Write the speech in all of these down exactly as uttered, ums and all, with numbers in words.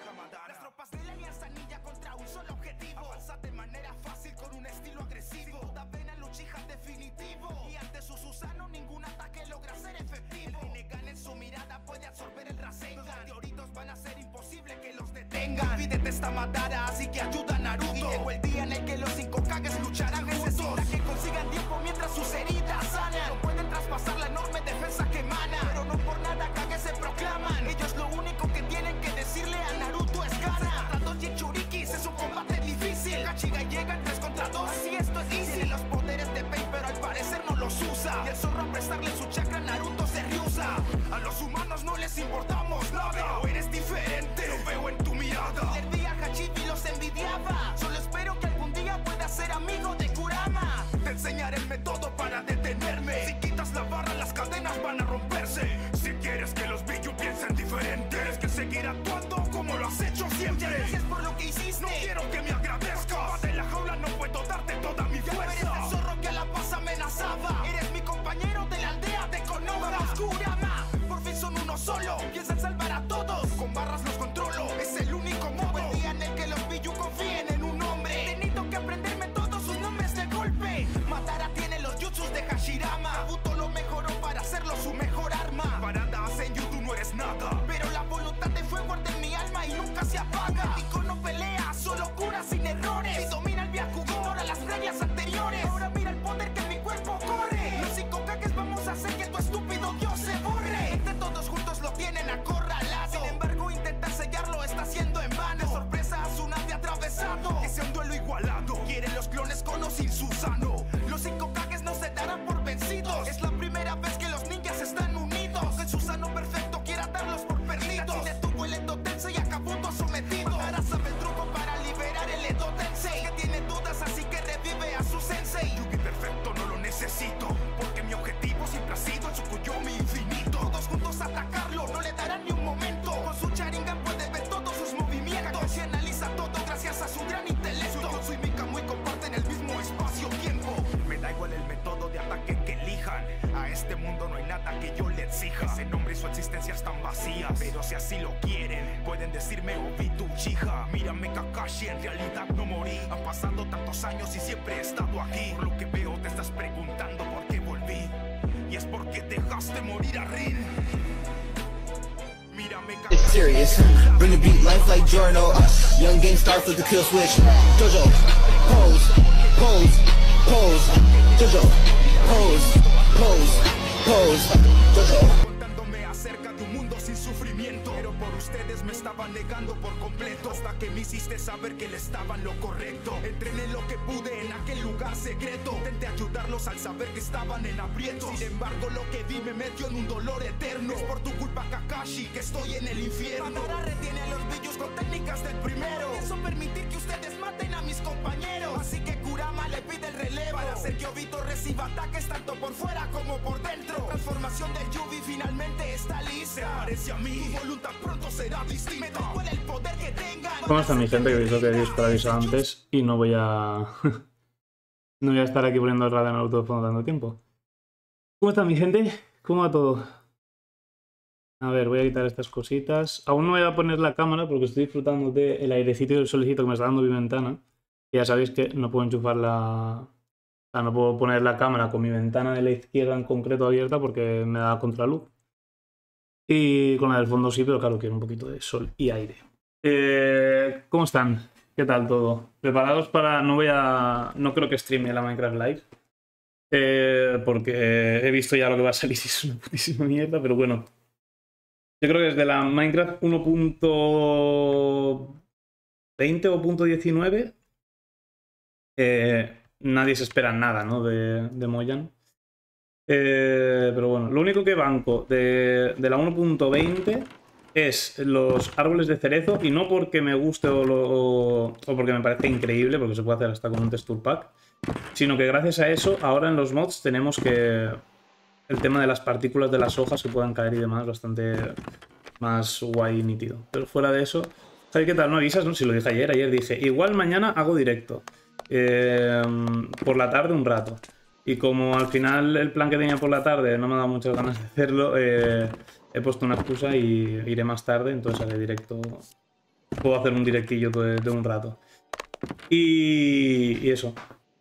Las tropas de la alianza ninja contra un solo objetivo. Avanza de manera fácil con un estilo agresivo. Sin duda ven al Uchiha definitivo. Y ante su Susanoo ningún ataque logra ser efectivo. El Rinnegan en su mirada puede absorber el Rasengan. Los meteoritos van a ser imposible que los detengan. Pídete esta Madara, así que ayuda a Naruto. Y llegó el día en el que los cinco Kages lucharán juntos. Necesita que consigan tiempo mientras sus heridas sanan. No pueden traspasar la enorme defensa que emana. Pero no por nada Kages se proclaman. Ellos lo único que tienen que decirle a Naruto es gana. Contra dos Jinchurikis es un combate difícil. Kachiga llega en tres contra dos y esto es easy. Tiene los poderes de Pain pero al parecer no los usa. Y el zorro a prestarle su chakra Naruto se rehúsa. A los humanos no les importamos nada. Pero eres diferente, lo veo en tu mirada. El día Hachibi los envidiaba. Solo espero que algún día puedas ser amigo de Kurama. Te enseñaré el método para detenerme. Si quitas la barra las cadenas van a romperse. Si quieres que los Biju piensen diferente, tienes que seguir actuando como lo has hecho siempre. Gracias por lo que hiciste. No quiero que me agradezcas. De la jaula no puedo darte toda mi fuerza. Eres el zorro que a la paz amenazaba. Eres mi compañero de la aldea de Konoha. Vamos, Kurama, por fin son uno solo. Piensan salvar a todos, con barras los controlo. Es el único modo. El día en el que los Biju confíen en un hombre. He tenido que aprenderme todos sus nombres de golpe. Madara tiene los jutsus de Hashirama. Kabuto lo mejoró para hacerlo su mejor arma. Parada Senju, tú no eres nada. Pero la voluntad de fuego arde en mi alma y nunca se apaga. Nico no pelea, solo cura sin errores. Si domina el Byakugan, ignora las reglas anteriores. Ahora mira el poder que en mi cuerpo corre. Los cinco Kages vamos a hacer que tu estúpido dios se borre. Entre todos juntos lo tienen acorralado. Sin embargo intentar sellarlo está haciendo en vano. De sorpresa a su nave atravesado. Que sea un duelo igualado. Quieren los clones con o sin Susanoo. Los cinco Kages no se darán por vencidos. Es la primera vez que los ninjas están unidos. El Susanoo perfecto quiera darlos por perdidos. Itachi detuvo el Edo Tensei y a Kabuto sometido. Madara sabe el truco para liberar el Edo Tensei. Que tiene dudas así que revive a su sensei. Yugi perfecto no lo necesito, porque mi objetivo siempre ha sido el Tsukuyomi infinito. Todos juntos atacarlo, no le darán ni un momento. Con su Sharingan puede ver todos sus movimientos. Kakashi analiza todo gracias a su gran intelecto. Jujutsu y Mikamui comparten el mismo espacio-tiempo. Me da igual el método de ataque que elijan. A este mundo no hay nada que yo le exija. Ese nombre y su existencia están vacías, pero si así lo quieren, pueden decirme Obito Uchiha. Mírame Kakashi, en realidad no morí. Han pasado tantos años y siempre he estado aquí. Por lo que veo te estás preguntando por qué volví. Y es porque dejaste morir a Rin. Mírame Kakashi. It's serious. Bring the beat life like Jorno. Uh, young game star flip the kill switch. Jojo, pose, pose, pose. Jojo, pose, pose, pose. Jojo. Contándome acerca de un mundo sin sufrimiento, pero por ustedes me estaban negando por completo. Hasta que me hiciste saber que le estaba en lo correcto. Entrené lo que pude en aquel lugar secreto. Intenté ayudarlos al saber que estaban en aprietos. Sin embargo lo que vi me metió en un dolor eterno. Es por tu culpa Kakashi que estoy en el infierno. Madara retiene a los Bijus con técnicas del primero. Pienso permitir que ustedes maten a mis compañeros. Así que Kurama le pide el relevo para hacer que Obito reciba ataques tanto por fuera como por dentro. La transformación del Yubi finalmente está lista. Parece a mí, tu voluntad pronto será distinta. Me da igual el poder que tengan. ¿Cómo está mi gente? Que veis lo que habéis avisado antes y no voy a... no voy a estar aquí poniendo el radar Naruto de fondo dando tiempo. ¿Cómo está mi gente? ¿Cómo va todo? A ver, voy a quitar estas cositas. Aún no voy a poner la cámara porque estoy disfrutando del airecito y el solecito que me está dando mi ventana. Y ya sabéis que no puedo enchufar la... O sea, no puedo poner la cámara con mi ventana de la izquierda en concreto abierta porque me da contraluz. Y con la del fondo sí, pero claro, quiero un poquito de sol y aire. Eh, ¿Cómo están? ¿Qué tal todo? ¿Preparados para...? No voy a... No creo que streame la Minecraft Live. Eh, porque he visto ya lo que va a salir y es una putísima mierda, pero bueno. Yo creo que desde la Minecraft uno punto veinte o punto diecinueve eh, nadie se espera nada, ¿no? de, de Mojang. Eh, pero bueno, lo único que banco de, de la uno punto veinte es los árboles de cerezo, y no porque me guste o, lo, o, o porque me parece increíble, porque se puede hacer hasta con un texture pack, sino que gracias a eso ahora en los mods tenemos que el tema de las partículas de las hojas que puedan caer y demás bastante más guay y nítido. Pero fuera de eso, ¿sabes qué tal? No avisas, ¿no? Si lo dije ayer, ayer dije, igual mañana hago directo eh, por la tarde un rato. Y como al final el plan que tenía por la tarde no me ha dado muchas ganas de hacerlo, eh, he puesto una excusa y iré más tarde, entonces haré directo puedo hacer un directillo de, de un rato. Y, y eso.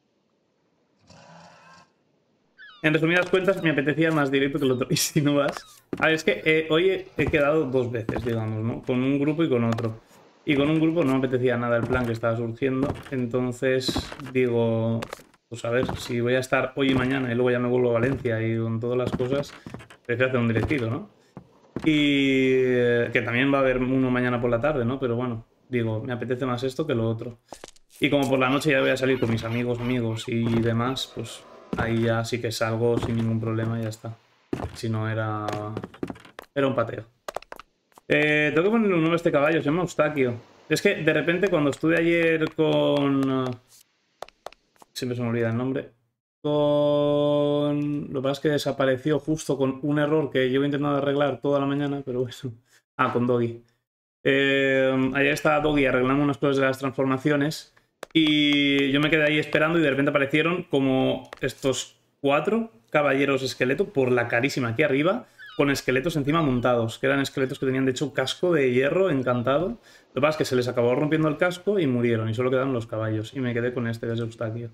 En resumidas cuentas, me apetecía más directo que el otro. Y si no vas... A ver, es que eh, hoy he, he quedado dos veces, digamos, ¿no? Con un grupo y con otro. Y con un grupo no me apetecía nada el plan que estaba surgiendo. Entonces, digo... Pues a ver, si voy a estar hoy y mañana y luego ya me vuelvo a Valencia y con todas las cosas, prefiero hacer un directito, ¿no? Y eh, que también va a haber uno mañana por la tarde, ¿no? Pero bueno, digo, me apetece más esto que lo otro. Y como por la noche ya voy a salir con mis amigos, amigos y demás, pues ahí ya sí que salgo sin ningún problema y ya está. Si no era... Era un pateo. Eh, tengo que ponerle un nombre a este caballo, se llama Eustaquio. Es que de repente cuando estuve ayer con... Siempre se me olvida el nombre. Con... Lo que pasa es que desapareció justo con un error que llevo intentando arreglar toda la mañana, pero bueno. Ah, con Doggy. Eh, ayer estaba Doggy arreglando unas cosas de las transformaciones y yo me quedé ahí esperando y de repente aparecieron como estos cuatro caballeros esqueleto por la carísima aquí arriba con esqueletos encima montados, que eran esqueletos que tenían de hecho casco de hierro encantado. Lo que pasa es que se les acabó rompiendo el casco y murieron y solo quedaron los caballos y me quedé con este que es Eustaquio.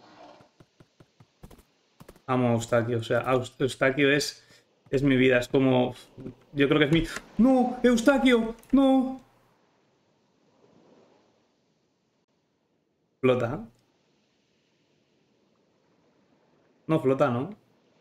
Amo a Eustaquio, o sea, Eustaquio es, es mi vida, es como... Yo creo que es mi... ¡No! ¡Eustaquio! ¡No! Flota. No flota, ¿no?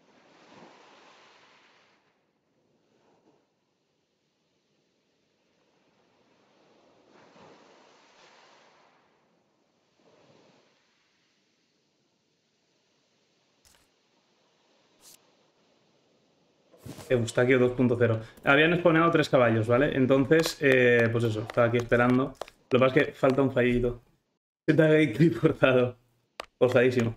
Eustaquio dos punto cero. Habían exponeado tres caballos, ¿vale? Entonces, eh, pues eso, estaba aquí esperando. Lo que pasa es que falta un fallito. Se te ha clip forzado. Forzadísimo.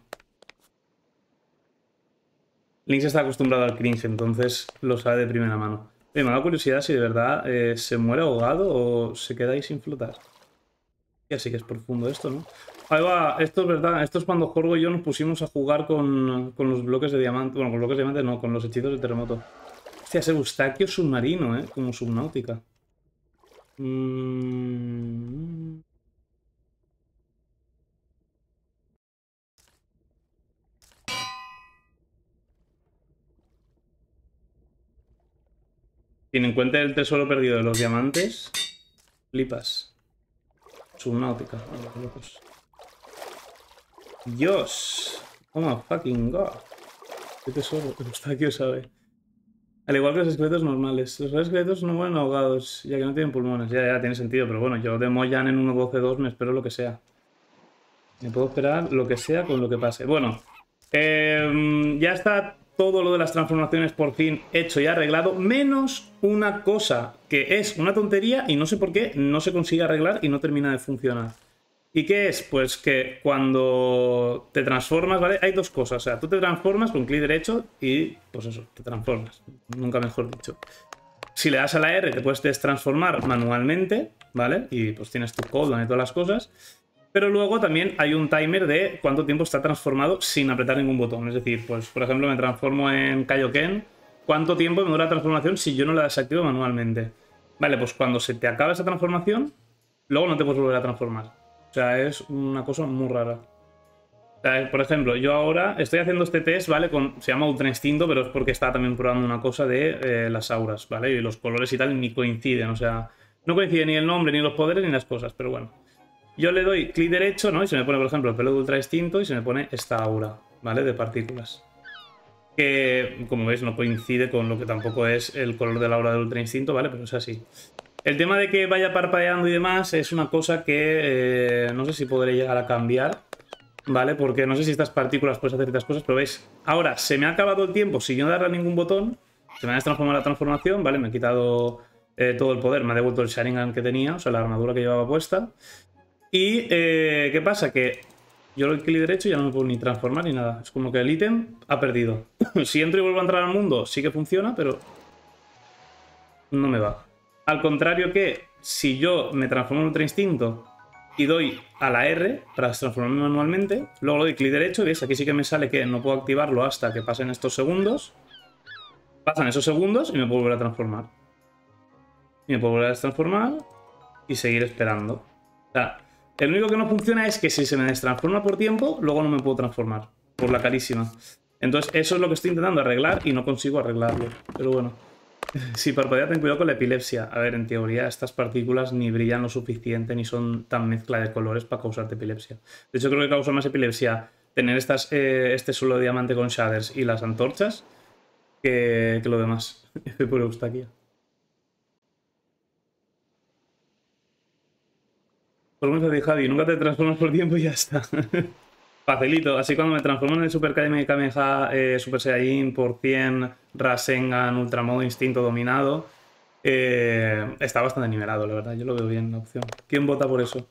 Lynx está acostumbrado al cringe, entonces lo sabe de primera mano. Eh, me da curiosidad si de verdad eh, se muere ahogado o se queda ahí sin flotar. Ya sí que es profundo esto, ¿no? Ahí va, esto es verdad. Esto es cuando Jorgo y yo nos pusimos a jugar con, con los bloques de diamante. Bueno, con los bloques de diamante no, con los hechizos de terremoto. Hostia, ese Eustaquio submarino, ¿eh? Como subnáutica. Mm... Quien encuentre el tesoro perdido de los diamantes, flipas. Subnáutica. Oh, locos. Dios. Oh my fucking god. ¿Qué tesoro? Eustaquio sabe. Al igual que los esqueletos normales. Los esqueletos no mueren ahogados, ya que no tienen pulmones. Ya, ya, tiene sentido, pero bueno, yo de Moyan en uno punto doce punto dos me espero lo que sea. Me puedo esperar lo que sea con lo que pase. Bueno, eh, ya está todo lo de las transformaciones por fin hecho y arreglado, menos una cosa que es una tontería y no sé por qué no se consigue arreglar y no termina de funcionar. ¿Y qué es? Pues que cuando te transformas, ¿vale? Hay dos cosas. O sea, tú te transformas con clic derecho y, pues eso, te transformas. Nunca mejor dicho. Si le das a la R te puedes destransformar manualmente, ¿vale? Y pues tienes tu cooldown y todas las cosas. Pero luego también hay un timer de cuánto tiempo está transformado sin apretar ningún botón. Es decir, pues por ejemplo me transformo en Kaioken. ¿Cuánto tiempo me dura la transformación si yo no la desactivo manualmente? Vale, pues cuando se te acaba esa transformación, luego no te puedes volver a transformar. O sea, es una cosa muy rara. O sea, por ejemplo, yo ahora estoy haciendo este test, ¿vale? Con, se llama Ultra Instinto, pero es porque estaba también probando una cosa de eh, las auras, ¿vale? Y los colores y tal ni coinciden, o sea, no coincide ni el nombre, ni los poderes, ni las cosas, pero bueno. Yo le doy clic derecho, ¿no? Y se me pone, por ejemplo, el pelo de Ultra Instinto y se me pone esta aura, ¿vale? De partículas. Que, como veis, no coincide con lo que tampoco es el color de la aura de Ultra Instinto, ¿vale? Pero es así. El tema de que vaya parpadeando y demás es una cosa que eh, no sé si podré llegar a cambiar, ¿vale? Porque no sé si estas partículas puedes hacer ciertas cosas, pero veis, ahora se me ha acabado el tiempo sin yo darle a ningún botón, se me ha destransformado la transformación, ¿vale? Me he quitado eh, todo el poder, me ha devuelto el Sharingan que tenía, o sea, la armadura que llevaba puesta. Y, eh, ¿qué pasa? Que yo le doy clic derecho y ya no me puedo ni transformar ni nada. Es como que el ítem ha perdido. Si entro y vuelvo a entrar al mundo, sí que funciona, pero no me va. Al contrario que si yo me transformo en Ultra Instinto y doy a la R para transformarme manualmente, luego le doy clic derecho y veis, aquí sí que me sale que no puedo activarlo hasta que pasen estos segundos. Pasan esos segundos y me puedo volver a transformar. Y me puedo volver a transformar y seguir esperando. O sea, el único que no funciona es que si se me destransforma por tiempo, luego no me puedo transformar. Por la carísima. Entonces, eso es lo que estoy intentando arreglar y no consigo arreglarlo. Pero bueno. Si parpadea, ten cuidado con la epilepsia. A ver, en teoría, estas partículas ni brillan lo suficiente ni son tan mezcla de colores para causarte epilepsia. De hecho, creo que causa más epilepsia tener estas, eh, este suelo de diamante con shaders y las antorchas que, que lo demás. F por Eustaquia. Por muy fácil, Javi, nunca te transformas por tiempo y ya está. Facilito, así cuando me transformo en el Super Kamehameha, eh, Super Saiyajin por cien, Rasengan, Ultramodo, Instinto Dominado, eh, está bastante nivelado, la verdad, yo lo veo bien la opción. ¿Quién vota por eso?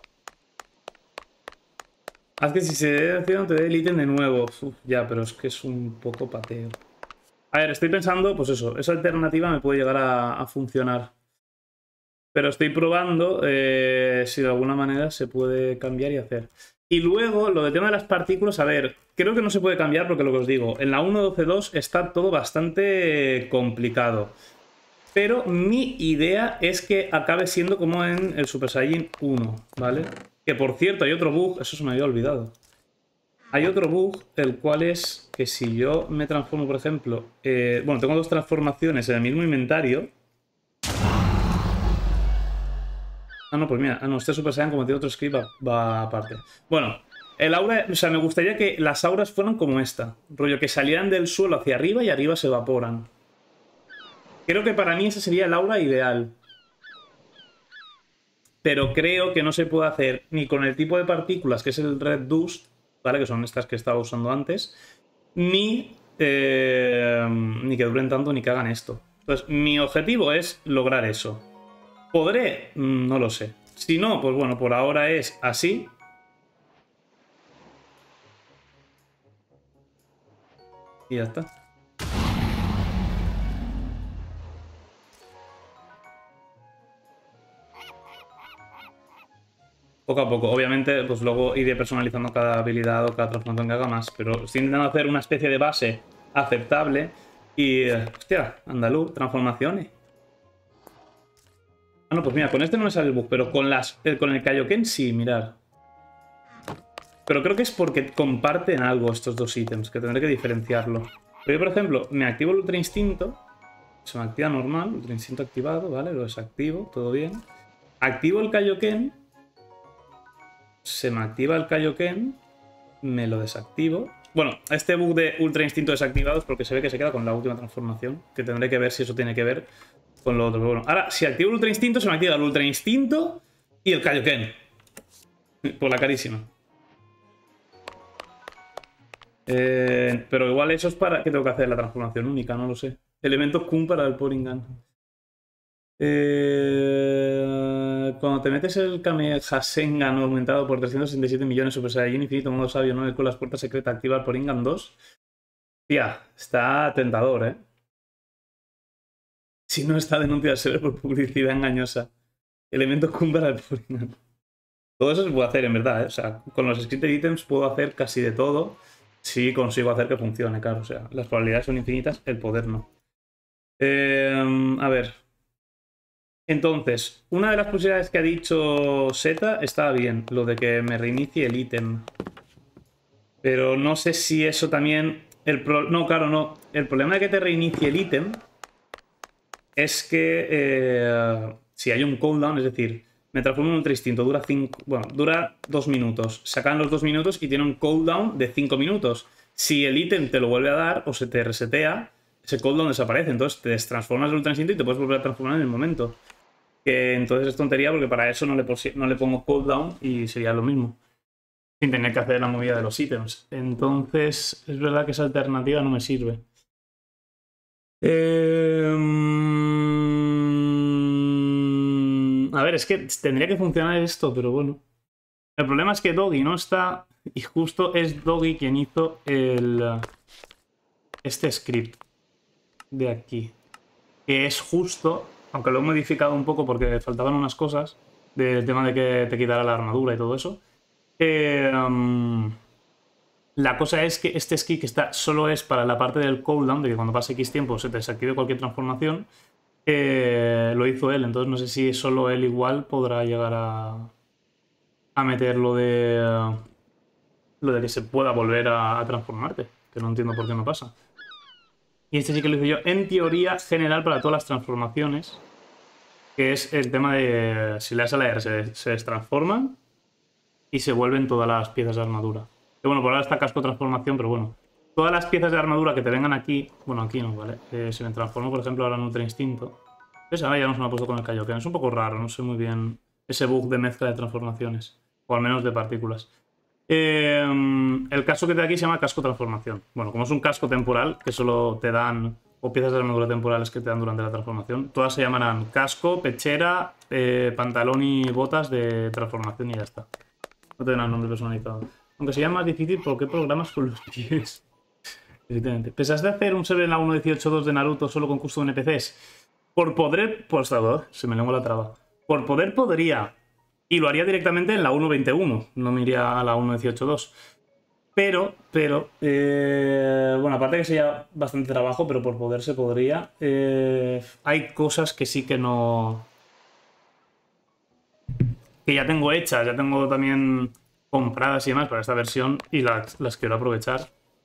Haz que si se dé acción te dé el ítem de nuevo. Uf, ya, pero es que es un poco pateo. A ver, estoy pensando, pues eso, esa alternativa me puede llegar a, a funcionar. Pero estoy probando eh, si de alguna manera se puede cambiar y hacer. Y luego, lo del tema de las partículas, a ver, creo que no se puede cambiar porque lo que os digo, en la uno punto doce punto dos está todo bastante complicado. Pero mi idea es que acabe siendo como en el Super Saiyajin uno, ¿vale? Que por cierto, hay otro bug, eso se me había olvidado. Hay otro bug, el cual es que si yo me transformo, por ejemplo... Eh, bueno, tengo dos transformaciones en el mismo inventario. Ah, no, pues mira, ah, no, este Super Saiyan como tiene otro script va, va aparte. Bueno, el aura, o sea, me gustaría que las auras fueran como esta. Rollo, que salieran del suelo hacia arriba y arriba se evaporan. Creo que para mí ese sería el aura ideal. Pero creo que no se puede hacer ni con el tipo de partículas, que es el Red Dust, ¿vale? Que son estas que estaba usando antes. Ni, eh, ni que duren tanto ni que hagan esto. Entonces, mi objetivo es lograr eso. ¿Podré? No lo sé. Si no, pues bueno, por ahora es así. Y ya está. Poco a poco. Obviamente, pues luego iré personalizando cada habilidad o cada transformación que haga más. Pero estoy intentando hacer una especie de base aceptable. Y, hostia, andaluz, transformaciones. Ah, no, pues mira, con este no me sale el bug, pero con, las, eh, con el Kaioken sí, mirad. Pero creo que es porque comparten algo estos dos ítems, que tendré que diferenciarlo. Pero yo, por ejemplo, me activo el Ultra Instinto, se me activa normal, Ultra Instinto activado, ¿vale? Lo desactivo, todo bien. Activo el Kaioken, se me activa el Kaioken, me lo desactivo. Bueno, este bug de Ultra Instinto desactivado es porque se ve que se queda con la última transformación, que tendré que ver si eso tiene que ver con lo otro. Pero bueno, ahora si activo el Ultra Instinto, se me activa el Ultra Instinto y el Kaioken. Por la carísima. Eh, pero igual eso es para... ¿Qué tengo que hacer? La transformación única, no lo sé. Elemento Kun para el Poringan. Eh, cuando te metes el Kamehasengan aumentado por trescientos sesenta y siete millones Super Saiyajin infinito, modo sabio, ¿no? Con las puertas secretas, activa el Poringan dos. Tía, está tentador, ¿eh? Si no está denunciado ser por publicidad engañosa. Elemento Kun para el Poringan. Todo eso se puede hacer, en verdad, ¿eh? O sea, con los Scripted Items puedo hacer casi de todo. Si consigo hacer que funcione, claro. O sea, las probabilidades son infinitas, el poder no. Eh, a ver. Entonces, una de las posibilidades que ha dicho Zeta estaba bien. Lo de que me reinicie el ítem. Pero no sé si eso también... El pro... No, claro, no. El problema de que te reinicie el ítem es que eh, si hay un cooldown, es decir... Me transformo en un Ultra Instinto, dura cinco, bueno, dura dos minutos. Sacan los dos minutos y tiene un cooldown de cinco minutos. Si el ítem te lo vuelve a dar o se te resetea, ese cooldown desaparece. Entonces te transformas en Ultra Instinto y te puedes volver a transformar en el momento. Que entonces es tontería porque para eso no le, no le pongo cooldown y sería lo mismo. Sin tener que hacer la movida de los ítems. Entonces es verdad que esa alternativa no me sirve. Eh... A ver, es que tendría que funcionar esto, pero bueno. El problema es que Doggy no está y justo es Doggy quien hizo el este script de aquí. Que es justo, aunque lo he modificado un poco porque faltaban unas cosas del tema de que te quitara la armadura y todo eso. Eh, um, la cosa es que este script que está solo es para la parte del cooldown, de que cuando pase X tiempo se te desactive cualquier transformación. eh, lo hizo él. Entonces no sé si solo él igual podrá llegar a, a meter lo de, uh, lo de que se pueda volver a, a transformarte. Que no entiendo por qué no pasa. Y este sí que lo hice yo en teoría general para todas las transformaciones. Que es el tema de si le das a la R se, se destransforman y se vuelven todas las piezas de armadura. Que bueno, por ahora está casco transformación, pero bueno. Todas las piezas de armadura que te vengan aquí... Bueno, aquí no, ¿vale? Eh, se me transformó, por ejemplo, ahora en Ultra Instinto. ¿Ves? Ahora ya no se me ha puesto con el Kaioken. Es un poco raro, no sé muy bien ese bug de mezcla de transformaciones. O al menos de partículas. Eh, el casco que te da aquí se llama casco transformación. Bueno, como es un casco temporal, que solo te dan... o piezas de armadura temporales que te dan durante la transformación, todas se llamarán casco, pechera, eh, pantalón y botas de transformación y ya está. No te dan el nombre personalizado. Aunque sería más difícil, ¿por qué programas con los pies? Evidentemente. ¿Pensaste hacer un server en la uno punto dieciocho punto dos de Naruto solo con custom N P Cs? Por poder... Pues, se me lengua la traba. Por poder podría. Y lo haría directamente en la uno punto veintiuno. No me iría a la uno punto dieciocho punto dos. Pero, pero... Eh, bueno, aparte que sería bastante trabajo, pero por poder se podría. Eh, hay cosas que sí que no... Que ya tengo hechas, ya tengo también compradas y demás para esta versión y las, las quiero aprovechar.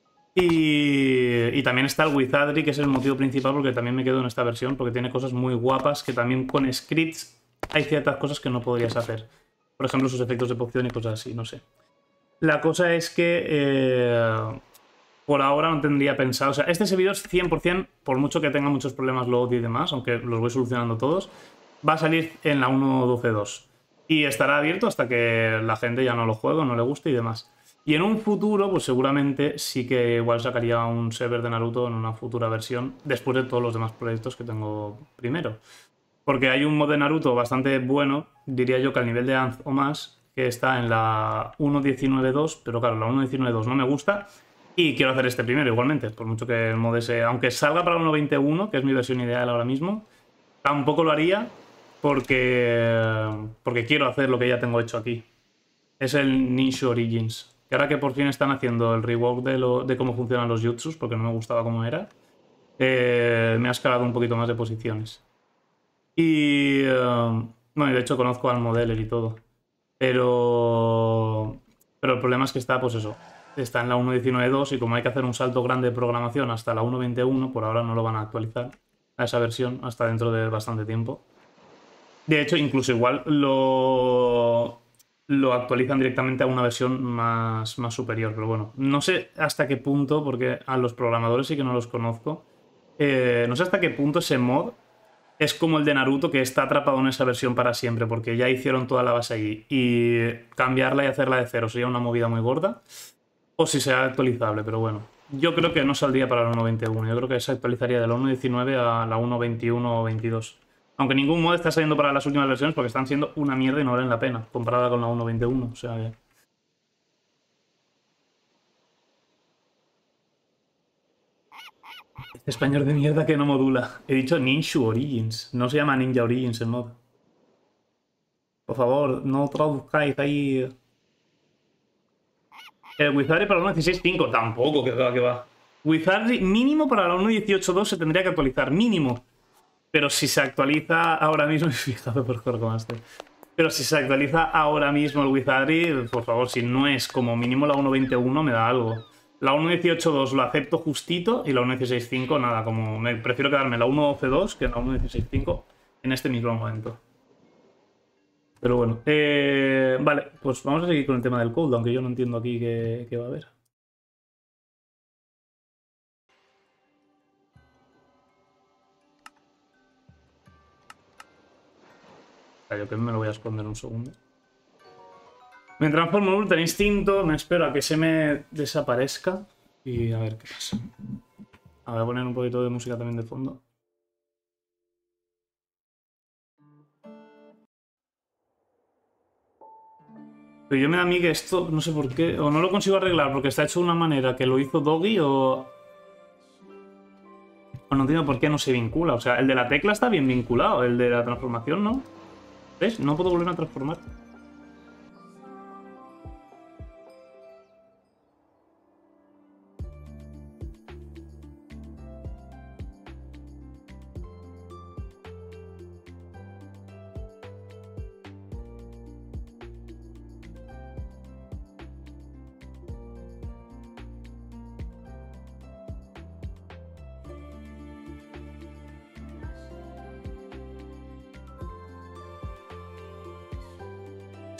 Y, y también está el Wizardry, que es el motivo principal porque también me quedo en esta versión, porque tiene cosas muy guapas que también con scripts hay ciertas cosas que no podrías hacer. Por ejemplo, sus efectos de poción y cosas así, no sé. La cosa es que eh, por ahora no tendría pensado... O sea, este servidor es cien por cien, por mucho que tenga muchos problemas load y demás, aunque los voy solucionando todos, va a salir en la uno punto doce punto dos. Y estará abierto hasta que la gente ya no lo juegue, no le guste y demás. Y en un futuro, pues seguramente sí que igual sacaría un server de Naruto en una futura versión, después de todos los demás proyectos que tengo primero. Porque hay un mod de Naruto bastante bueno, diría yo que al nivel de Anz o más, que está en la uno punto diecinueve punto dos, pero claro, la uno punto diecinueve punto dos no me gusta y quiero hacer este primero igualmente, por mucho que el mod ese, aunque salga para la uno punto veintiuno, que es mi versión ideal ahora mismo, tampoco lo haría porque, porque quiero hacer lo que ya tengo hecho aquí. Es el Ninshu Origins. Que ahora que por fin están haciendo el rework de, lo, de cómo funcionan los jutsus, porque no me gustaba cómo era, eh, me ha escalado un poquito más de posiciones. Y... Uh, bueno, de hecho conozco al modeler y todo. Pero... Pero el problema es que está, pues eso, está en la uno punto diecinueve punto dos y como hay que hacer un salto grande de programación hasta la uno punto veintiuno, por ahora no lo van a actualizar a esa versión hasta dentro de bastante tiempo. De hecho, incluso igual lo, lo actualizan directamente a una versión más, más superior. Pero bueno, no sé hasta qué punto, porque a los programadores sí que no los conozco. Eh, no sé hasta qué punto ese mod es como el de Naruto, que está atrapado en esa versión para siempre, porque ya hicieron toda la base allí. Y cambiarla y hacerla de cero sería una movida muy gorda. O si sea actualizable, pero bueno. Yo creo que no saldría para la uno punto veintiuno. Yo creo que se actualizaría de la uno punto diecinueve a la uno punto veintiuno o veintidós. Aunque ningún mod está saliendo para las últimas versiones porque están siendo una mierda y no valen la pena, comparada con la uno punto veintiuno. O sea que... Este español de mierda que no modula. He dicho Ninshu Origins. No se llama Ninja Origins el mod. Por favor, no traduzcáis ahí... El Wizardry para la uno punto dieciséis punto cinco. Tampoco, que va, que va. Wizardry mínimo para la uno punto dieciocho punto dos se tendría que actualizar. Mínimo. Pero si se actualiza ahora mismo... Fíjate por Jorgomaster. Pero si se actualiza ahora mismo el Wizardry, por favor, si no es como mínimo la uno punto veintiuno, me da algo. La uno punto dieciocho punto dos lo acepto justito y la uno punto dieciséis punto cinco, nada, como me prefiero quedarme la uno punto doce punto dos que la uno punto dieciséis punto cinco en este mismo momento. Pero bueno, eh, vale, pues vamos a seguir con el tema del code, aunque yo no entiendo aquí qué, qué va a haber. Yo que me lo voy a esconder un segundo. Me transformo en Ultra Instinto, me espero a que se me desaparezca y a ver qué pasa. A ver, voy a poner un poquito de música también de fondo. Pero yo me da a mí que esto, no sé por qué, o no lo consigo arreglar porque está hecho de una manera que lo hizo Doggy o... O no entiendo por qué no se vincula. O sea, el de la tecla está bien vinculado, el de la transformación no. ¿Ves? No puedo volver a transformar.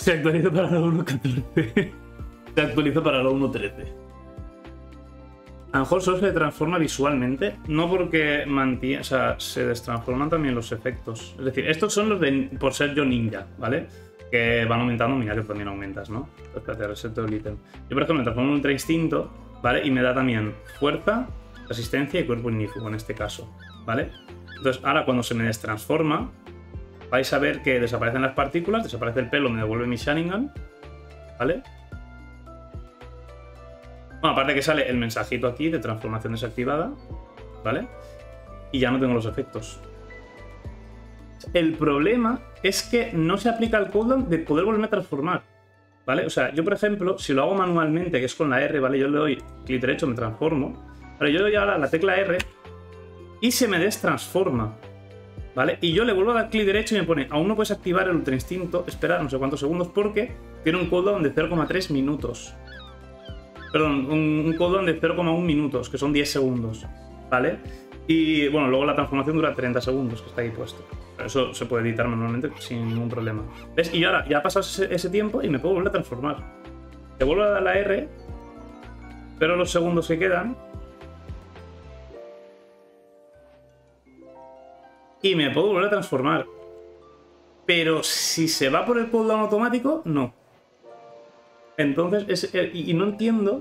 Se actualiza para la uno punto catorce. Se actualiza para la uno punto trece. A lo mejor solo se transforma visualmente, no porque mantiene, o sea, se destransforman también los efectos. Es decir, estos son los de por ser yo ninja, ¿vale? Que van aumentando, mira que también aumentas, ¿no? Espérate, reseto el ítem. Yo, por ejemplo, me transformo en un ultra instinto, ¿vale? Y me da también fuerza, resistencia y cuerpo ignífugo en este caso, ¿vale? Entonces, ahora cuando se me destransforma, vais a ver que desaparecen las partículas, desaparece el pelo, me devuelve mi Sharingan, ¿vale? Bueno, aparte que sale el mensajito aquí de transformación desactivada, ¿vale? Y ya no tengo los efectos. El problema es que no se aplica el cooldown de poder volverme a transformar, ¿vale? O sea, yo por ejemplo, si lo hago manualmente, que es con la R, ¿vale? Yo le doy clic derecho, me transformo. Pero yo le doy ahora la tecla R y se me destransforma, ¿vale? Y yo le vuelvo a dar clic derecho y me pone, aún no puedes activar el ultra instinto, espera no sé cuántos segundos porque tiene un cooldown de cero coma tres minutos. Perdón, un, un cooldown de cero coma uno minutos, que son diez segundos, ¿vale? Y bueno, luego la transformación dura treinta segundos, que está ahí puesto. Pero eso se puede editar manualmente sin ningún problema. ¿Ves? Y ahora ya ha pasado ese, ese tiempo y me puedo volver a transformar. Le vuelvo a dar la R, pero los segundos que quedan. Y me puedo volver a transformar. Pero si se va por el cooldown automático, no. Entonces, es, y no entiendo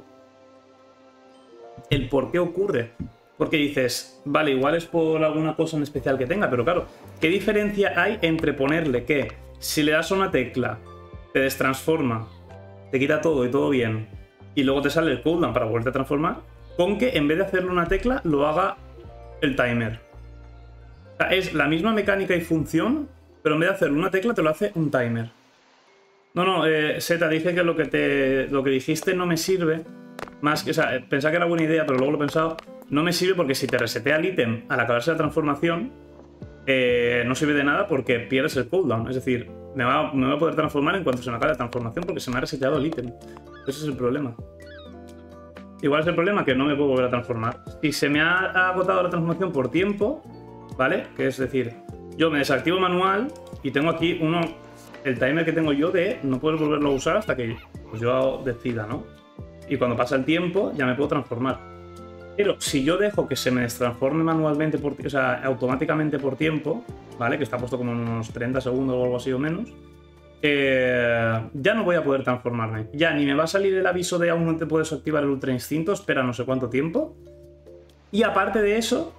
el por qué ocurre. Porque dices, vale, igual es por alguna cosa en especial que tenga, pero claro, ¿qué diferencia hay entre ponerle que si le das a una tecla, te destransforma, te quita todo y todo bien, y luego te sale el cooldown para volverte a transformar, con que en vez de hacerle una tecla, lo haga el timer? O sea, es la misma mecánica y función, pero en vez de hacerle una tecla, te lo hace un timer. No, no, eh, Zeta, dije que lo que, te, lo que dijiste no me sirve. Más que, o sea, pensaba que era buena idea, pero luego lo he pensado. No me sirve porque si te resetea el ítem al acabarse la transformación, eh, no sirve de nada porque pierdes el cooldown. Es decir, me va, me voy a poder transformar en cuanto se me acabe la transformación porque se me ha reseteado el ítem. Ese es el problema. Igual es el problema que no me puedo volver a transformar. Si se me ha agotado la transformación por tiempo, ¿vale? Que es decir, yo me desactivo manual y tengo aquí uno, el timer que tengo yo de no poder volverlo a usar hasta que pues, yo decida, ¿no? Y cuando pasa el tiempo ya me puedo transformar. Pero si yo dejo que se me destransforme manualmente, por, o sea, automáticamente por tiempo, ¿vale? Que está puesto como unos treinta segundos o algo así o menos, eh, ya no voy a poder transformarme. Ya ni me va a salir el aviso de aún no te puedes activar el ultra instinto, espera no sé cuánto tiempo. Y aparte de eso,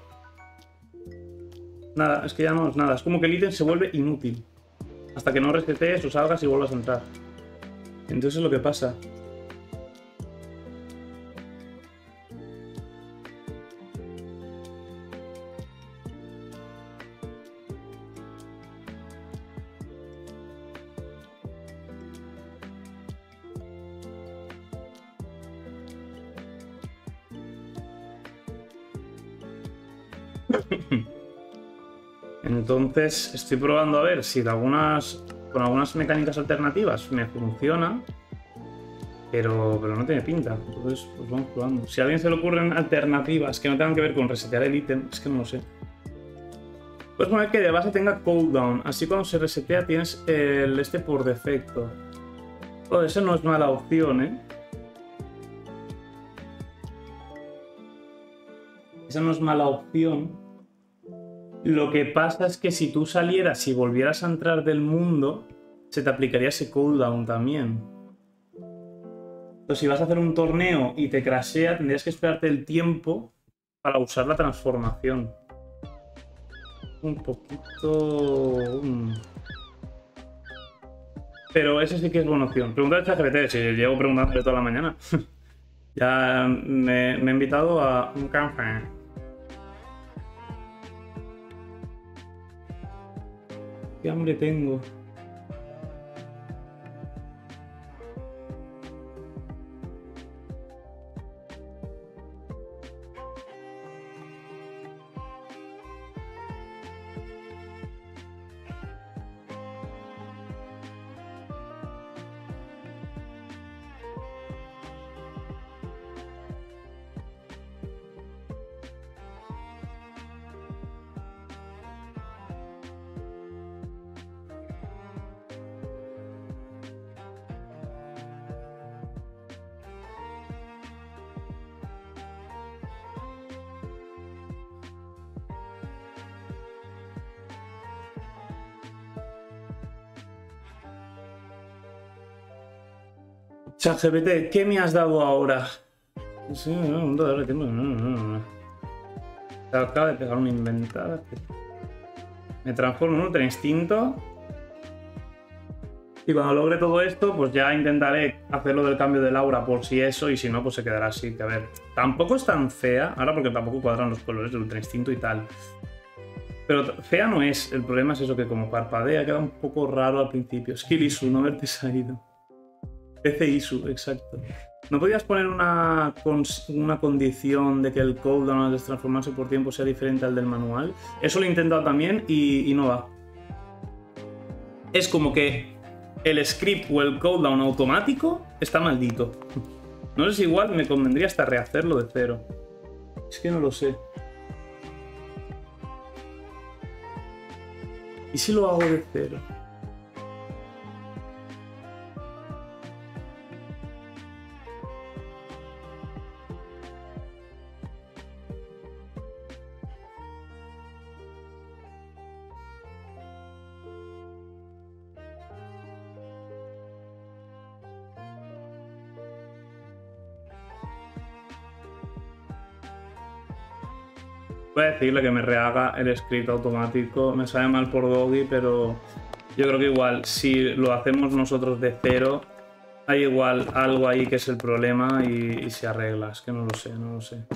nada, es que ya no es nada. Es como que el ítem se vuelve inútil. Hasta que no resetees o salgas y vuelvas a entrar. Entonces es lo que pasa. Entonces estoy probando a ver si de algunas, con algunas mecánicas alternativas me funciona, pero, pero no tiene pinta. Entonces pues vamos probando. Si a alguien se le ocurren alternativas que no tengan que ver con resetear el ítem, es que no lo sé. Puedes poner que de base tenga cooldown, así cuando se resetea tienes el este por defecto. Oh, esa no es mala opción, ¿eh? Esa no es mala opción. Lo que pasa es que si tú salieras y volvieras a entrar del mundo, se te aplicaría ese cooldown también. Entonces, si vas a hacer un torneo y te crashea, tendrías que esperarte el tiempo para usar la transformación. Un poquito... Pero ese sí que es buena opción. Pregunta de ChatGPT, si llevo preguntándole toda la mañana. Ya me, me he invitado a un café. ¿Qué hambre tengo? ChatGPT, ¿qué me has dado ahora? Sí, no, un dólar de tiempo. No, no, no. Acaba de pegar una inventada. Me transformo en un ultra instinto. Y cuando logre todo esto, pues ya intentaré hacerlo del cambio del aura por si eso, y si no, pues se quedará así. Que a ver, tampoco es tan fea, ahora porque tampoco cuadran los colores del ultra instinto y tal. Pero fea no es, el problema es eso, que como parpadea queda un poco raro al principio. Skill issue, no haberte salido. P C issue, exacto. ¿No podías poner una, una condición de que el cooldown al transformarse por tiempo sea diferente al del manual? Eso lo he intentado también y, y no va. Es como que el script o el cooldown automático está maldito. No sé si igual me convendría hasta rehacerlo de cero. Es que no lo sé. ¿Y si lo hago de cero? Voy a decirle que me rehaga el script automático. Me sabe mal por Doggy, pero yo creo que igual, si lo hacemos nosotros de cero, hay igual algo ahí que es el problema y, y se arregla. Es que no lo sé, no lo sé.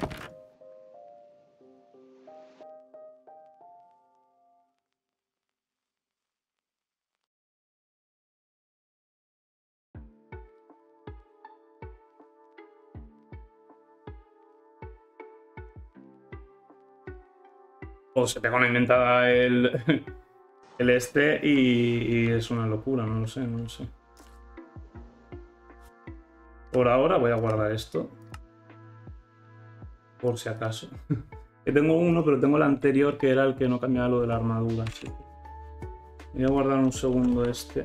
O se pega una inventada el, el este y, y es una locura, no lo sé, no lo sé. Por ahora voy a guardar esto. Por si acaso. Que tengo uno, pero tengo el anterior que era el que no cambiaba lo de la armadura. Así que voy a guardar un segundo este.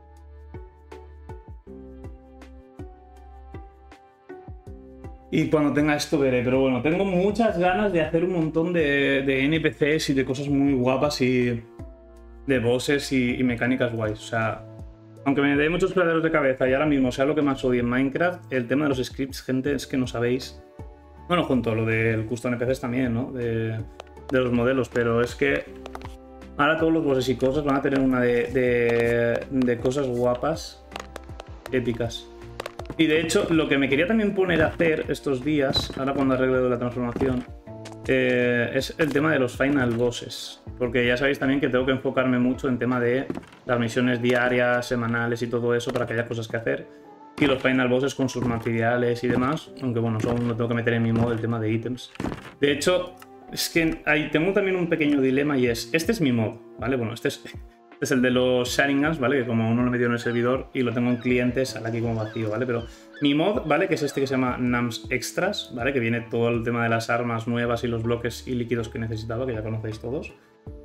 Y cuando tenga esto veré, pero bueno, tengo muchas ganas de hacer un montón de, de N P Cs y de cosas muy guapas y de bosses y, y mecánicas guays. O sea, aunque me dé muchos quebraderos de cabeza y ahora mismo sea lo que más odio en Minecraft, el tema de los scripts, gente, es que no sabéis. Bueno, junto a lo del custom N P Cs también, ¿no? De, de los modelos, pero es que ahora todos los bosses y cosas van a tener una de, de, de cosas guapas, épicas. Y de hecho, lo que me quería también poner a hacer estos días, ahora cuando arregle la transformación, eh, es el tema de los final bosses. Porque ya sabéis también que tengo que enfocarme mucho en tema de las misiones diarias, semanales y todo eso para que haya cosas que hacer. Y los final bosses con sus materiales y demás, aunque bueno, eso aún lo tengo que meter en mi modo, el tema de ítems. De hecho, es que hay, tengo también un pequeño dilema y es, este es mi mod, ¿vale? Bueno, este es... es el de los Sharingans, ¿vale? Que como uno lo metió en el servidor y lo tengo en clientes, sale aquí como vacío, ¿vale? Pero mi mod, ¿vale? Que es este que se llama Nams Extras, ¿vale? Que viene todo el tema de las armas nuevas y los bloques y líquidos que necesitaba, que ya conocéis todos.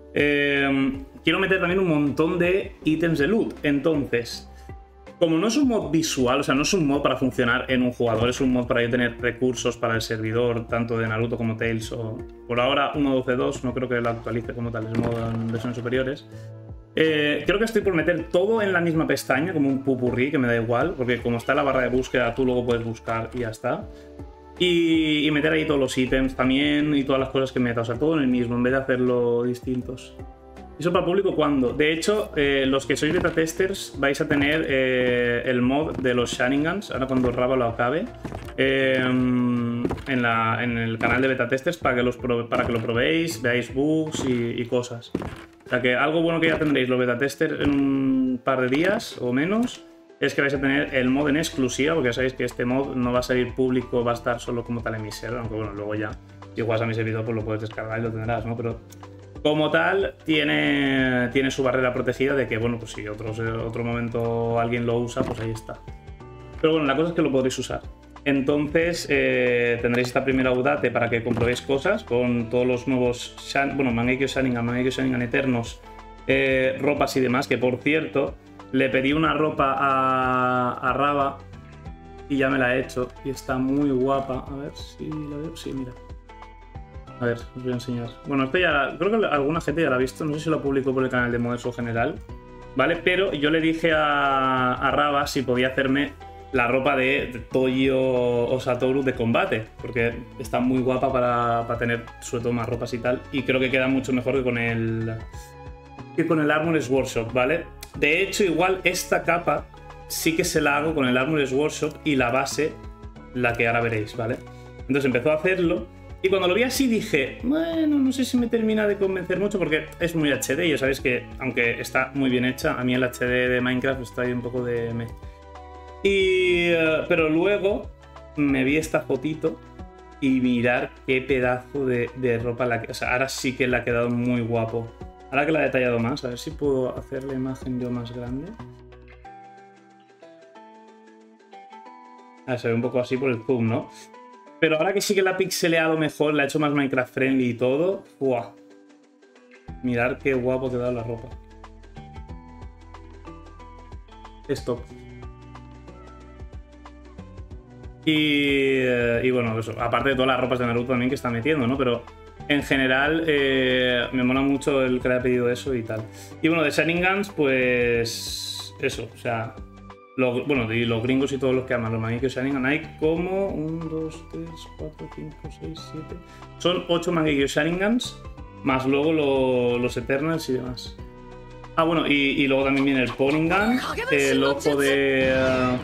Eh, quiero meter también un montón de ítems de loot. Entonces, como no es un mod visual, o sea, no es un mod para funcionar en un jugador, es un mod para yo tener recursos para el servidor, tanto de Naruto como Tails, o por ahora uno punto doce punto dos, no creo que lo actualice como tal, es mod en versiones superiores. Eh, creo que estoy por meter todo en la misma pestaña, como un pupurrí, que me da igual, porque como está la barra de búsqueda, tú luego puedes buscar y ya está. Y, y meter ahí todos los ítems también y todas las cosas que meta, o sea, todo en el mismo, en vez de hacerlo distintos. ¿Eso para público cuándo? De hecho, eh, los que sois beta testers vais a tener eh, el mod de los Sharingans, ahora cuando Raba lo acabe, eh, en, la, en el canal de beta testers para que, los pro, para que lo probéis, veáis bugs y, y cosas. O sea que algo bueno que ya tendréis los beta testers en un par de días o menos es que vais a tener el mod en exclusiva, porque ya sabéis que este mod no va a salir público, va a estar solo como tal en mi server, aunque bueno, luego ya, si juegas a mi servidor, pues lo puedes descargar y lo tendrás, ¿no? Pero como tal, tiene, tiene su barrera protegida de que, bueno, pues si otros, otro momento alguien lo usa, pues ahí está. Pero bueno, la cosa es que lo podréis usar. Entonces, eh, tendréis esta primera Udate para que comprobéis cosas con todos los nuevos, Shan, bueno, Mangekyo Sharingan, Mangekyo Sharingan Eternos, eh, ropas y demás, que por cierto, le pedí una ropa a, a Raba y ya me la he hecho y está muy guapa. A ver si la veo. Sí, mira. A ver, os voy a enseñar. Bueno, esto ya, creo que alguna gente ya la ha visto, no sé si lo publicó por el canal de Modeso General, ¿vale? Pero yo le dije a, a Raba si podía hacerme la ropa de, de Toji o, o Satoru de combate, porque está muy guapa para, para tener sobre todo más ropas y tal, y creo que queda mucho mejor que con el que con el Armorer's Workshop, ¿vale? De hecho, igual esta capa sí que se la hago con el Armorer's Workshop y la base, la que ahora veréis, ¿vale? Entonces empezó a hacerlo y cuando lo vi así dije, bueno, no sé si me termina de convencer mucho porque es muy H D y ya sabéis que, aunque está muy bien hecha, a mí el H D de Minecraft está ahí un poco de... meh. Y, uh, pero luego me vi esta fotito y mirar qué pedazo de, de ropa la que... O sea, ahora sí que le ha quedado muy guapo. Ahora que la he detallado más, a ver si puedo hacer la imagen yo más grande. Ah, se ve un poco así por el zoom, ¿no? Pero ahora que sí que la ha pixeleado mejor, la ha hecho más Minecraft friendly y todo. ¡Uah! Mirad qué guapo ha quedado la ropa. Stop. Y, y bueno, eso. Aparte de todas las ropas de Naruto también que está metiendo, ¿no? Pero en general eh, me mola mucho el que le haya pedido eso y tal. Y bueno, de Sharingans, pues... Eso, o sea... Lo, bueno, y los gringos y todos los que aman los Mangekyo Sharingan, hay como uno, dos, tres, cuatro, cinco, seis, siete... Son ocho Mangekyo Sharingans, más luego lo, los Eternals y demás. Ah, bueno, y, y luego también viene el Poringan, el ojo de... Uh,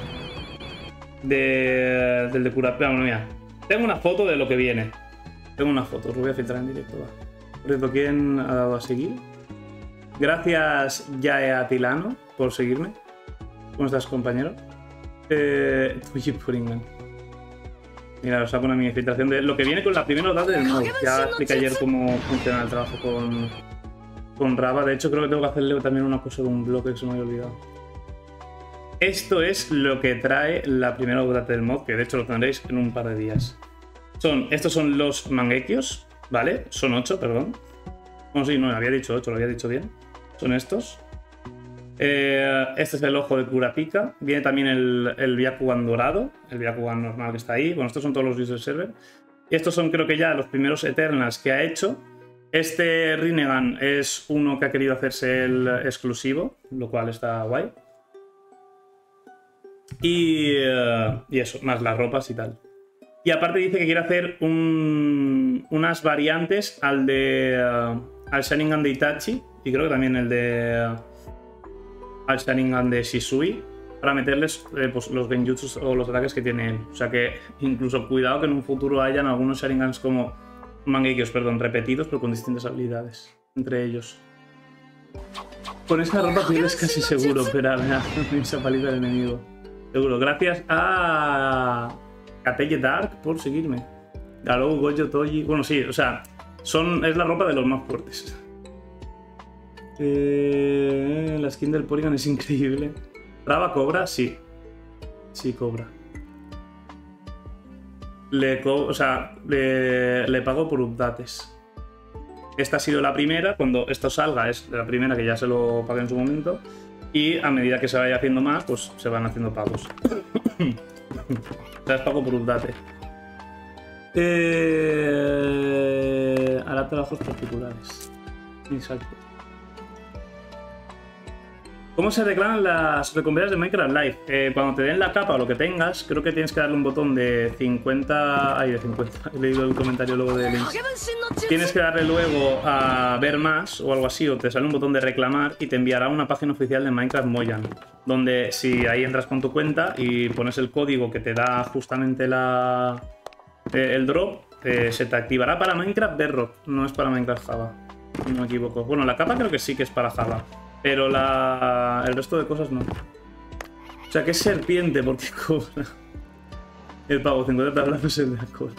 de del de Kurapika. Bueno, mira, tengo una foto de lo que viene. Tengo una foto, os lo voy a filtrar en directo. Va. Por cierto, ¿quién ha dado a seguir? Gracias, Yae Tilano, por seguirme. ¿Cómo estás, compañero? Eh, Twitchy Puringan. Mira, os saco una mini filtración de lo que viene con la primera data del mod. Ya expliqué ayer cómo funciona el trabajo con, con Raba. De hecho, creo que tengo que hacerle también una cosa de un bloque que se me había olvidado. Esto es lo que trae la primera update del mod, que de hecho lo tendréis en un par de días. Son, estos son los Mangekyos, ¿vale? Son ocho, perdón. No, sí, no, había dicho ocho, lo había dicho bien. Son estos. Eh, este es el ojo de Kurapika. Viene también el, el Byakugan dorado, el Byakugan normal que está ahí. Bueno, estos son todos los user server. Y estos son, creo que ya, los primeros Eternals que ha hecho. Este Rinnegan es uno que ha querido hacerse el exclusivo, lo cual está guay. Y, uh, y eso, más las ropas y tal. Y aparte dice que quiere hacer un, unas variantes al de uh, al Sharingan de Itachi. Y creo que también el de uh, al Sharingan de Shisui, para meterles eh, pues, los genjutsus o los ataques que tiene él. O sea que incluso cuidado que en un futuro hayan algunos Sharingans como Mangekyos, perdón, repetidos pero con distintas habilidades entre ellos. Con esta ropa pierdes casi seguro, pero esa paliza del enemigo. Seguro. Gracias a Kateye Dark por seguirme. Galou, Gojo, Toji. Bueno, sí, o sea, son, es la ropa de los más fuertes. Eh, la skin del Porygon es increíble. ¿Raba cobra? Sí. Sí, cobra. Le, co o sea, le, le pago por updates. Esta ha sido la primera. Cuando esto salga es la primera que ya se lo pagué en su momento. Y a medida que se vaya haciendo más, pues se van haciendo pagos. O sea, es pago por update. Eh... Hará trabajos particulares. Exacto. ¿Cómo se reclaman las recompensas de Minecraft Live? Eh, cuando te den la capa o lo que tengas, creo que tienes que darle un botón de cincuenta... Ay, de cincuenta. He leído el comentario luego de Links. Tienes que darle luego a ver más o algo así, o te sale un botón de reclamar y te enviará a una página oficial de Minecraft Mojang, donde si ahí entras con tu cuenta y pones el código que te da justamente la, eh, el drop, eh, se te activará para Minecraft Bedrock, no es para Minecraft Java, si no me equivoco. Bueno, la capa creo que sí que es para Java. Pero la... el resto de cosas no. O sea, que es serpiente porque cobra. El pavo, cincuenta tablas el de alcohol.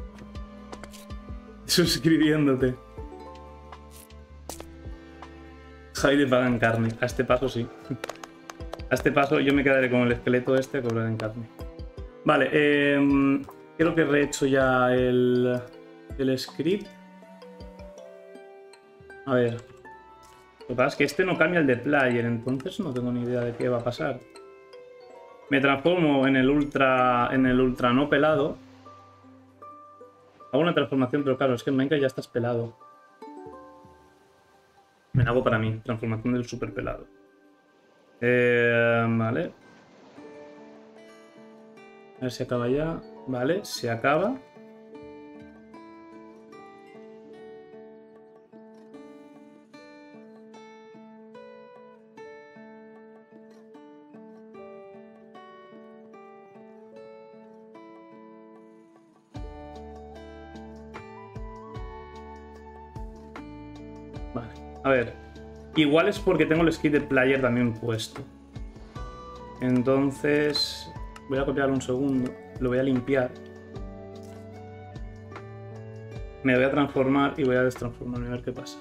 Suscribiéndote. Javi le pagan carne. A este paso sí. A este paso yo me quedaré con el esqueleto este a cobrar en carne. Vale, eh, creo que he rehecho ya el, el script. A ver. Lo que pasa es que este no cambia el de player, entonces no tengo ni idea de qué va a pasar. Me transformo en el ultra en el ultra no pelado. Hago una transformación, pero claro, es que en Minecraft ya estás pelado. Me la hago para mí, transformación del super pelado. Eh, vale. A ver si acaba ya. Vale, se acaba. Vale, a ver. Igual es porque tengo el skin de player también puesto. Entonces... voy a copiar un segundo. Lo voy a limpiar. Me voy a transformar y voy a destransformarme a ver qué pasa.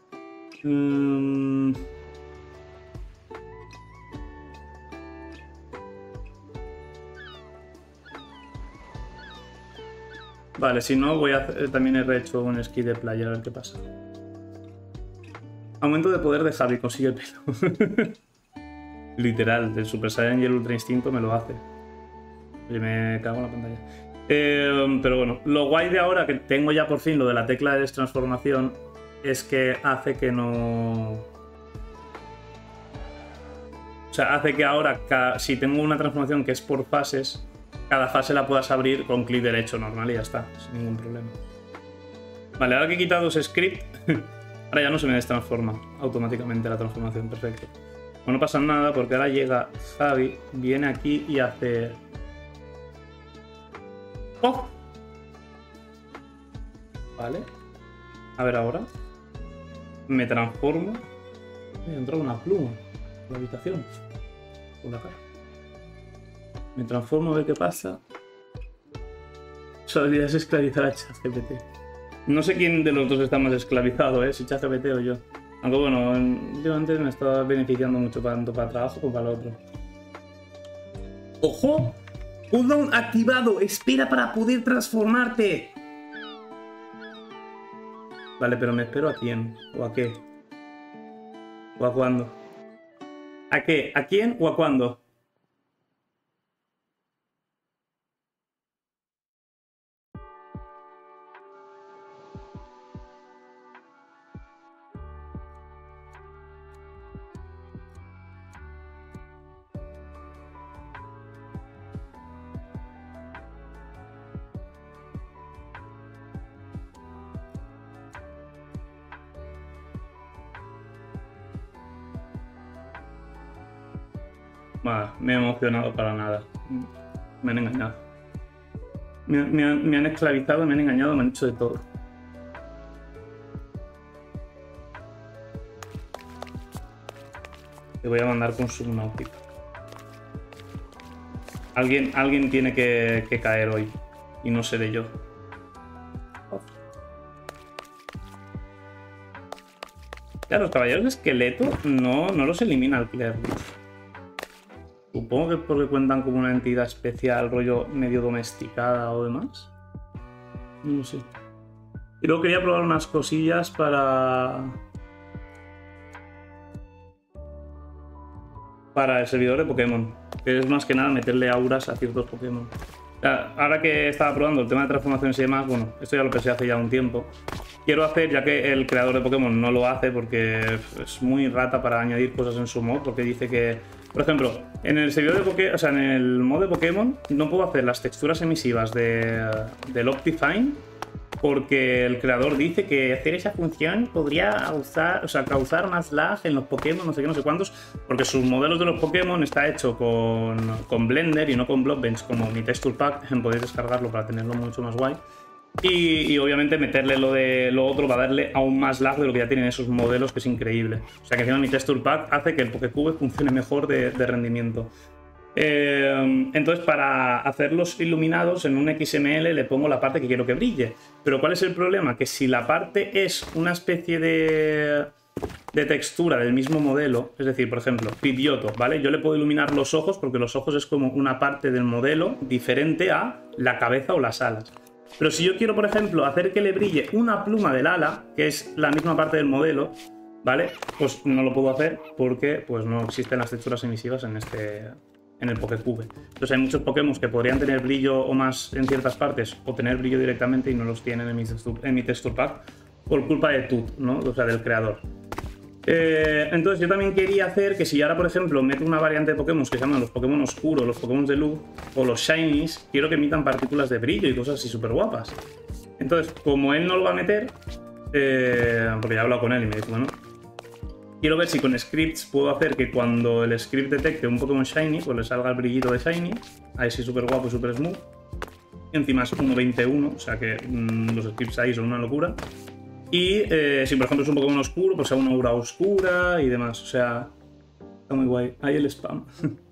Mm... Vale, si no, voy a hacer, también he rehecho un skin de player a ver qué pasa. Aumento de poder de Javi, consigue el pelo. Literal, el Super Saiyan y el Ultra Instinto me lo hace. Oye, me cago en la pantalla. Eh, pero bueno, lo guay de ahora que tengo ya por fin lo de la tecla de destransformación es que hace que no... O sea, hace que ahora, cada... si tengo una transformación que es por fases, cada fase la puedas abrir con clic derecho normal y ya está, sin ningún problema. Vale, ahora que he quitado ese script, ahora ya no se me destransforma automáticamente la transformación, perfecto. Bueno, no pasa nada porque ahora llega Javi, viene aquí y hace... ¡Oh! Vale. A ver ahora. Me transformo. Me ha entrado una pluma en la habitación. Por la cara. Me transformo a ver qué pasa. Su habilidad es esclavizar a ChatGPT. No sé quién de los dos está más esclavizado, ¿eh? Si ChatGPT o yo. Aunque bueno, últimamente me está beneficiando mucho tanto para el trabajo como para el otro. ¡Ojo! Cooldown activado. Espera para poder transformarte. Vale, pero me espero a quién. ¿O a qué? ¿O a cuándo? ¿A qué? ¿A quién o a cuándo? Vale, me he emocionado para nada. Me han engañado. Me, me, han, me han esclavizado, me han engañado, me han hecho de todo. Te voy a mandar con Subnautica. Alguien, alguien tiene que, que caer hoy. Y no seré yo. Ya, los caballeros de esqueleto no, no los elimina el Clear. Supongo que porque cuentan como una entidad especial, rollo medio domesticada o demás. No sé. Y luego quería probar unas cosillas para... Para el servidor de Pokémon. Que es más que nada meterle auras a ciertos Pokémon. O sea, ahora que estaba probando el tema de transformaciones y demás, bueno, esto ya lo pensé hace ya un tiempo. Quiero hacer, ya que el creador de Pokémon no lo hace porque es muy rata para añadir cosas en su mod, porque dice que... Por ejemplo, en el servidor de Pokémon, o sea, en el mod de Pokémon no puedo hacer las texturas emisivas de, del Optifine porque el creador dice que hacer esa función podría causar, o sea, causar más lag en los Pokémon, no sé qué, no sé cuántos, porque sus modelos de los Pokémon está hecho con, con Blender y no con Blockbench, como mi Texture Pack, podéis descargarlo para tenerlo mucho más guay. Y, y obviamente meterle lo de lo otro va a darle aún más lag de lo que ya tienen esos modelos, que es increíble. O sea que encima mi Texture Pack hace que el Pokecube funcione mejor de, de rendimiento. Eh, entonces para hacerlos iluminados en un X M L le pongo la parte que quiero que brille. Pero ¿cuál es el problema? Que si la parte es una especie de, de textura del mismo modelo, es decir, por ejemplo, Pidgeotto, ¿vale? Yo le puedo iluminar los ojos porque los ojos es como una parte del modelo diferente a la cabeza o las alas. Pero si yo quiero, por ejemplo, hacer que le brille una pluma del ala, que es la misma parte del modelo, ¿vale? Pues no lo puedo hacer porque pues, no existen las texturas emisivas en, este, en el Pokecube. Entonces hay muchos Pokémon que podrían tener brillo o más en ciertas partes, o tener brillo directamente y no los tienen en mi texture, en mi texture pack, por culpa de Tut, ¿no? O sea, del creador. Eh, entonces yo también quería hacer que si ahora, por ejemplo, meto una variante de Pokémon que se llaman los Pokémon oscuros, los Pokémon de luz o los Shinies, quiero que emitan partículas de brillo y cosas así súper guapas. Entonces, como él no lo va a meter, eh, porque ya he hablado con él y me dijo, bueno, quiero ver si con scripts puedo hacer que cuando el script detecte un Pokémon Shiny, pues le salga el brillito de Shiny, ahí sí súper guapo y súper smooth. Y encima es uno veintiuno, o sea que mmm, los scripts ahí son una locura. Y eh, si por ejemplo es un Pokémon oscuro, pues sea una aura oscura y demás. O sea, está muy guay. Ahí el spam.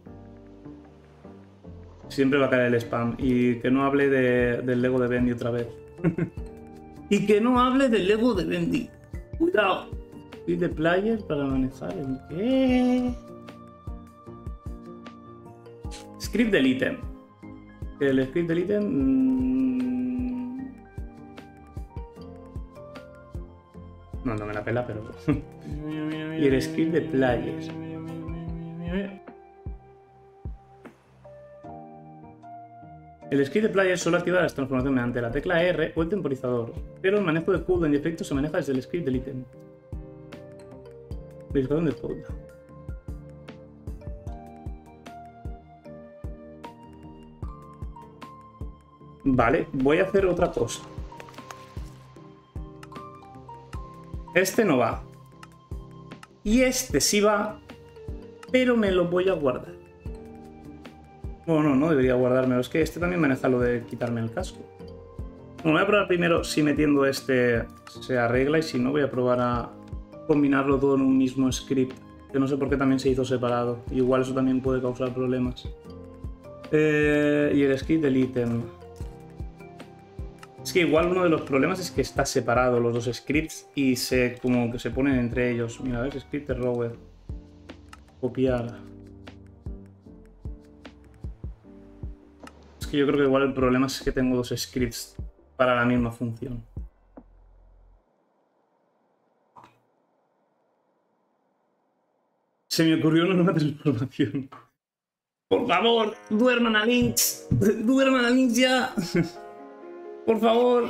Siempre va a caer el spam. Y que no hable de, del Lego de Bendy otra vez. Y que no hable del Lego de Bendy. Cuidado. Script de player para manejar el qué. Script del ítem. El script del ítem. Mmm... No, no me la pela, pero... Y el script de players. El script de players solo activa las transformaciones mediante la tecla R o el temporizador, pero el manejo de cooldown y efectos se maneja desde el script del ítem. Verificación de cooldown. Vale, voy a hacer otra cosa. Este no va. Y este sí va, pero me lo voy a guardar. Bueno, no, no debería guardármelo. Es que este también maneja lo de quitarme el casco. Bueno, voy a probar primero si metiendo este se arregla y si no voy a probar a combinarlo todo en un mismo script. Que no sé por qué también se hizo separado. Igual eso también puede causar problemas. Eh, y el script del ítem. Es que igual uno de los problemas es que está separado los dos scripts y se como que se ponen entre ellos. Mira, ves, script de Rower. Copiar. Es que yo creo que igual el problema es que tengo dos scripts para la misma función. Se me ocurrió una nueva transformación. Por favor, duerman a Lynx. Duerman a Lynx ya. Por favor.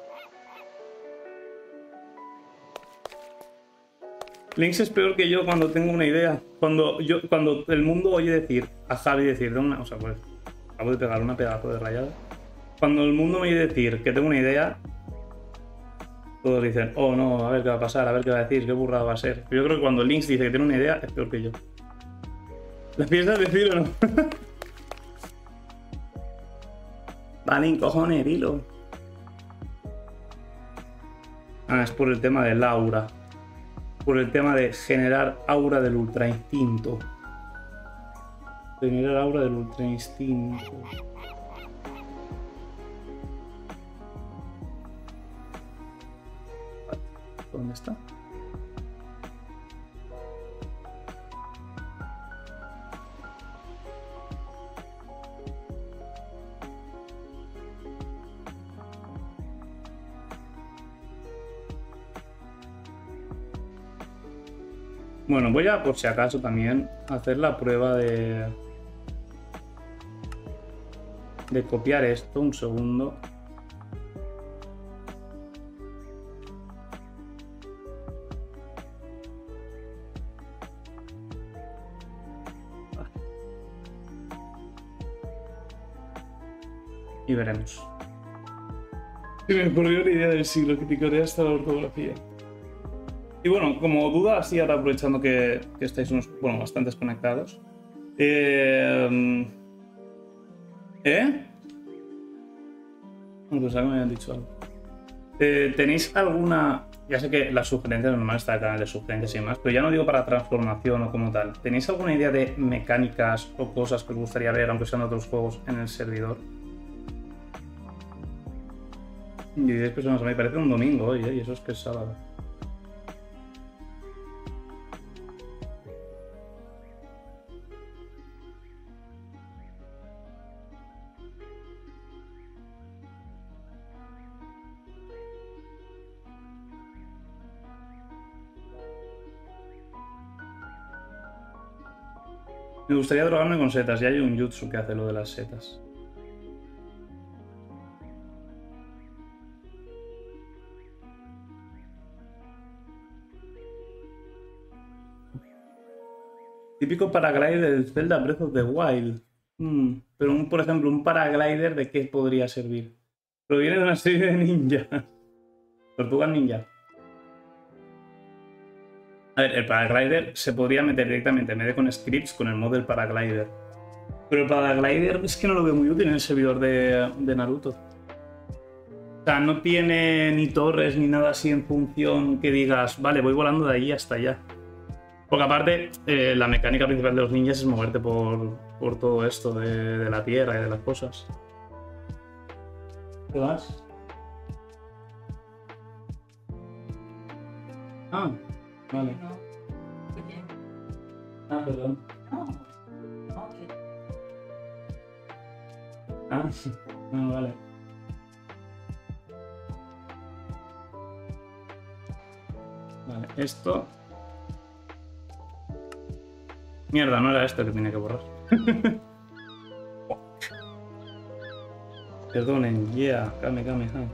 Lynx es peor que yo cuando tengo una idea. Cuando yo, cuando el mundo oye decir a Javi decir de una, o sea, pues acabo de pegar una pedazo de rayada. Cuando el mundo me oye decir que tengo una idea, todos dicen, oh no, a ver qué va a pasar, a ver qué va a decir, qué burrada va a ser. Yo creo que cuando Lynx dice que tiene una idea es peor que yo. ¿Las piensas decir o no? Vale, cojones, dilo. Ah, es por el tema del aura. Por el tema de generar aura del ultra instinto. Generar aura del ultra instinto. ¿Dónde está? Bueno, voy a, por si acaso, también hacer la prueba de... de copiar esto, un segundo. Y veremos. Se me ocurrió la idea del siglo que picorea hasta la ortografía. Y bueno, como duda, así ahora aprovechando que, que estáis unos, bueno, bastantes conectados. Eh, ¿Eh? Bueno, pues algo me habían dicho algo. Eh, ¿Tenéis alguna...? Ya sé que las sugerencias normales está el canal de sugerencias y demás, pero ya no digo para transformación o como tal. ¿Tenéis alguna idea de mecánicas o cosas que os gustaría ver, aunque sean otros juegos, en el servidor? diez personas, me parece un domingo hoy, ¿eh? Y eso es que es sábado. Me gustaría drogarme con setas, ya hay un jutsu que hace lo de las setas. Típico paraglider del Zelda Breath of the Wild. Hmm, pero, un, por ejemplo, un paraglider, ¿de qué podría servir? Proviene de una serie de ninjas. Tortugas ninja. A ver, el paraglider se podría meter directamente en vez de con scripts con el mod del paraglider. Pero el paraglider es que no lo veo muy útil en el servidor de, de Naruto. O sea, no tiene ni torres ni nada así en función que digas, vale, voy volando de ahí hasta allá. Porque aparte, eh, la mecánica principal de los ninjas es moverte por, por todo esto de, de la tierra y de las cosas. ¿Qué vas? Ah, vale. Ah, perdón. Ah, no, vale. Vale, esto... Mierda, no era esto que tenía que borrar. Perdonen, yeah, Kame, Kame, ah.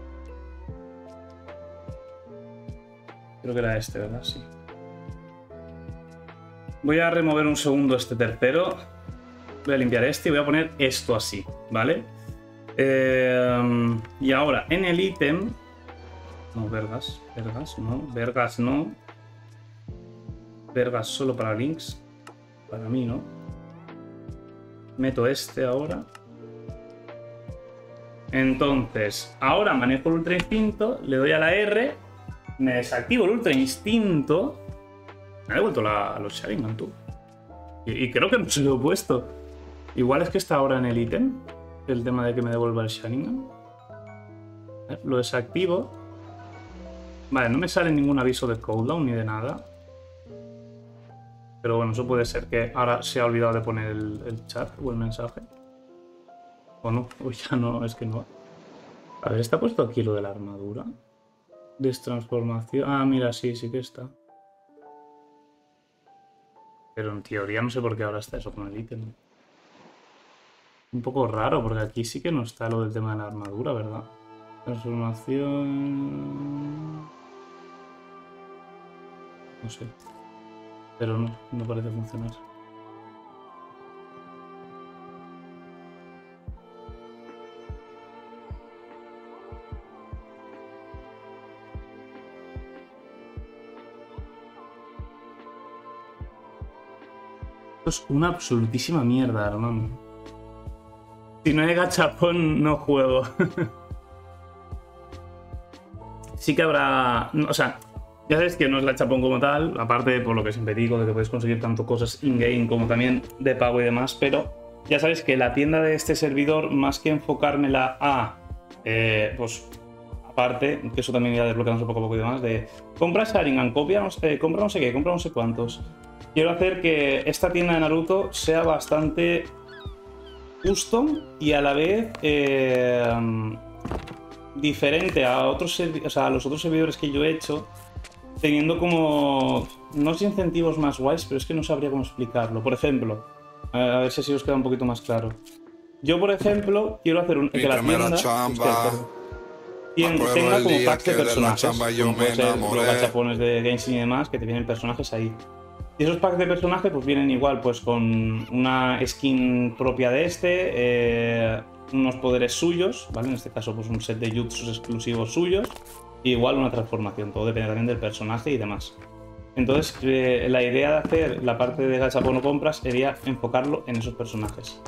Creo que era este, ¿verdad? Sí. Voy a remover un segundo este tercero. Voy a limpiar este y voy a poner esto así, ¿vale? Eh, y ahora, en el ítem... No, vergas, vergas, no, vergas no. Vergas solo para links. Para mí, ¿no? Meto este ahora. Entonces, ahora manejo el Ultra Instinto, le doy a la R, me desactivo el Ultra Instinto. Me ha devuelto la, los Sharingan, tú. Y, y creo que no se lo he puesto. Igual es que está ahora en el ítem, el tema de que me devuelva el Sharingan. Lo desactivo. Vale, no me sale ningún aviso de cooldown ni de nada. Pero bueno, eso puede ser que ahora se ha olvidado de poner el, el chat o el mensaje. O no, o ya no, es que no. A ver, ¿está puesto aquí lo de la armadura? Destransformación. Ah, mira, sí, sí que está. Pero en teoría no sé por qué ahora está eso con el ítem. Un poco raro, porque aquí sí que no está lo del tema de la armadura, ¿verdad? Transformación... No sé. Pero no, no parece funcionar. Esto es una absolutísima mierda, hermano. Si no hay gachapón, no juego. Sí que habrá... O sea... Ya sabéis que no es la chapón como tal, aparte por lo que siempre digo, de que podéis conseguir tanto cosas in-game como también de pago y demás, pero ya sabéis que la tienda de este servidor, más que enfocármela a, eh, pues, aparte, que eso también ya desbloqueamos un poco a poco y demás, de compra Sharingan, copia, no sé, compra no sé qué, compra no sé cuántos. Quiero hacer que esta tienda de Naruto sea bastante custom y a la vez eh, diferente a, otros, o sea, a los otros servidores que yo he hecho, teniendo como, no sé, incentivos más guays, pero es que no sabría cómo explicarlo. Por ejemplo, a ver si así os queda un poquito más claro. Yo, por ejemplo, quiero hacer un, que la tienda hostia, tenga como packs de personajes, como puede ser los gachapones de Genshin y demás, que te vienen personajes ahí. Y esos packs de personajes pues vienen igual pues con una skin propia de este, eh, unos poderes suyos, ¿vale? En este caso pues un set de jutsus exclusivos suyos, y igual una transformación, todo depende también del personaje y demás. Entonces eh, la idea de hacer la parte de gachapón o compras sería enfocarlo en esos personajes.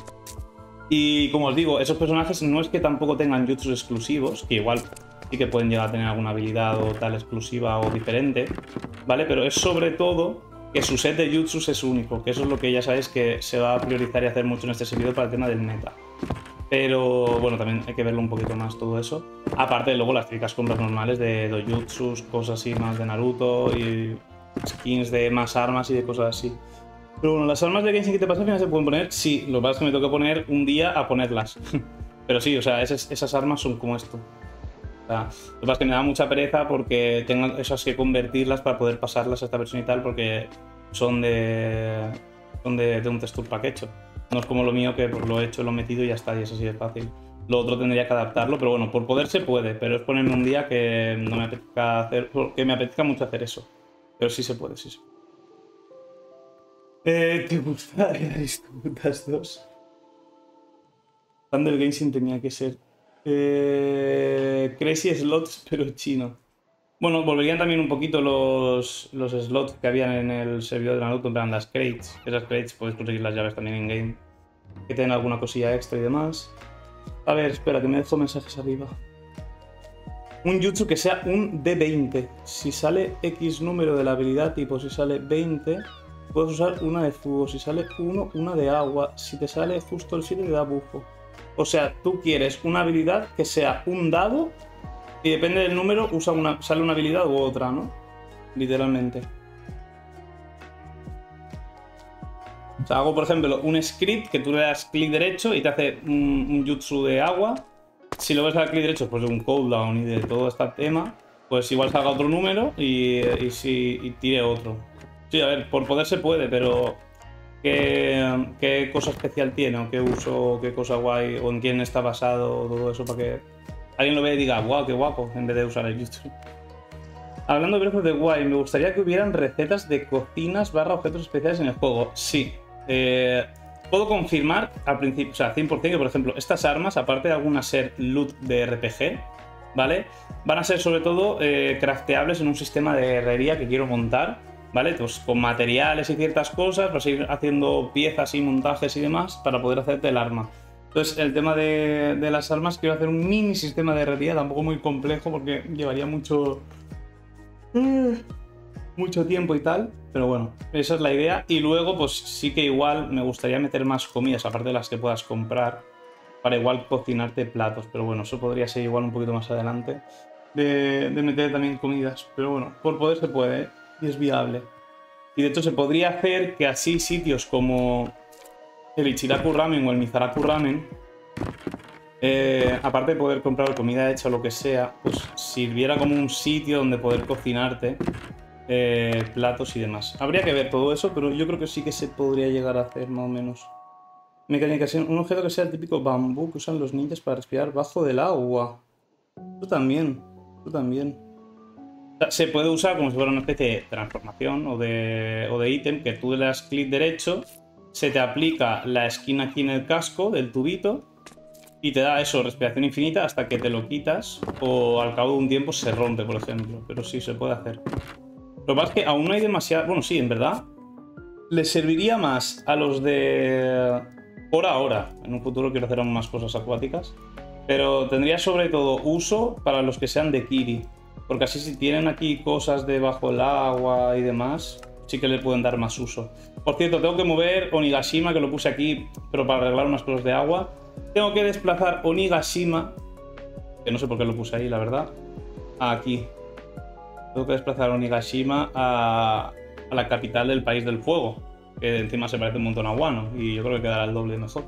Y como os digo, esos personajes no es que tampoco tengan jutsus exclusivos, que igual sí que pueden llegar a tener alguna habilidad o tal exclusiva o diferente, ¿vale? Pero es sobre todo que su set de jutsus es único, que eso es lo que ya sabéis que se va a priorizar y hacer mucho en este servidor para el tema del meta. Pero bueno, también hay que verlo un poquito más todo eso. Aparte de luego las típicas compras normales de dojutsus, cosas así más de Naruto y skins de más armas y de cosas así. Pero bueno, las armas de Genshin que te pasa al final se pueden poner, sí, lo que pasa es que me tengo que poner un día a ponerlas. Pero sí, o sea, esas, esas armas son como esto. O sea, lo que pasa es que me da mucha pereza porque tengo esas que convertirlas para poder pasarlas a esta versión y tal, porque son de, son de, de un texture pack hecho. No es como lo mío que pues, lo he hecho, lo he metido y ya está, y es así de fácil. Lo otro tendría que adaptarlo, pero bueno, por poder se puede, pero es ponerme un día que no me apetezca hacer, porque me apetezca mucho hacer eso. Pero sí se puede, sí se puede. Eh, ¿Te gusta Aristóbulas dos? Thunder Gazing tenía que ser. Eh, Crazy Slots, pero chino. Bueno, volverían también un poquito los, los slots que habían en el servidor de Naruto, en plan las crates. Esas crates puedes conseguir las llaves también en game. Que tengan alguna cosilla extra y demás. A ver, espera, que me dejo mensajes arriba. Un jutsu que sea un D veinte. Si sale X número de la habilidad, tipo si sale veinte, puedes usar una de fuego. Si sale uno, una de agua. Si te sale justo el siete, te da bufo. O sea, tú quieres una habilidad que sea un dado y depende del número, usa una, sale una habilidad u otra, ¿no? Literalmente. O sea, hago, por ejemplo, un script que tú le das clic derecho y te hace un, un jutsu de agua. Si lo ves a clic derecho, pues de un cooldown y de todo este tema, pues igual salga otro número y, y, si, y tire otro. Sí, a ver, por poder se puede, pero ¿qué, qué cosa especial tiene? ¿O qué uso? ¿O qué cosa guay? ¿O en quién está basado? Todo eso para que alguien lo vea y diga, wow, qué guapo, en vez de usar el YouTube. Hablando de Breath of the Wild, me gustaría que hubieran recetas de cocinas barra objetos especiales en el juego. Sí. Eh, puedo confirmar al principio, o sea, cien por cien que, por ejemplo, estas armas, aparte de algunas ser loot de R P G, ¿vale? Van a ser sobre todo eh, crafteables en un sistema de herrería que quiero montar, ¿vale? Pues con materiales y ciertas cosas, para seguir haciendo piezas y montajes y demás para poder hacerte el arma. Entonces, el tema de, de las armas, quiero hacer un mini sistema de herrería, tampoco muy complejo porque llevaría mucho... mucho tiempo y tal, pero bueno, esa es la idea. Y luego, pues sí que igual me gustaría meter más comidas, aparte de las que puedas comprar, para igual cocinarte platos. Pero bueno, eso podría ser igual un poquito más adelante, de, de meter también comidas. Pero bueno, por poder se puede, ¿eh? Y es viable. Y de hecho se podría hacer que así sitios como el Ichiraku Ramen o el Mizaraku Ramen, eh, aparte de poder comprar comida hecha o lo que sea, pues sirviera como un sitio donde poder cocinarte eh, platos y demás. Habría que ver todo eso, pero yo creo que sí que se podría llegar a hacer más o menos. Mecánica, un objeto que sea el típico bambú que usan los ninjas para respirar bajo del agua. Tú también, tú también. O sea, se puede usar como si fuera una especie de transformación o de, o de ítem, que tú le das clic derecho, se te aplica la esquina aquí en el casco del tubito y te da eso, respiración infinita, hasta que te lo quitas o al cabo de un tiempo se rompe, por ejemplo. Pero sí, se puede hacer. Lo que pasa es que aún no hay demasiado... Bueno, sí, en verdad. Les serviría más a los de... Por ahora. En un futuro quiero hacer aún más cosas acuáticas. Pero tendría sobre todo uso para los que sean de Kiri. Porque así si tienen aquí cosas debajo del agua y demás, sí que le pueden dar más uso. Por cierto, tengo que mover Onigashima, que lo puse aquí, pero para arreglar unas cosas de agua. Tengo que desplazar Onigashima, que no sé por qué lo puse ahí, la verdad, a aquí. Tengo que desplazar Onigashima a, a la capital del país del fuego, que encima se parece un montón a Wano, y yo creo que quedará el doble mejor.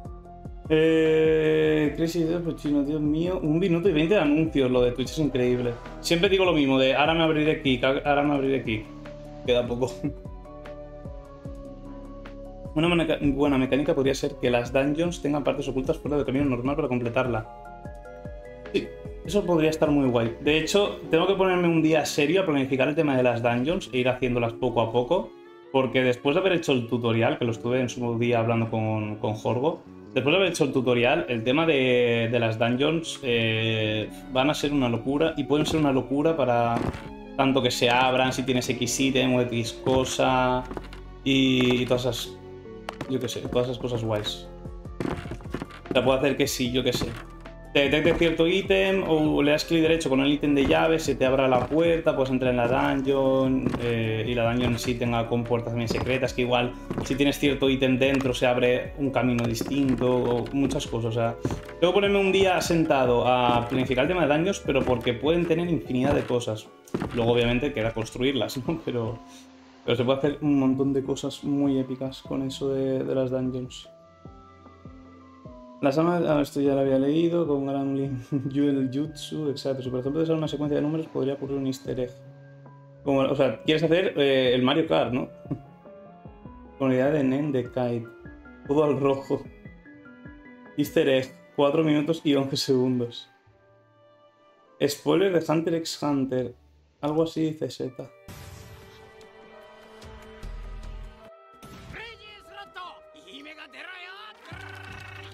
Eh, Crazy dos, chino, Dios mío, un minuto y veinte de anuncios, lo de Twitch es increíble. Siempre digo lo mismo, de ahora me abriré Kik, ahora me abriré Kik. Queda poco. Una meca buena mecánica podría ser que las dungeons tengan partes ocultas fuera del camino normal para completarla. Sí, eso podría estar muy guay. De hecho, tengo que ponerme un día serio a planificar el tema de las dungeons e ir haciéndolas poco a poco, porque después de haber hecho el tutorial, que lo estuve en su día hablando con, con Jorgo, después de haber hecho el tutorial, el tema de, de las dungeons eh, van a ser una locura, y pueden ser una locura para tanto que se abran, si tienes X ítem o X cosa, y, y todas esas, yo qué sé, todas esas cosas guays. O sea, puede hacer que sí, yo qué sé, te detecte cierto ítem o le das clic derecho con el ítem de llave, se te abra la puerta, puedes entrar en la dungeon eh, y la dungeon sí tenga con puertas también secretas, que igual si tienes cierto ítem dentro se abre un camino distinto o muchas cosas. O sea, tengo que ponerme un día sentado a planificar el tema de dungeons, pero porque pueden tener infinidad de cosas. Luego obviamente queda construirlas, ¿no? Pero, pero se puede hacer un montón de cosas muy épicas con eso de, de las dungeons. Las armas, ah, esto ya lo había leído, con Granulin, Jewel Jutsu, exacto. Si por ejemplo usar una secuencia de números podría ocurrir un easter egg. Como, o sea, quieres hacer eh, el Mario Kart, ¿no? Con la idea de Nen de Kite. Todo al rojo. Easter egg, cuatro minutos y once segundos. Spoiler de Hunter x Hunter. Algo así dice Z.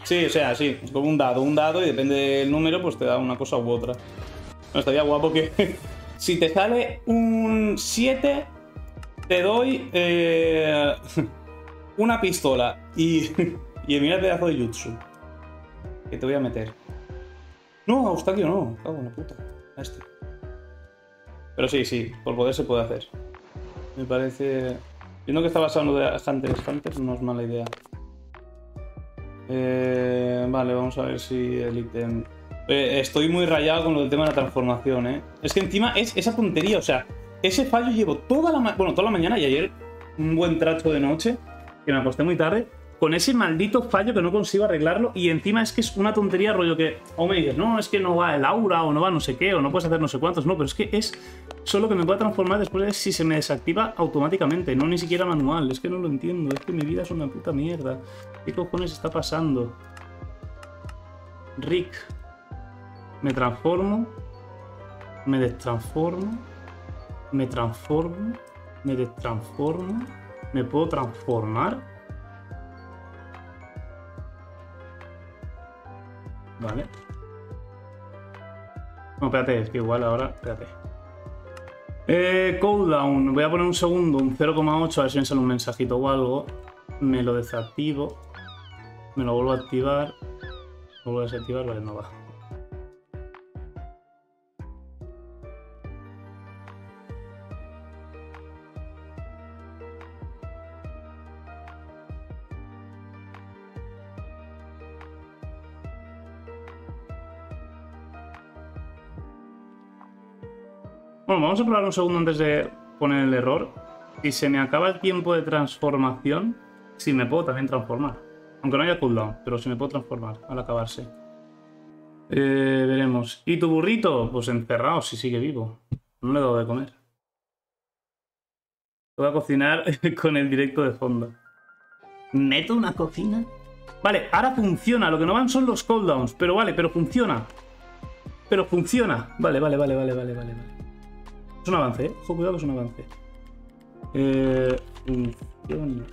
Sí, o sea, sí, es como un dado, un dado y depende del número, pues te da una cosa u otra. No, estaría guapo que si te sale un siete, te doy eh, una pistola y, y mira el pedazo de jutsu que te voy a meter. No, Eustaquio no, cago en la puta. A este. Pero sí, sí, por poder se puede hacer. Me parece... Viendo que está basado en lo de Hunter x Hunter, no es mala idea. Eh, vale, vamos a ver si el ítem... Eh, estoy muy rayado con lo del tema de la transformación, ¿eh? Es que encima es esa tontería, o sea, ese fallo llevo toda la, ma bueno, toda la mañana y ayer un buen tracho de noche, que me acosté muy tarde, con ese maldito fallo que no consigo arreglarlo y encima es que es una tontería, rollo que... O me dices, no, es que no va el aura o no va no sé qué o no puedes hacer no sé cuántos, no, pero es que es solo que me pueda transformar después de si se me desactiva automáticamente, no ni siquiera manual, es que no lo entiendo, es que mi vida es una puta mierda. ¿Qué cojones está pasando? Rick. Me transformo, me destransformo, me transformo, me destransformo, me puedo transformar. Vale. No, espérate, es que igual ahora, espérate. Eh, cooldown, voy a poner un segundo, un cero coma ocho, a ver si me sale un mensajito o algo. Me lo desactivo, me lo vuelvo a activar, lo vuelvo a desactivar, vale, no va. Bueno, vamos a probar un segundo antes de poner el error. Si se me acaba el tiempo de transformación, si me puedo también transformar. Aunque no haya cooldown, pero si me puedo transformar al acabarse. Eh, veremos. ¿Y tu burrito? Pues encerrado, si sigue vivo. No le he dado de comer. Voy a cocinar con el directo de fondo. ¿Meto una cocina? Vale, ahora funciona. Lo que no van son los cooldowns. Pero vale, pero funciona. Pero funciona. Vale, vale, vale, vale, vale, vale. Es un avance, ¿eh? Ojo, cuidado que es un avance. Eh, funciona.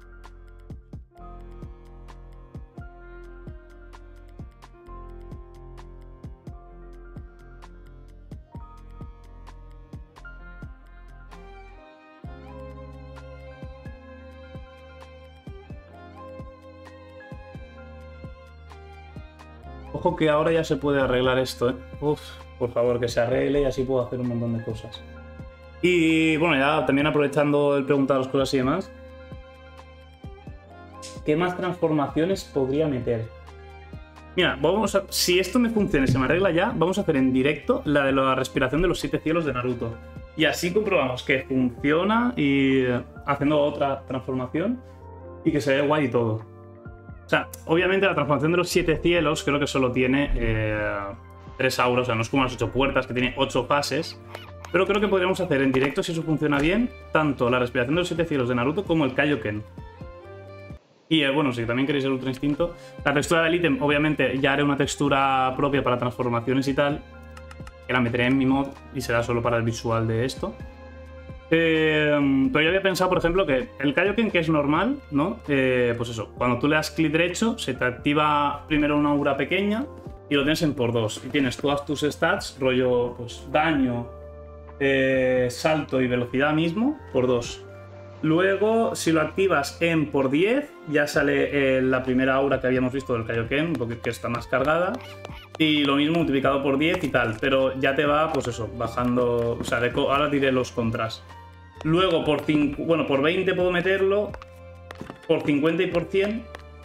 Ojo que ahora ya se puede arreglar esto, ¿eh? Uf, por favor, que se arregle y así puedo hacer un montón de cosas. Y bueno, ya también aprovechando el preguntar las cosas y demás. ¿Qué más transformaciones podría meter? Mira, vamos a, si esto me funciona y se me arregla ya, vamos a hacer en directo la de la respiración de los siete cielos de Naruto. Y así comprobamos que funciona y haciendo otra transformación y que se ve guay y todo. O sea, obviamente la transformación de los siete cielos creo que solo tiene eh, tres auras, o sea, no es como las ocho puertas, que tiene ocho fases. Pero creo que podríamos hacer en directo, si eso funciona bien, tanto la respiración de los siete cielos de Naruto como el Kaioken. Y eh, bueno, si también queréis el Ultra Instinto, la textura del ítem, obviamente ya haré una textura propia para transformaciones y tal, que la meteré en mi mod y será solo para el visual de esto. Eh, pero yo había pensado, por ejemplo, que el Kaioken, que es normal, ¿no? Eh, pues eso, cuando tú le das clic derecho, se te activa primero una aura pequeña y lo tienes en por dos. Y tienes todas tus stats, rollo, pues daño, eh, salto y velocidad mismo, por dos. Luego, si lo activas en por diez, ya sale eh, la primera aura que habíamos visto del Kaioken, porque que está más cargada. Y lo mismo multiplicado por diez y tal, pero ya te va, pues eso, bajando. O sea, de, ahora diré los contras. Luego, por cinco, bueno, por veinte puedo meterlo, por cincuenta y por cien,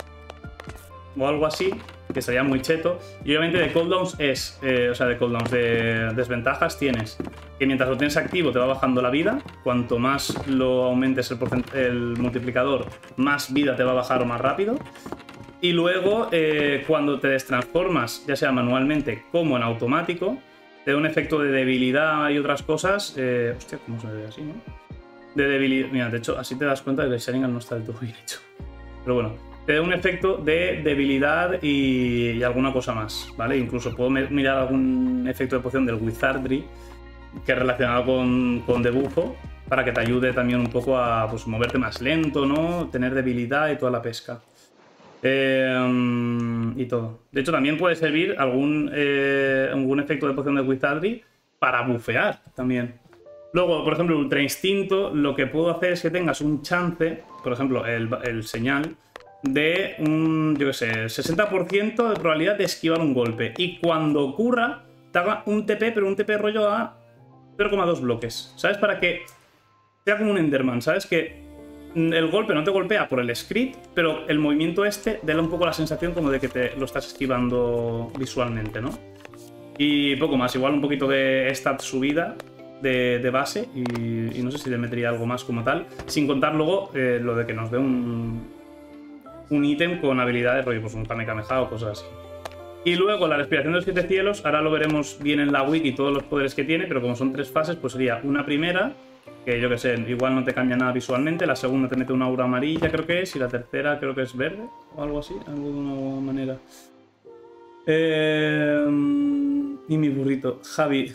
o algo así, que sería muy cheto. Y obviamente de cooldowns es, eh, o sea, de cooldowns, de desventajas tienes que mientras lo tienes activo te va bajando la vida. Cuanto más lo aumentes el, el multiplicador, más vida te va a bajar o más rápido. Y luego, eh, cuando te destransformas, ya sea manualmente como en automático, te da un efecto de debilidad y otras cosas. Eh, hostia, ¿cómo se ve así, no? De debilidad. Mira, de hecho, así te das cuenta de que el Sharingan no está del todo bien hecho. Pero bueno, te da un efecto de debilidad y, y alguna cosa más, ¿vale? Incluso puedo mirar algún efecto de poción del Wizardry que es relacionado con, con debufo, para que te ayude también un poco a pues, moverte más lento, ¿no? Tener debilidad y toda la pesca. Eh, y todo. De hecho, también puede servir algún, eh, algún efecto de poción de Wizardry para bufear también. Luego, por ejemplo, Ultra Instinto, lo que puedo hacer es que tengas un chance, por ejemplo, el, el señal, de un, yo qué sé, sesenta por ciento de probabilidad de esquivar un golpe. Y cuando ocurra, te haga un T P, pero un T P rollo a cero coma dos bloques. ¿Sabes? Para que sea como un Enderman, ¿sabes? Que el golpe no te golpea por el script, pero el movimiento este da un poco la sensación como de que te lo estás esquivando visualmente, ¿no? Y poco más, igual un poquito de stat subida de, de base y, y no sé si le metería algo más como tal, sin contar luego eh, lo de que nos dé un, un ítem con habilidades, rollo, pues un Kamehameha o cosas así. Y luego la respiración de los siete cielos, ahora lo veremos bien en la wiki todos los poderes que tiene, pero como son tres fases, pues sería una primera, que yo que sé, igual no te cambia nada visualmente, la segunda te mete una aura amarilla, creo que es, y la tercera creo que es verde, o algo así, de alguna manera. Eh, y mi burrito, Javi.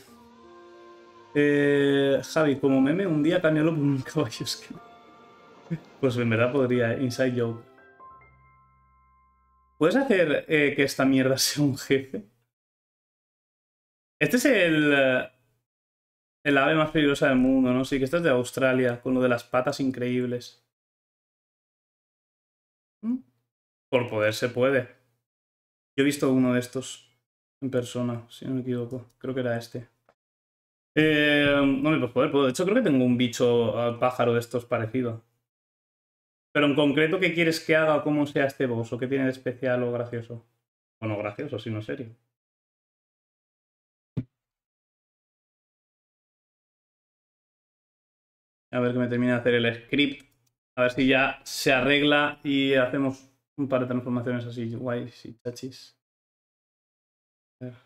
Eh, Javi, como meme, un día cámbialo por un caballo esqueleto. Pues en verdad podría, inside joke. ¿Puedes hacer eh, que esta mierda sea un jefe? Este es el... El ave más peligrosa del mundo, ¿no? Sí, que este es de Australia, con lo de las patas increíbles. Por poder se puede. Yo he visto uno de estos en persona, si no me equivoco. Creo que era este. Eh, no me puedo poder. De hecho, creo que tengo un bicho al pájaro de estos parecido. Pero en concreto, ¿qué quieres que haga o cómo sea este boss? ¿O qué tiene de especial o gracioso? O no gracioso, sino serio. A ver que me termine de hacer el script. A ver si ya se arregla y hacemos un par de transformaciones así guays y chachis. A ver.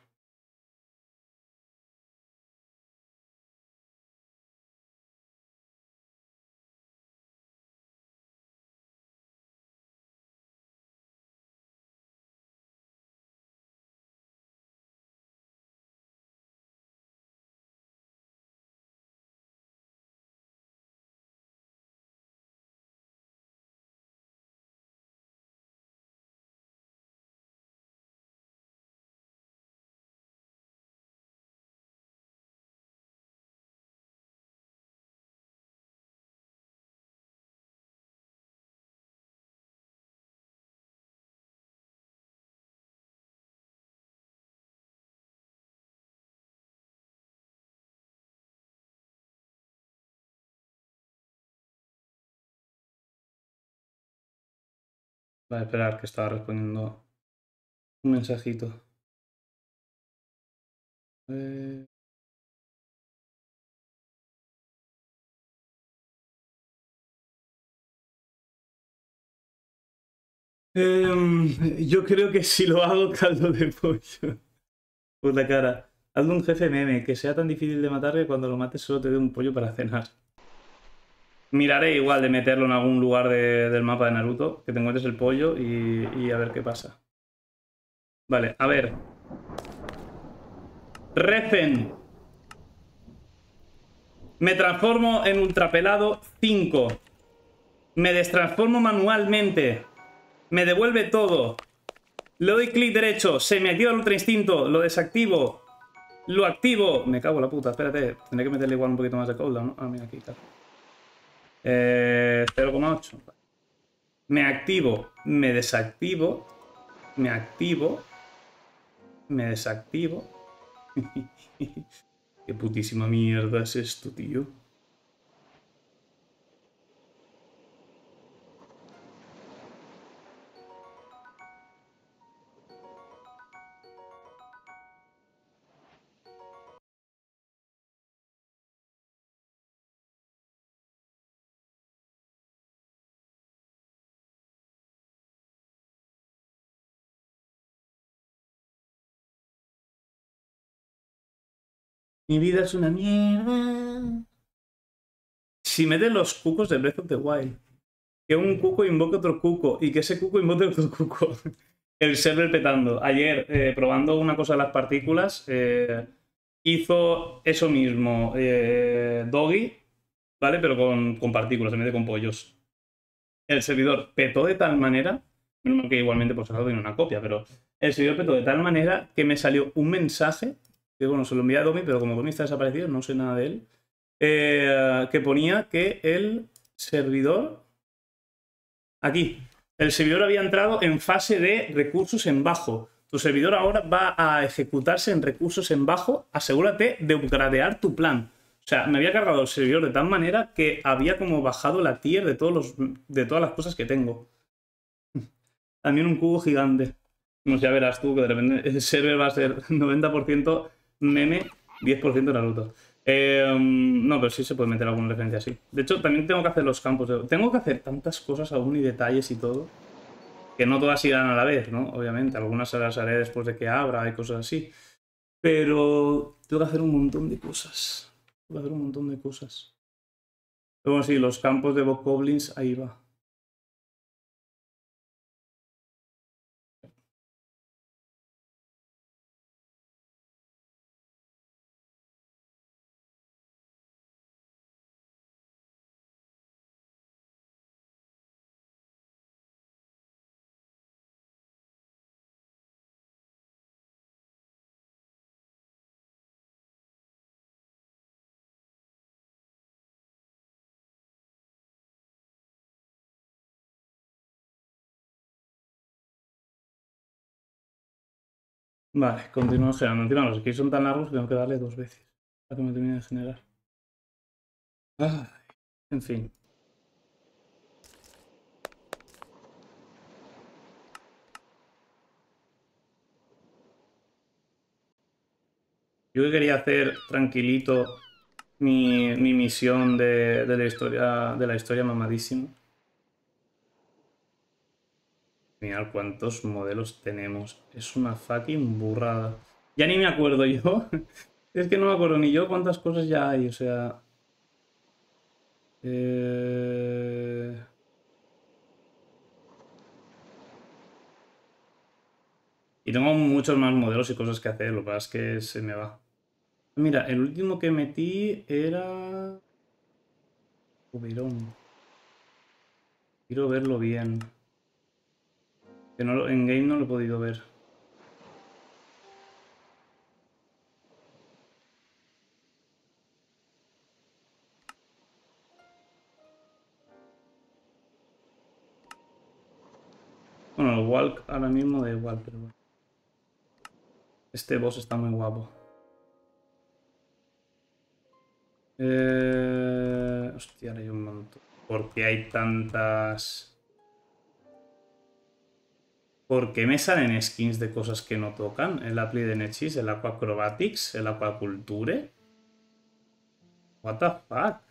Voy a esperar que estaba respondiendo un mensajito. Eh... Eh, yo creo que si lo hago, caldo de pollo. Por la cara. Hazle un jefe meme que sea tan difícil de matar que cuando lo mates solo te dé un pollo para cenar. Miraré igual de meterlo en algún lugar de, del mapa de Naruto, que te encuentres el pollo y, y a ver qué pasa. Vale, a ver. Recen. Me transformo en ultrapelado cinco. Me destransformo manualmente. Me devuelve todo. Le doy clic derecho. Se me activa el ultra instinto. Lo desactivo. Lo activo. Me cago en la puta. Espérate. Tendré que meterle igual un poquito más de cooldown, ¿no? Ah, mira aquí, claro. Eh, cero coma ocho. Me activo. Me desactivo. Me activo. Me desactivo. Qué putísima mierda es esto, tío. Mi vida es una mierda. Si metes los cucos de Breath of the Wild, que un cuco invoque otro cuco y que ese cuco invoque otro cuco. El server petando. Ayer, eh, probando una cosa de las partículas, eh, hizo eso mismo eh, Doggy, ¿vale? Pero con, con partículas, en vez de con pollos. El servidor petó de tal manera, menos mal que igualmente por si acaso tiene una copia, pero el servidor petó de tal manera que me salió un mensaje, que bueno, se lo envié a Domi, pero como Domi está desaparecido, no sé nada de él, eh, que ponía que el servidor... Aquí, el servidor había entrado en fase de recursos en bajo. Tu servidor ahora va a ejecutarse en recursos en bajo. Asegúrate de upgradear tu plan. O sea, me había cargado el servidor de tal manera que había como bajado la tier de, todos los, de todas las cosas que tengo. También un cubo gigante. Pues ya verás tú que de repente el server va a ser noventa por ciento meme, diez por ciento Naruto. Eh, no, pero sí se puede meter alguna referencia así. De hecho, también tengo que hacer los campos. De... Tengo que hacer tantas cosas aún y detalles y todo. Que no todas irán a la vez, ¿no? Obviamente, algunas las haré después de que abra y cosas así. Pero tengo que hacer un montón de cosas. Tengo que hacer un montón de cosas. Pero bueno, sí, los campos de Bokoblins, ahí va. Vale, continúo generando. Encima los skills son tan largos que tengo que darle dos veces para que me termine de generar. Ay, en fin. Yo que quería hacer tranquilito mi, mi misión de, de la historia de la historia mamadísima. Mirad cuántos modelos tenemos. Es una fucking burrada. Ya ni me acuerdo yo. Es que no me acuerdo ni yo cuántas cosas ya hay. O sea... Eh... Y tengo muchos más modelos y cosas que hacer. Lo que pasa es que se me va. Mira, el último que metí era... Ubirón. Quiero verlo bien. Que no lo... en game no lo he podido ver. Bueno, el walk ahora mismo da igual, pero bueno. Este boss está muy guapo. Eh... Hostia, hay un montón. ¿Por qué hay tantas...? ¿Por qué me salen skins de cosas que no tocan? El Apply de Nechis, el Aqua Acrobatics, el Aquaculture. What the fuck?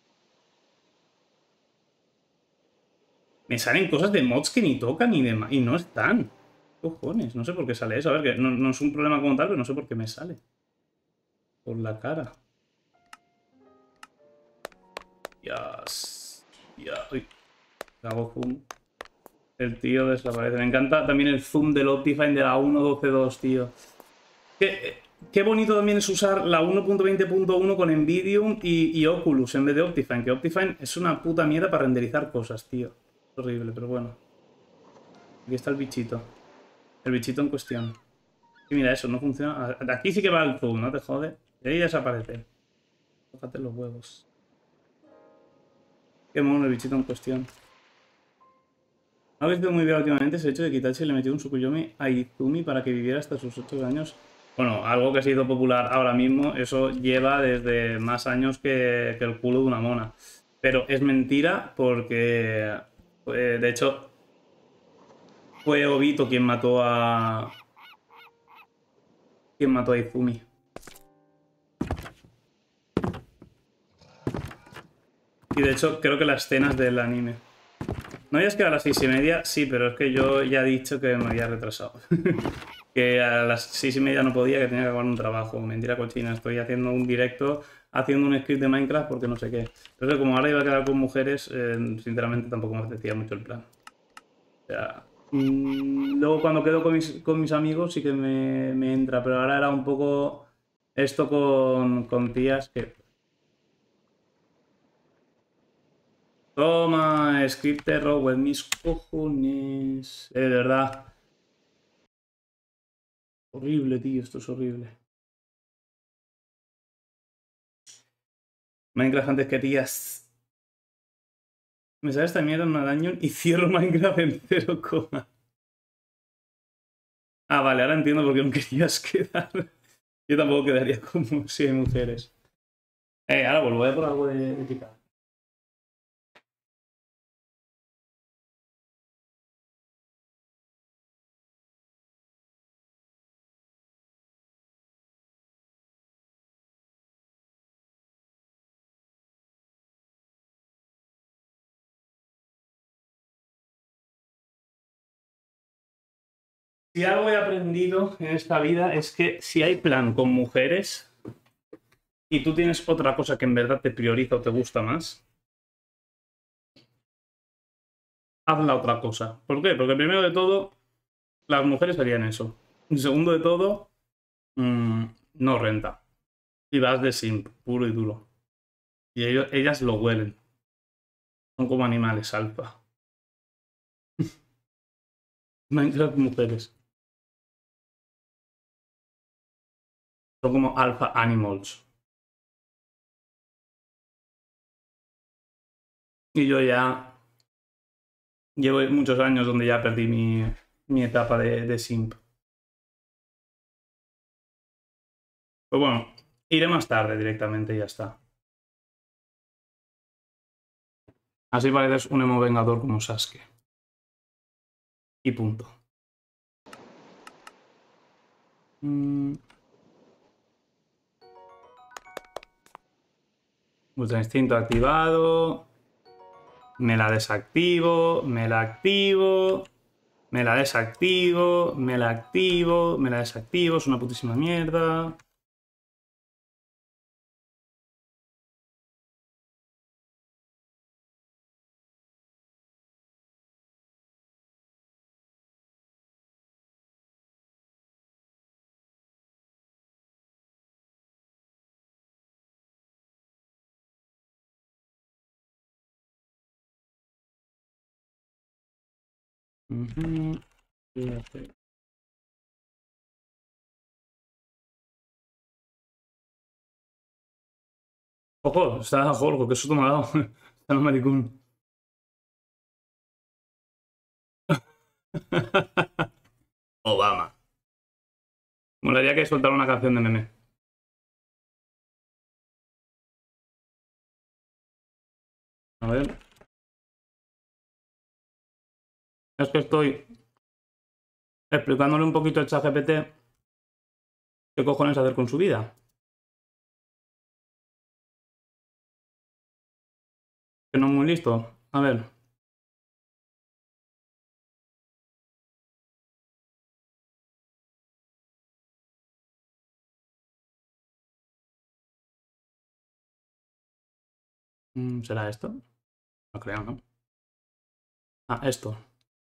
Me salen cosas de mods que ni tocan y, de y no están. Cojones, no sé por qué sale eso. A ver, que no, no es un problema como tal, pero no sé por qué me sale. Por la cara. Yes. Ya. Uy. Hago zoom. El tío desaparece. Me encanta también el zoom del Optifine de la uno punto doce punto dos, tío. Qué, qué bonito también es usar la uno punto veinte punto uno con Nvidium y, y Oculus en vez de Optifine. Que Optifine es una puta mierda para renderizar cosas, tío. Es horrible, pero bueno. Aquí está el bichito. El bichito en cuestión. Y mira, eso no funciona. Aquí sí que va el zoom, no te jode. Y ahí desaparece. Tócate los huevos. Qué mono el bichito en cuestión. Algo que estoy muy bien últimamente es el hecho de que Itachi le metió un Tsukuyomi a Izumi para que viviera hasta sus ocho años. Bueno, algo que ha sido popular ahora mismo, eso lleva desde más años que, que el culo de una mona. Pero es mentira porque, eh, de hecho, fue Obito quien mató a... quien mató a Izumi. Y de hecho, creo que las escenas del anime. No digas que a las seis y media, sí, pero es que yo ya he dicho que me había retrasado. Que a las seis y media no podía, que tenía que acabar un trabajo. Mentira cochina, estoy haciendo un directo, haciendo un script de Minecraft porque no sé qué. Entonces, como ahora iba a quedar con mujeres, eh, sinceramente tampoco me apetecía mucho el plan. O sea, mmm, luego cuando quedo con mis, con mis amigos sí que me, me entra, pero ahora era un poco esto con, con tías que... Toma, script error, mis cojones. Eh, de verdad. Horrible, tío, esto es horrible. Minecraft antes querías... Me sale esta mierda en una dungeon y cierro Minecraft en cero coma. Ah, vale, ahora entiendo por qué no querías quedar. Yo tampoco quedaría como si hay mujeres. Eh, ahora vuelvo, voy a por algo de, de picar. Si algo he aprendido en esta vida es que si hay plan con mujeres y tú tienes otra cosa que en verdad te prioriza o te gusta más, haz la otra cosa. ¿Por qué? Porque primero de todo, las mujeres harían eso. Y segundo de todo, mmm, no renta. Y vas de simp, puro y duro. Y ellos, ellas lo huelen. Son como animales alfa. Minecraft mujeres. Son como alpha animals. Y yo ya llevo muchos años donde ya perdí mi, mi etapa de, de simp. Pues bueno, iré más tarde directamente y ya está. Así pareces un emo vengador como Sasuke. Y punto. Mm. Ultra instinto activado. Me la desactivo. Me la activo. Me la desactivo. Me la activo. Me la desactivo. Es una putísima mierda. Uh-huh. Ojo, está Jorgo, que susto me ha dado. Está en el maricón. Obama. Molaría que soltara una canción de meme. A ver. Es que estoy explicándole un poquito a ChatGPT qué cojones hacer con su vida. Que no muy listo. A ver. ¿Será esto? No creo, ¿no? Ah, esto.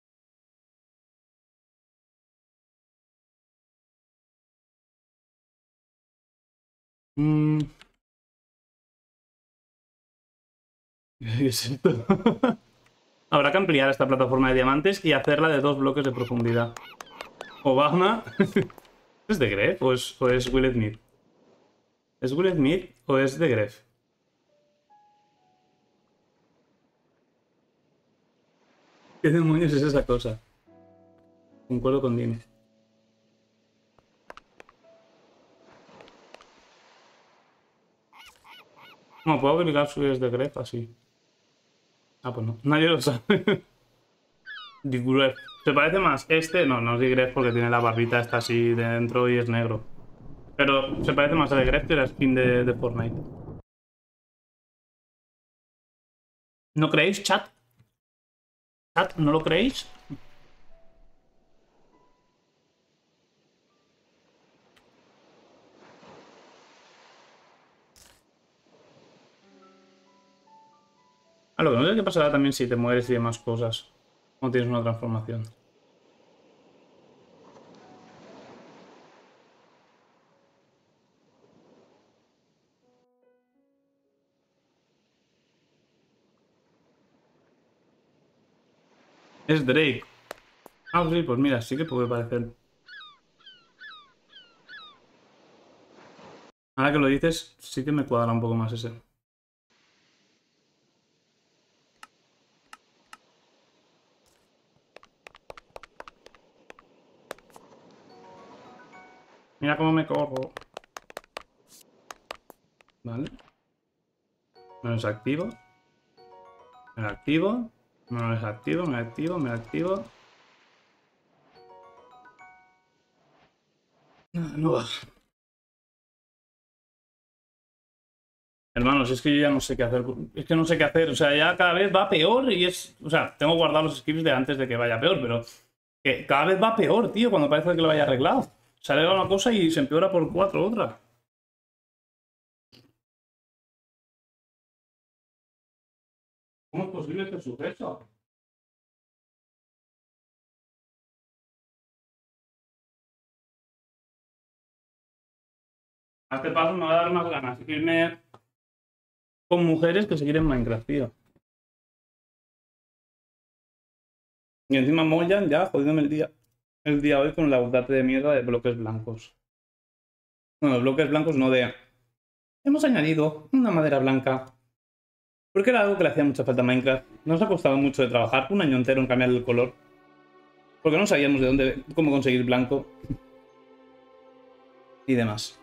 Mm. ¿Qué es esto? Habrá que ampliar esta plataforma de diamantes y hacerla de dos bloques de profundidad. Obama. ¿Es de Gref o es, o es Will Smith? ¿Es Will Smith o es de Gref? ¿Qué demonios es esa cosa? Concuerdo con Dino. No, puedo obligar si es de Gref así. Ah, pues no. Nadie lo sabe. De Gref. ¿Se parece más este? No, no es de Gref porque tiene la barbita esta así dentro y es negro. Pero se parece más a de Gref que la skin de, de Fortnite. ¿No creéis, chat? ¿Chat? ¿No lo creéis? Ah, lo que no sé qué pasará también si te mueres y demás cosas. O tienes una transformación. Es Drake. Ah, sí, pues mira, sí que puede parecer. Ahora que lo dices, sí que me cuadra un poco más ese. Mira cómo me corro. Vale. Me lo desactivo. Me lo activo. Me lo desactivo, me lo activo, me lo activo. Nada, no va. Hermanos, es que yo ya no sé qué hacer. Es que no sé qué hacer. O sea, ya cada vez va peor y es... O sea, tengo guardados los scripts de antes de que vaya peor, pero... Que cada vez va peor, tío, cuando parece que lo haya arreglado. Se arregla una cosa y se empeora por cuatro otra. ¿Cómo es posible este suceso? A este paso me va a dar más ganas de irme con mujeres que seguir en Minecraft, tío. Y encima Moyan ya jodiéndome el día. El día hoy con la update de mierda de bloques blancos. Bueno, bloques blancos no de... Hemos añadido una madera blanca. Porque era algo que le hacía mucha falta a Minecraft. Nos ha costado mucho de trabajar, un año entero en cambiar el color. Porque no sabíamos de dónde, cómo conseguir blanco. Y demás.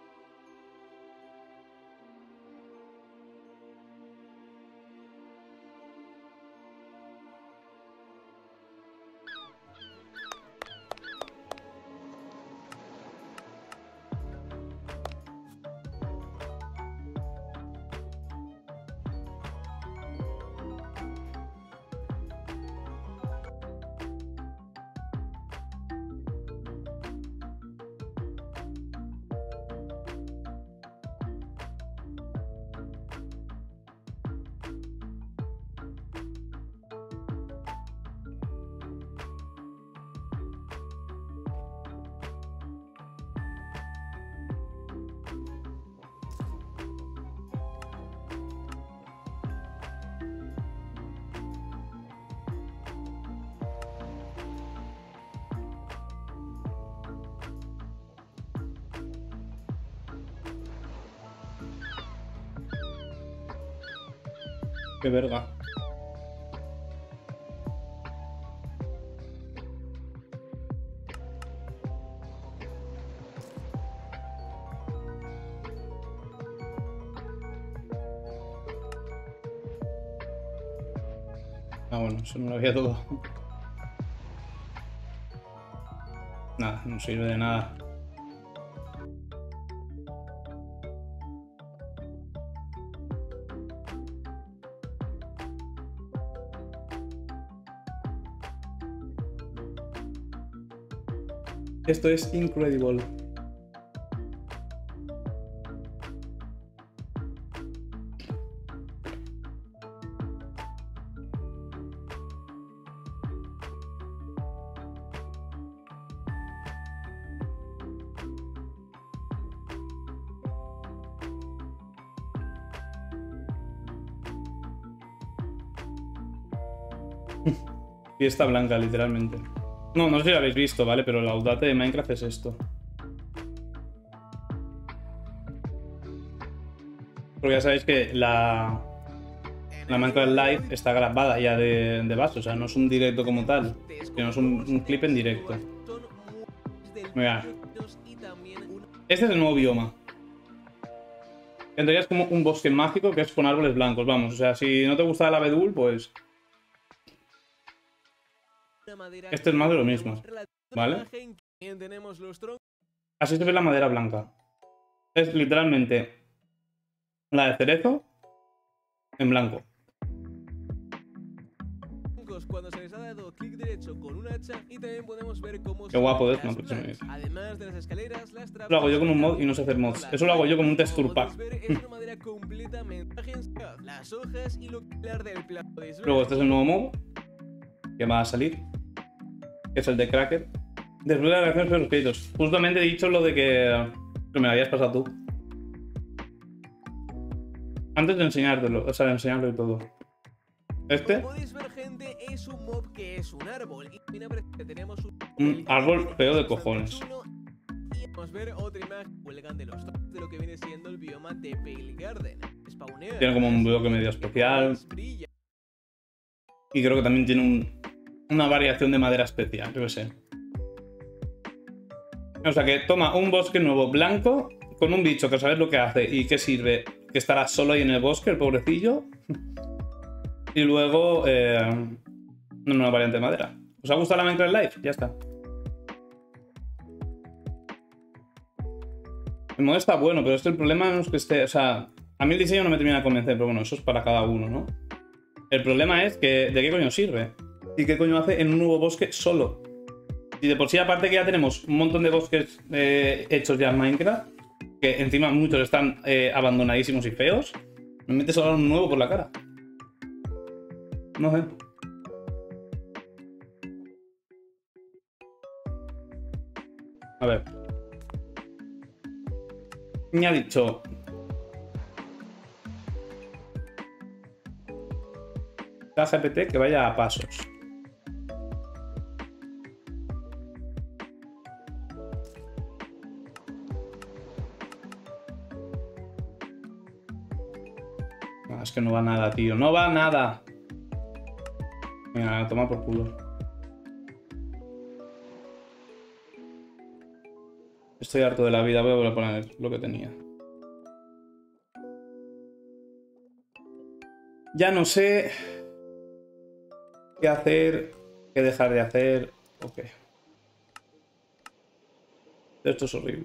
Qué verga. Ah, bueno, eso no lo había todo. Nada, no sirve de nada. Esto es incredible. Fiesta blanca, literalmente. No, no sé si lo habéis visto, ¿vale? Pero la update de Minecraft es esto. Porque ya sabéis que la, la Minecraft Live está grabada ya de, de base. O sea, no es un directo como tal, sino es un, un clip en directo. Mira. Este es el nuevo bioma. En realidad es como un bosque mágico que es con árboles blancos, vamos. O sea, si no te gusta el abedul, pues... Este es más de lo mismo, ¿vale? Así se ve la madera blanca. Es literalmente la de cerezo en blanco. Cuando se les ha dado clic derecho con un hacha y también podemos ver cómo Qué guapo es, no, además de las escaleras, las Eso lo hago yo con un mod y no sé hacer mods. Eso lo hago yo con un texture pack. Las hojas y lo del plato. Luego este es el nuevo modo que va a salir, que es el de Cracker. Después de las reacciones de los créditos. Justamente he dicho lo de que, que me lo habías pasado tú. Antes de enseñártelo, o sea, de enseñarlo y todo. Este. Como podéis ver, gente, es un mob que es un árbol. Y tenemos un un árbol feo de cojones. podemos ver otra imagen que cuelgan de los tops de lo que viene siendo el bioma de Pale Garden. Spawnea. Tiene como un bloque medio especial. Brilla. Y creo que también tiene un, una variación de madera especial, yo qué sé. O sea que toma un bosque nuevo blanco con un bicho que sabes lo que hace y qué sirve, que estará solo ahí en el bosque, el pobrecillo. Y luego eh, una nueva variante de madera. ¿Os ha gustado la Minecraft Live? Ya está. El modo está bueno, pero este el problema no es que esté... O sea, a mí el diseño no me termina de convencer, pero bueno, eso es para cada uno, ¿no? El problema es que ¿de qué coño sirve? ¿Y qué coño hace en un nuevo bosque solo? Y de por sí, aparte que ya tenemos un montón de bosques eh, hechos ya en Minecraft, que encima muchos están eh, abandonadísimos y feos, me metes ahora un nuevo por la cara. No sé. A ver. Me ha dicho... ChatGPT que vaya a pasos. No, es que no va nada, tío. No va nada. Venga, toma por culo. Estoy harto de la vida. Voy a volver a poner lo que tenía. Ya no sé qué hacer, qué dejar de hacer. Ok. Esto es horrible.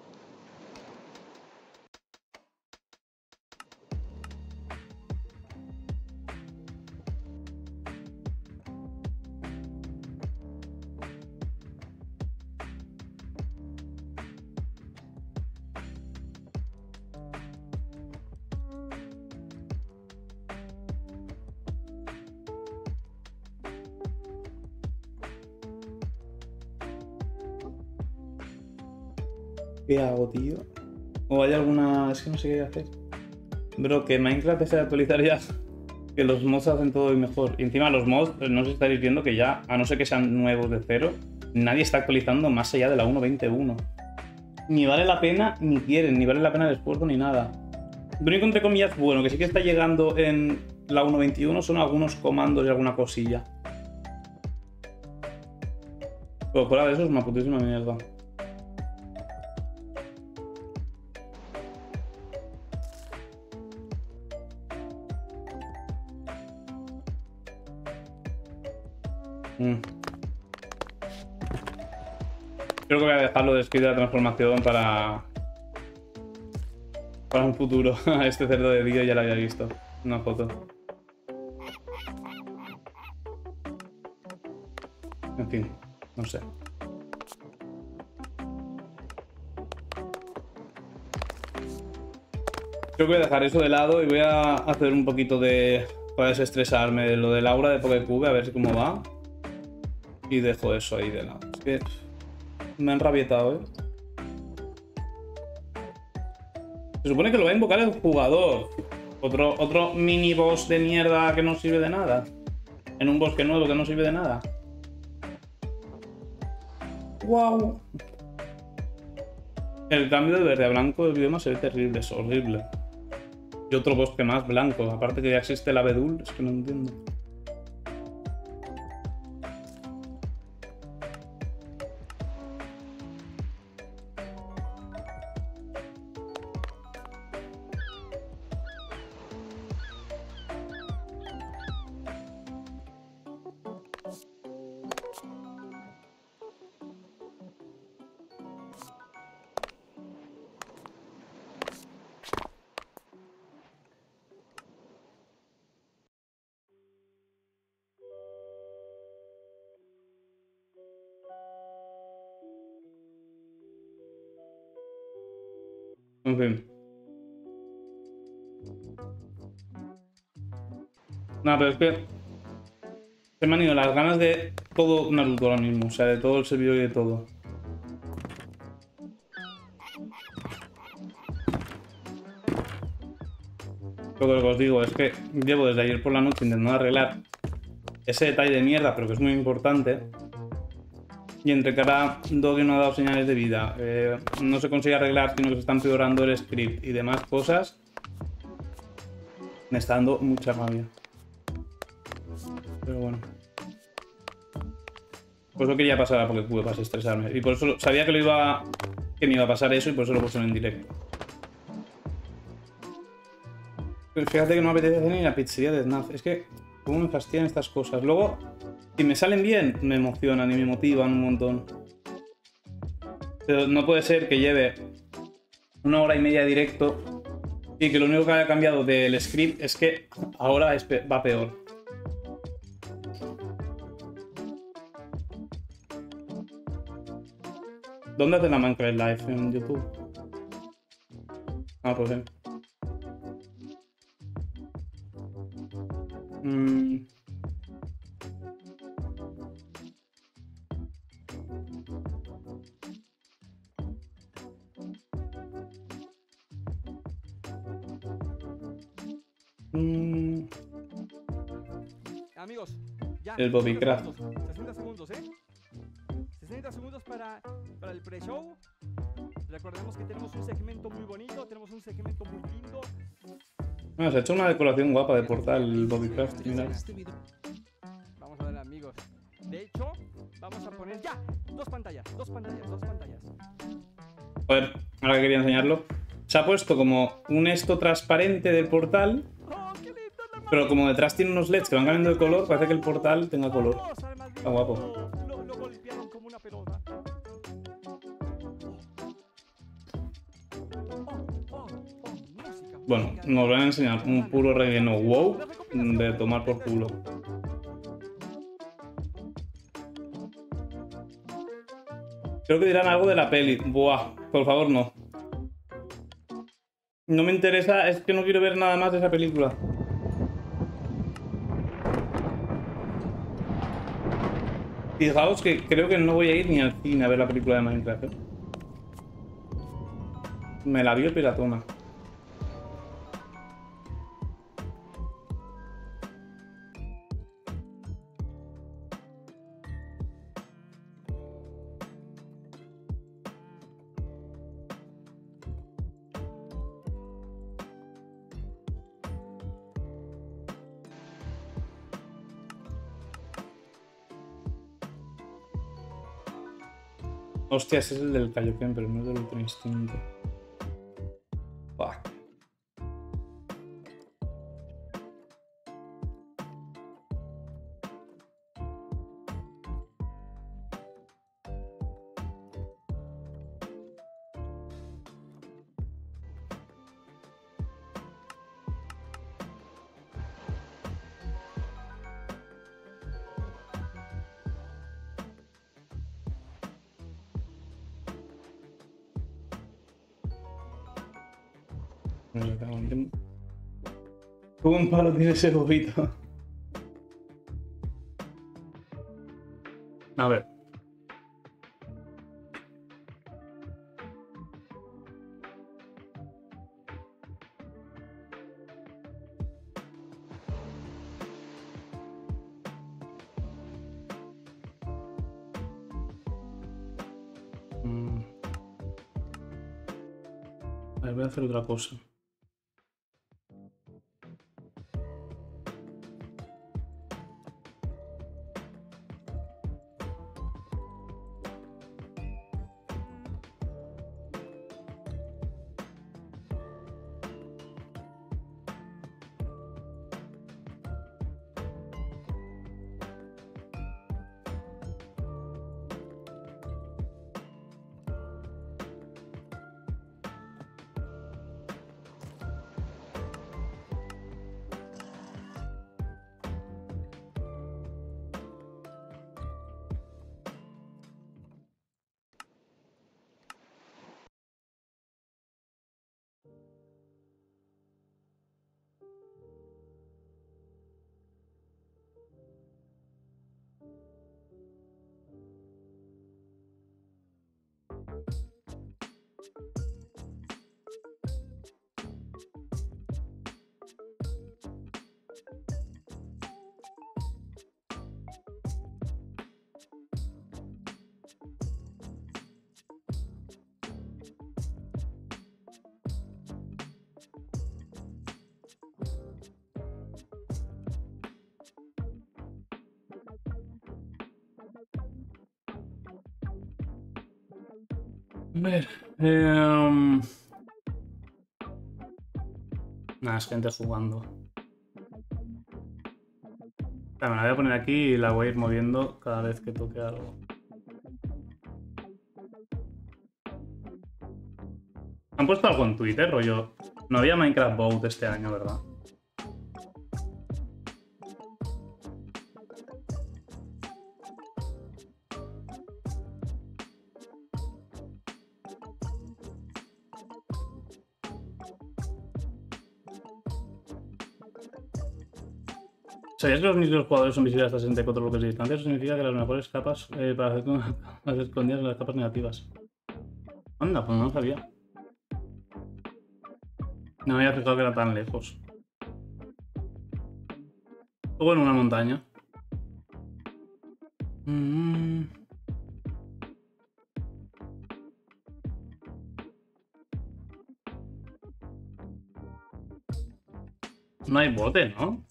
¿Qué hago, tío? ¿O hay alguna...? Es que no sé qué hacer. Bro, que Minecraft deje de actualizar ya. Que los mods hacen todo y mejor. Y encima los mods, no os estáis viendo que ya, a no ser que sean nuevos de cero, nadie está actualizando más allá de la uno punto veintiuno. Ni vale la pena, ni quieren, ni vale la pena el esfuerzo, ni nada. Lo único, entre comillas, bueno, que sí que está llegando en la uno punto veintiuno son algunos comandos y alguna cosilla. Pero fuera de eso es una putísima mierda. Mm. Creo que voy a dejarlo de skip de la transformación para... Para un futuro. Este cerdo de vídeo ya lo había visto. Una foto. En fin, no sé. Creo que voy a dejar eso de lado y voy a hacer un poquito de... Para desestresarme lo de Laura de Pokecube, a ver cómo va. Y dejo eso ahí de lado. Es que me han rabietado, ¿eh? Se supone que lo va a invocar el jugador. Otro, otro mini boss de mierda que no sirve de nada. En un bosque nuevo que no sirve de nada. ¡Wow! El cambio de verde a blanco del bioma se ve terrible, es horrible. Y otro bosque más blanco. Aparte que ya existe el abedul, es que no entiendo. En fin. No, pero es que se me han ido las ganas de todo Naruto ahora mismo. O sea, de todo el servidor y de todo. Todo lo que os digo es que llevo desde ayer por la noche intentando arreglar ese detalle de mierda, pero que es muy importante. y entre cada doge no ha dado señales de vida, eh, no se consigue arreglar, sino que se está empeorando el script y demás cosas, me está dando mucha rabia. Pero bueno. Por eso quería pasar a Pokécube para estresarme. Y por eso sabía que lo iba. Que me iba a pasar eso y por eso lo puse en directo. Pero fíjate que no me apetece hacer ni la pizzería de Snaf. Es que, cómo me fastidian estas cosas. Luego, si me salen bien, me emocionan y me motivan un montón. Pero no puede ser que lleve una hora y media de directo y que lo único que haya cambiado del script es que ahora es pe- va peor. ¿Dónde hace la Minecraft Live? ¿En YouTube? Ah, pues sí. Mm. Mm. Amigos, ya. El Bobby Craft. sesenta segundos, ¿eh? sesenta segundos para, para el pre-show. Recordemos que tenemos un segmento muy bonito, tenemos un segmento muy lindo. Bueno, se ha hecho una decoración guapa de portal el Bobby Craft, mirad. Vamos a ver, amigos. De hecho, vamos a poner ya dos pantallas, dos pantallas, dos pantallas. A ver, ahora que quería enseñarlo. Se ha puesto como un esto transparente del portal, ¡Oh, qué lindo! La pero como detrás tiene unos L E Ds que van cambiando de color, parece que el portal tenga color. Vamos, al más Está guapo. lindo. Lo, lo golpearon como una pelota. Oh, oh, oh, música, Bueno, música. nos van a enseñar un puro relleno wow de tomar por culo. Creo que dirán algo de la peli. Buah, por favor no. No me interesa, es que no quiero ver nada más de esa película. Fijaos que creo que no voy a ir ni al cine a ver la película de Minecraft, ¿eh? Me la vio piratona. Hostia, ese es el del Kaioken, pero no es del Ultra Instinto. Fuck. ¿Cómo un palo tiene ese bobito? A ver. Mm. A ver, voy a hacer otra cosa. A ver. Eh... Nada, es gente jugando. Me la voy a poner aquí y la voy a ir moviendo cada vez que toque algo. Han puesto algo en Twitter, rollo. No había Minecraft Boat este año, ¿verdad? ¿Sabías que los mismos jugadores son visibles hasta sesenta y cuatro bloques de distancia? Eso significa que las mejores capas eh, para hacer las escondidas en las capas negativas. Anda, pues no lo sabía. No me había fijado que era tan lejos. Luego en una montaña. Mm. No hay bote, ¿no?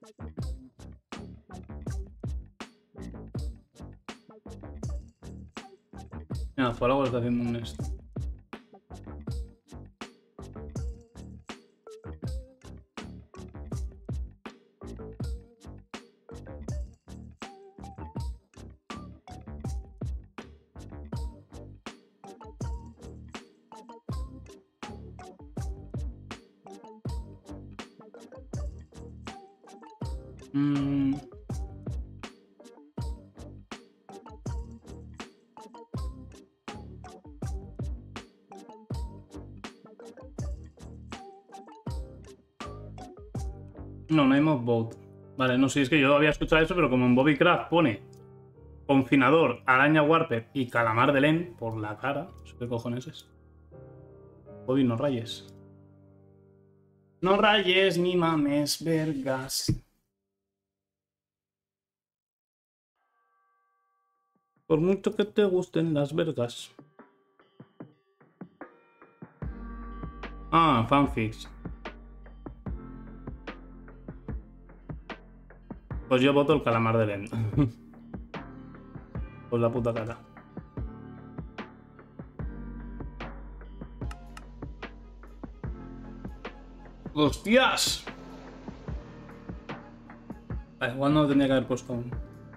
Mira, por algo está haciendo un esto. Mm. No, no hay Mothboat. Vale, no sé, es que yo había escuchado eso, pero como en Bobbycraft pone confinador, araña warper y calamar de Len por la cara. ¿Qué cojones es? Bobby, no rayes. No rayes ni mames, vergas. Por mucho que te gusten las vergas. Ah, fanfics. Pues yo voto el calamar de Len. Pues la puta cara. ¡Hostias! Vale, igual no lo tenía que haber puesto aún.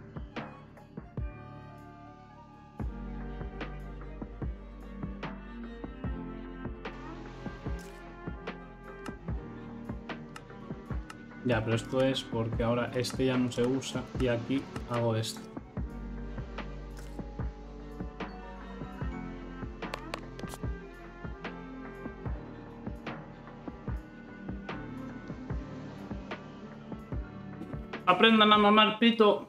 Ya, pero esto es porque ahora este ya no se usa y aquí hago esto. Aprendan a mamar pito.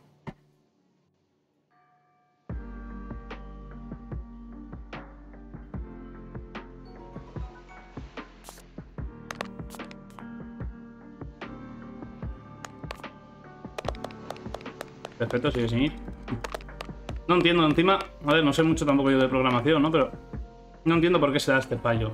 Perfecto, sigue sin ir. No entiendo, encima... A ver, no sé mucho tampoco yo de programación, ¿no? Pero no entiendo por qué se da este fallo.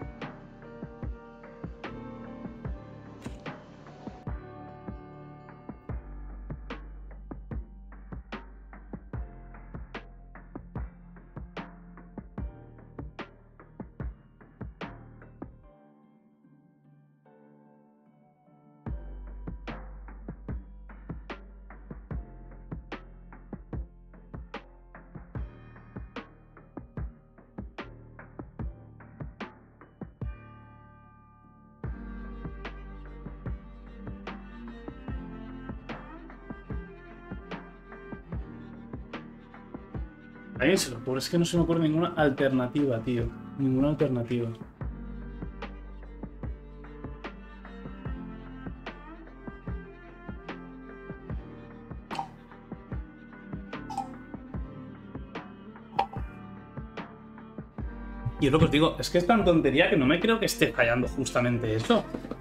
Alguien se lo ocurre, es que no se me ocurre ninguna alternativa, tío. Ninguna alternativa. Y es lo que os digo, es que es tan tontería que no me creo que esté fallando justamente eso.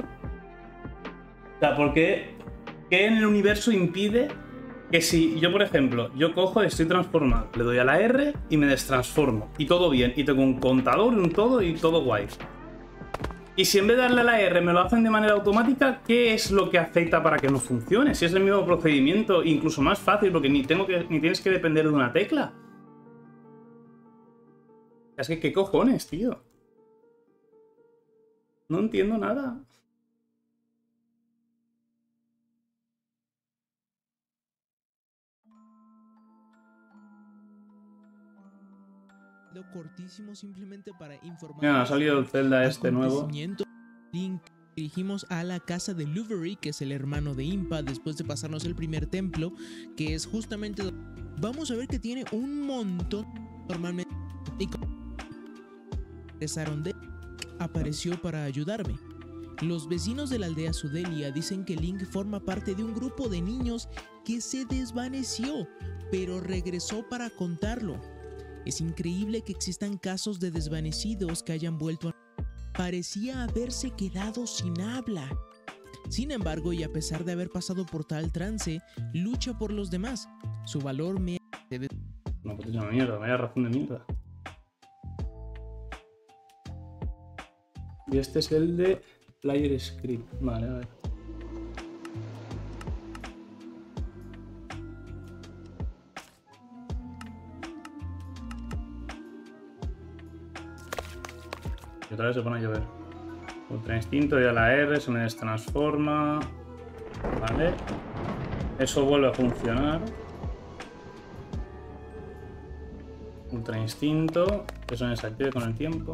O sea, ¿por qué, qué en el universo impide que si yo, por ejemplo, yo cojo y estoy transformado, le doy a la R y me destransformo, y todo bien, y tengo un contador y un todo y todo guay? Y si en vez de darle a la R me lo hacen de manera automática, ¿qué es lo que afecta para que no funcione? Si es el mismo procedimiento, incluso más fácil, porque ni, tengo que, ni tienes que depender de una tecla. Es que, ¿qué cojones, tío? No entiendo nada. Cortísimo simplemente para informar. Mira, ha salido el Zelda este nuevo. Link, dirigimos a la casa de Luvery, que es el hermano de Impa, después de pasarnos el primer templo, que es justamente... Vamos a ver que tiene un montón normalmente. Regresaron de... Apareció para ayudarme. Los vecinos de la aldea Sudelia dicen que Link forma parte de un grupo de niños que se desvaneció, pero regresó para contarlo. Es increíble que existan casos de desvanecidos que hayan vuelto a... Parecía haberse quedado sin habla. Sin embargo, y a pesar de haber pasado por tal trance, lucha por los demás. Su valor me... No, pues es una mierda, vaya razón de mierda. Y este es el de Player Script. Vale, a ver. Y otra vez se pone a llover. Ultra instinto, ya la R, se me destransforma. Vale. Eso vuelve a funcionar. Ultra instinto. Eso me desactive con el tiempo.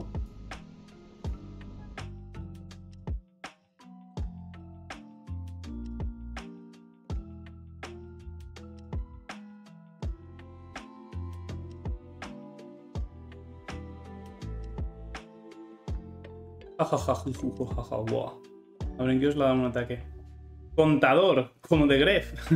A ver, ¿en qué os le da un ataque? Contador, como de Gref.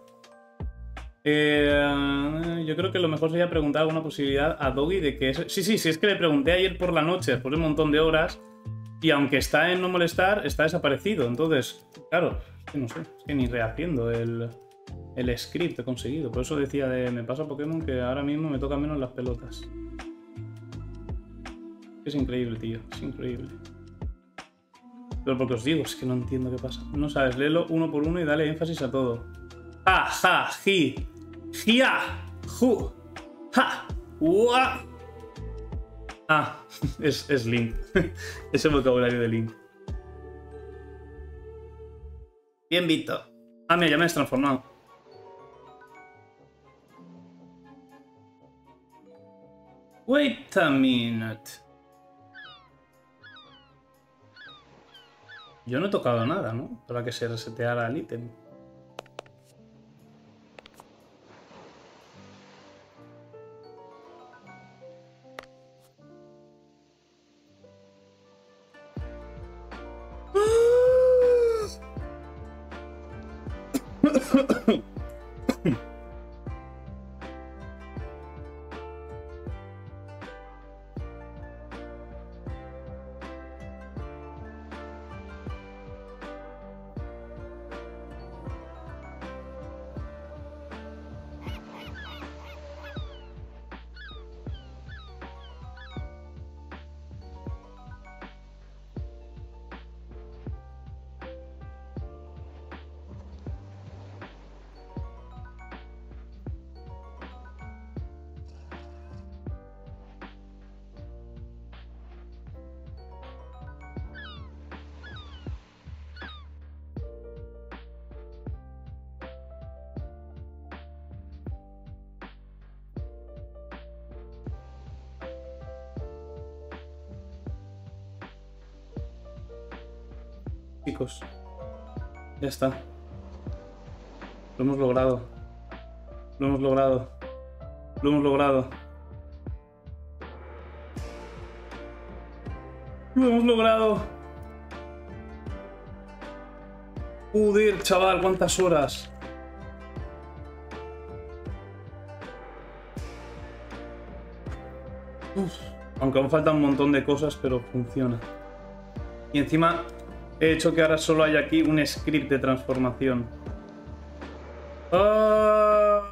eh, yo creo que lo mejor sería preguntar alguna posibilidad a Doggy de que... Es... Sí, sí, sí, es que le pregunté ayer por la noche, después de un montón de horas, y aunque está en no molestar, está desaparecido. Entonces, claro, es que no sé, es que ni rehaciendo el, el script he conseguido. Por eso decía de me pasa Pokémon que ahora mismo me tocan menos las pelotas. Es increíble, tío, es increíble. Pero porque os digo, es que no entiendo qué pasa. No sabes, léelo uno por uno y dale énfasis a todo. Ja, ja, ji, jia, ju, ja, ua. Ah, es, es Link. Ese vocabulario de Link. Bien visto. Ah, mira, ya me has transformado. Wait a minute. Yo no he tocado nada, ¿no? Para que se reseteara el ítem. Chicos, ya está. Lo hemos logrado. Lo hemos logrado. Lo hemos logrado. Lo hemos logrado. Joder, chaval, cuántas horas. Uf, aunque aún falta un montón de cosas, pero funciona. Y encima he hecho que ahora solo haya aquí un script de transformación. ¡Ah!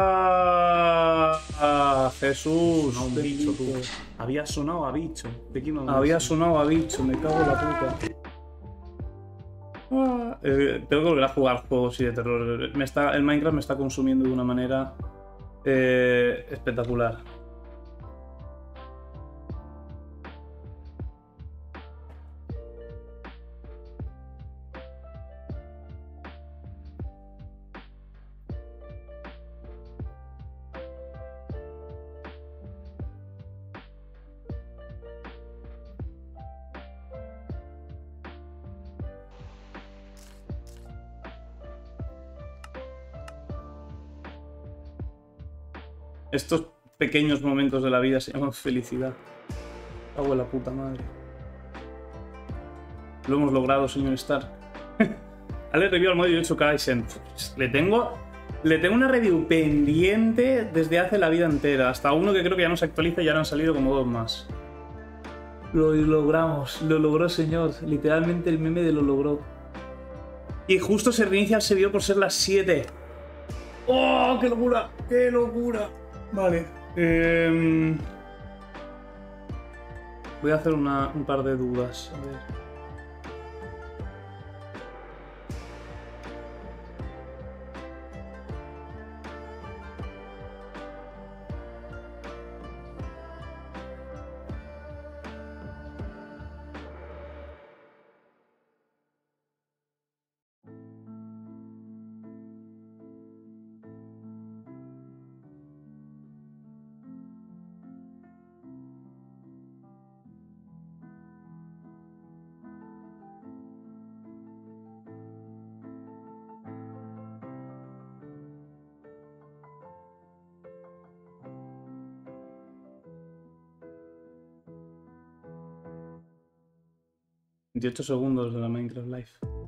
¡Ah! ¡Jesús! No, un bicho, tú. Había sonado a bicho. ¿De qué me Había sonado a bicho, me cago en la puta. Ah, eh, tengo que volver a jugar juegos así de terror. Me está, el Minecraft me está consumiendo de una manera eh, espectacular. Estos pequeños momentos de la vida se llaman felicidad. Cago en la puta madre. Lo hemos logrado, señor Stark. Dale review al modo ocho Kaisen. Le tengo, le tengo una review pendiente desde hace la vida entera. Hasta uno que creo que ya no se actualiza y ya han salido como dos más. Lo logramos. Lo logró, señor. Literalmente el meme de lo logró. Y justo se reinicia el servidor por ser las siete. ¡Oh, qué locura! ¡Qué locura! Vale. Eh... Voy a hacer una, un par de dudas. A ver. veintiocho segundos de la Minecraft Live.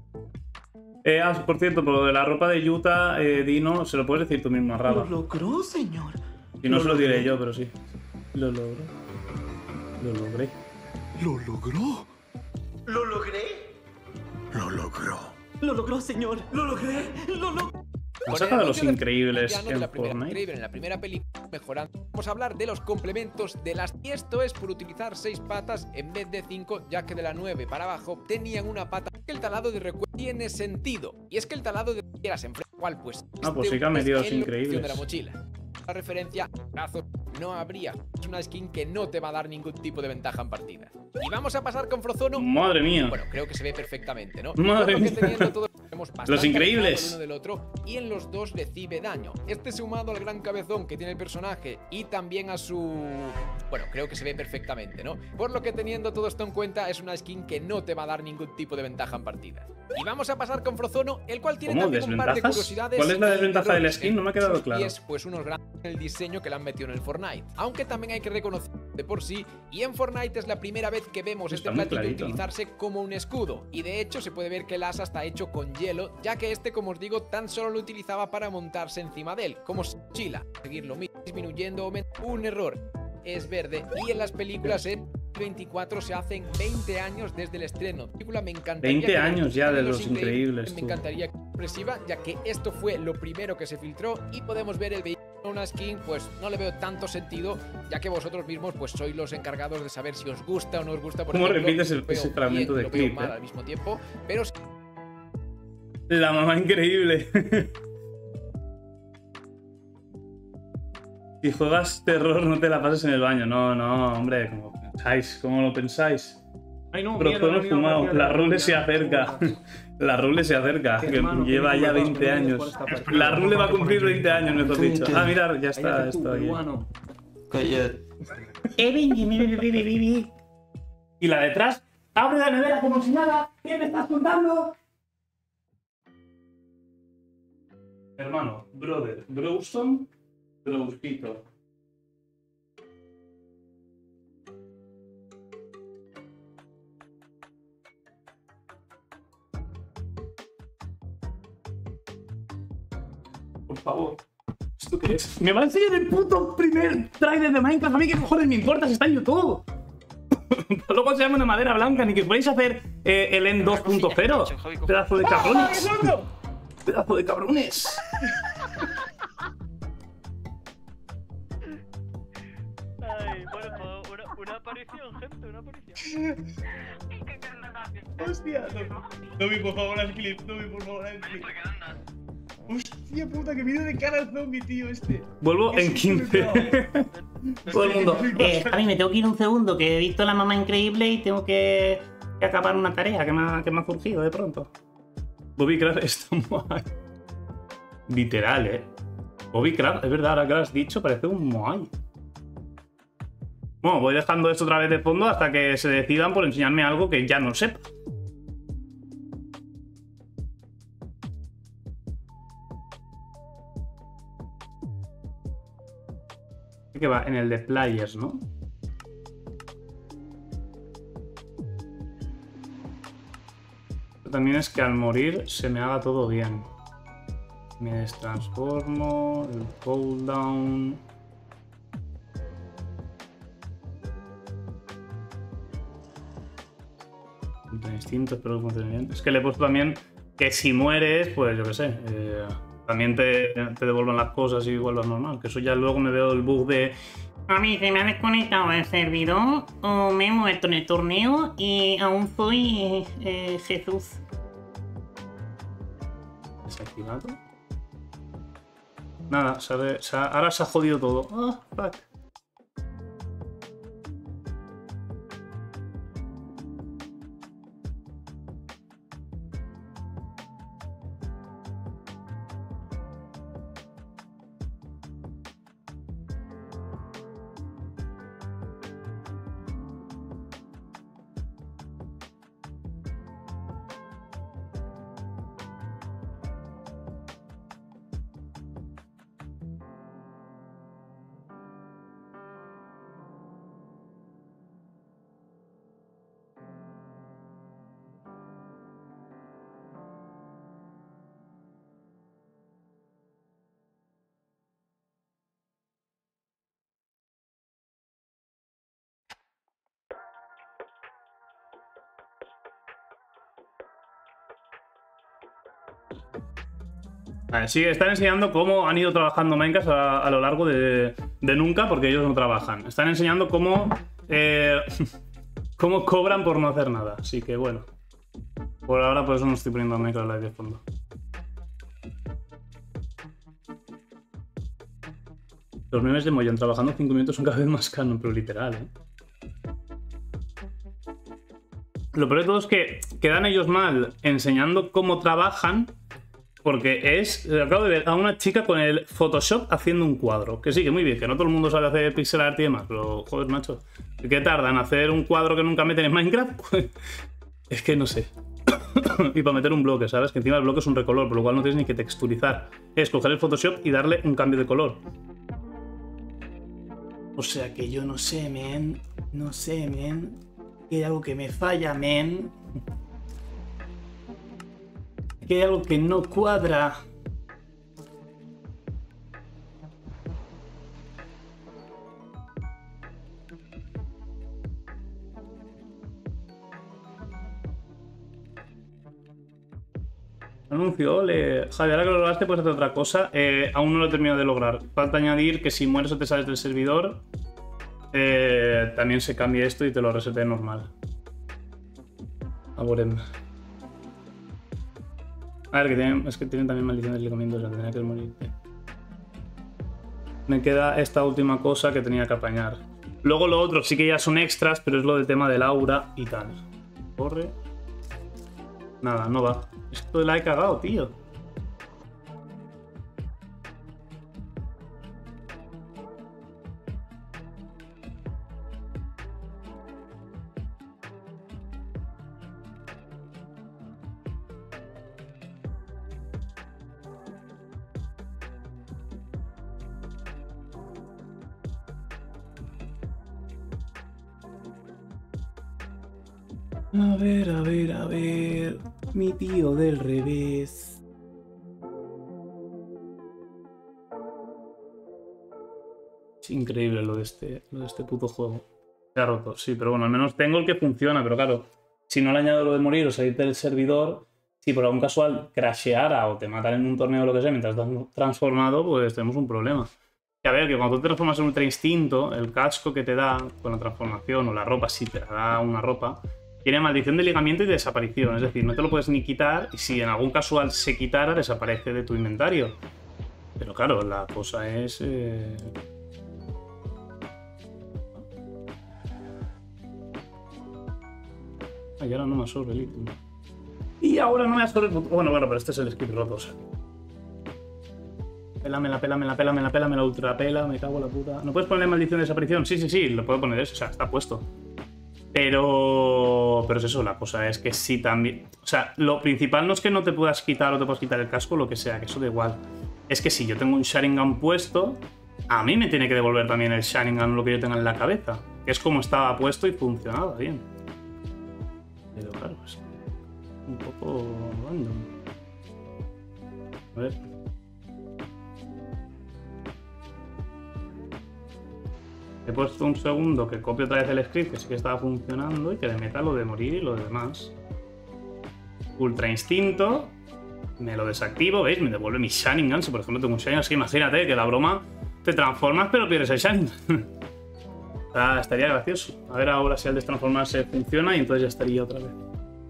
Eh, ah, por cierto, por lo de la ropa de Yuta, eh, Dino, se lo puedes decir tú mismo a Raba. Lo logró, señor. Si no, se lo diré yo, pero sí. Lo logró. Lo logré. Lo logró. ¿Lo logré? Lo logró. Lo logró, señor. Lo logré. Lo logré. ¿Has sacado de los increíbles Ya no de en la primera Fortnite? Increíble en la primera película mejorando. Vamos a hablar de los complementos de las. Y esto es por utilizar seis patas en vez de cinco, ya que de la nueve para abajo tenían una pata. El talado de recuerdo tiene sentido. Y es que el talado de piedras en frente, cual pues. Ah, pues este sí que han metido los es la opción increíbles. de la mochila. La referencia brazo no habría. Es una skin que no te va a dar ningún tipo de ventaja en partida. Y vamos a pasar con Frozono. Madre mía. Bueno, creo que se ve perfectamente, ¿no? Madre Por lo que mía. teniendo todo, tenemos bastante Los increíbles. alejado el uno del otro, y en los dos recibe daño. Este sumado al gran cabezón que tiene el personaje y también a su... Bueno, creo que se ve perfectamente, ¿no? Por lo que teniendo todo esto en cuenta, es una skin que no te va a dar ningún tipo de ventaja en partida. Y vamos a pasar con Frozono, el cual tiene ¿Cómo? también un par de ¿Desventajas? curiosidades. ¿Cuál es la y desventaja del errores skin? No me ha quedado en sus claro. pies, pues unos grandes en el diseño que le han metido en el Fortnite. Aunque también hay que reconocer de por sí, y en Fortnite es la primera vez que vemos Está este muy platillo clarito, ¿no? utilizarse como un escudo. Y de hecho se puede ver que el asa está hecho con hielo, ya que este, como os digo, tan solo lo utilizaba para montarse encima de él, como mochila. Seguir lo mismo, disminuyendo o aumentando. Un error. Es verde. Y en las películas en veinticuatro se hacen veinte años desde el estreno. La película me encantaría veinte que- años ya de Los Increíbles, Increíbles, Me tú. encantaría que expresiva, ya que esto fue lo primero que se filtró y podemos ver el vehículo. Una skin, pues no le veo tanto sentido, ya que vosotros mismos pues sois los encargados de saber si os gusta o no os gusta. Por ¿Cómo ejemplo, repites el- lo veo ese fragmento bien, de lo veo clip, mal eh? al mismo tiempo, pero La mamá increíble. Si juegas terror, no te la pases en el baño. No, no, hombre, ¿cómo pensáis? ¿Cómo lo pensáis? Ay, no, Pero mierda, hemos no he mirado fumado. partida La de Rule partida, se acerca. jodas. La Rule se acerca, que Hermano, que lleva me ya culpas, veinte que me años. culpas por esta partida. La Rule va a cumplir veinte años, mejor dicho. Ah, mira, ya está Cállate tú, esto aquí. peruano. Cállate. Y la detrás, abre la nevera como si nada. ¿Qué me estás contando? Hermano, brother, Browston, Browsito. Por favor. ¿Esto qué es? Me va a enseñar el puto primer trailer de Minecraft. A mí qué cojones me importa si está en YouTube. Luego se llama una madera blanca, ni que podéis hacer eh, el End dos punto cero. Pedazo de cabrones. Pedazo de cabrones. Ay, bueno, pues una, una aparición, gente, una aparición. Hostia, no, Dobby, por favor, haz clip. Dobby, por favor, haz clip. Hostia puta, que vídeo de cara al zombie, tío, este. Vuelvo en quince. Todo el mundo. Eh, a mí me tengo que ir un segundo, que he visto a la mamá increíble y tengo que, que acabar una tarea que me, ha, que me ha surgido de pronto. Bobby Craft está Moai. Literal, eh. Bobby Craft, es verdad, ahora que lo has dicho, parece un Moai. Bueno, voy dejando esto otra vez de fondo hasta que se decidan por enseñarme algo que ya no sepa. Que va en el de players, ¿no? También es que al morir se me haga todo bien. Me destransformo, el cooldown. Instinto, espero que funcione bien. Es que le he puesto también que si mueres, pues yo qué sé, eh, también te, te devuelvan las cosas y vuelvas normal. Que eso ya luego me veo el bug de... A mí se me ha desconectado el servidor o me he muerto en el torneo y aún soy eh, Jesús. Desactivado. Nada, se ha, se ha, ahora se ha jodido todo. Ah, fuck. Vale, sí, están enseñando cómo han ido trabajando Minecraft a, a lo largo de, de nunca, porque ellos no trabajan. Están enseñando cómo, eh, cómo cobran por no hacer nada. Así que bueno, por ahora por eso no estoy poniendo a Minecraft Live de fondo. Los memes de Moyan trabajando cinco minutos son cada vez más canon, pero literal, ¿eh? Lo peor de todo es que quedan ellos mal enseñando cómo trabajan, porque es... Acabo de ver a una chica con el Photoshop haciendo un cuadro. Que sí, que muy bien, que no todo el mundo sabe hacer pixel art y demás, pero joder, macho. ¿Qué tardan en hacer un cuadro que nunca meten en Minecraft? Pues, es que no sé. Y para meter un bloque, ¿sabes? Que encima el bloque es un recolor, por lo cual no tienes ni que texturizar. Es coger el Photoshop y darle un cambio de color. O sea que yo no sé, men. No sé, men. Que hay algo que me falla, men. Que hay algo que no cuadra. Anuncio, ole. Javier, ahora que lo lograste puedes hacer otra cosa. Eh, aún no lo he terminado de lograr. Falta añadir que si mueres o te sales del servidor, eh, también se cambie esto y te lo resete normal. Aborem. A ver, que tienen, es que tienen también maldición de desligamiento, o sea, tenía que morir. Me queda esta última cosa que tenía que apañar. Luego lo otro sí que ya son extras, pero es lo del tema del aura y tal. Corre. Nada, no va. Esto la he cagado, tío. A ver, a ver, a ver... Mi tío del revés... Es increíble lo de este, lo de este puto juego. Se ha roto, sí, pero bueno, al menos tengo el que funciona, pero claro, si no le añado lo de morir o salir del servidor, si por algún casual crasheara o te matan en un torneo o lo que sea mientras estás transformado, pues tenemos un problema. Y a ver, que cuando tú te transformas en Ultra Instinto, el casco que te da con la transformación o la ropa, si te da una ropa, tiene maldición de ligamiento y de desaparición, es decir, no te lo puedes ni quitar y si en algún casual se quitara, desaparece de tu inventario. Pero claro, la cosa es... Eh... Ay, ahora no me absorbe el ítem. Y ahora no me absorbe el... Bueno, bueno, pero este es el skip roto, o sea. Pélame la pela, me la pela, me la pela, me la ultra pela, me cago en la puta. ¿No puedes ponerle maldición de desaparición? Sí, sí, sí, lo puedo poner eso, o sea, está puesto. Pero, pero es eso, la cosa es que sí también... O sea, lo principal no es que no te puedas quitar o te puedas quitar el casco, lo que sea, que eso da igual. Es que si yo tengo un Sharingan puesto, a mí me tiene que devolver también el Sharingan lo que yo tenga en la cabeza. Que es como estaba puesto y funcionaba bien. Pero claro, es un poco random. A ver. He puesto un segundo que copie otra vez el script, que sí que estaba funcionando, y que le meta lo de morir y lo demás. Ultra Instinto. Me lo desactivo, ¿veis? Me devuelve mi Sharingan. Si por ejemplo tengo un Sharingan, así que imagínate que la broma te transformas pero pierdes el Sharingan. Ah, estaría gracioso. A ver ahora si al destransformarse funciona y entonces ya estaría otra vez.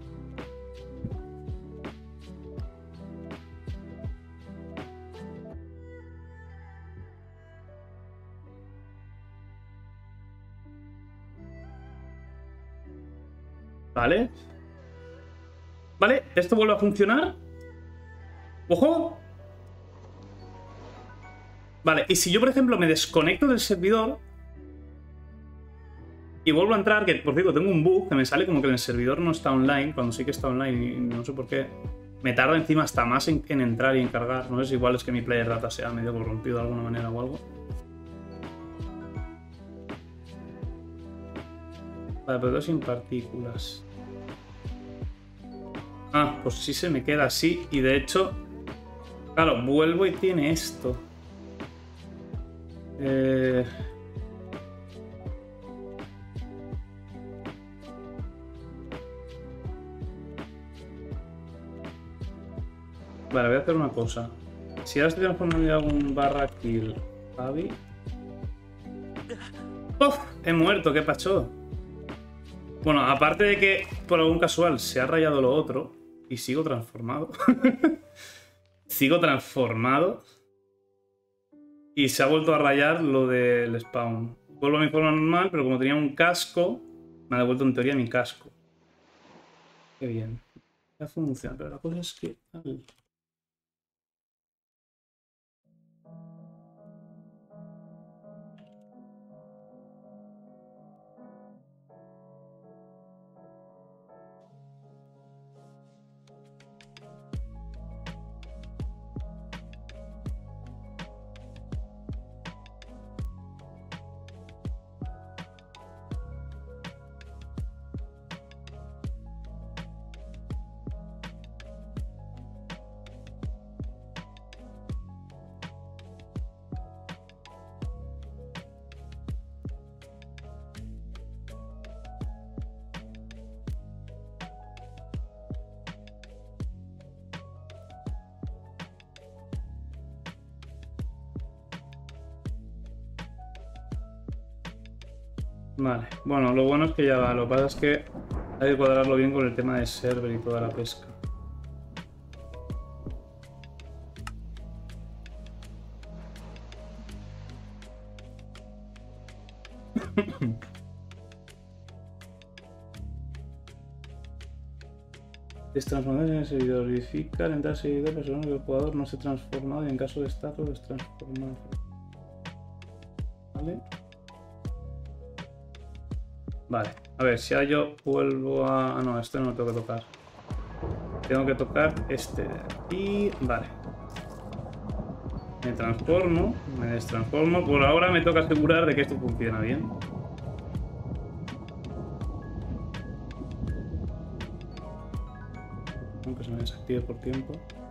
Vale. Vale, esto vuelve a funcionar. ¡Ojo! Vale, y si yo, por ejemplo, me desconecto del servidor y vuelvo a entrar, que por cierto tengo un bug que me sale como que el servidor no está online, cuando sí que está online y no sé por qué. Me tarda encima hasta más en, en entrar y en cargar. No sé si igual es que mi player data sea medio corrompido de alguna manera o algo. Vale, pero sin partículas. Ah, pues sí se me queda así. Y de hecho, claro, vuelvo y tiene esto. Eh... Vale, voy a hacer una cosa. Si ahora estoy transformando en algún barra kill Javi. ¡Uf! He muerto, ¿qué pasó? Bueno, aparte de que por algún casual se ha rayado lo otro y sigo transformado. Sigo transformado. Y se ha vuelto a rayar lo del spawn. Vuelvo a mi forma normal, pero como tenía un casco, me ha devuelto en teoría mi casco. Qué bien. Ya funciona, pero la cosa es que... Vale, bueno, lo bueno es que ya va, lo que pasa es que hay que cuadrarlo bien con el tema de server y toda la pesca. Destransformarse en el servidor. Verifica al entrar al servidor personal que el jugador no se ha transformado y en caso de estarlo destransformado. Vale. Vale, a ver, si ahora yo vuelvo a... Ah, no, este no lo tengo que tocar. Tengo que tocar este de aquí. Vale. Me transformo, me destransformo. Por ahora me toca asegurar de que esto funciona bien. Aunque se me desactive por tiempo.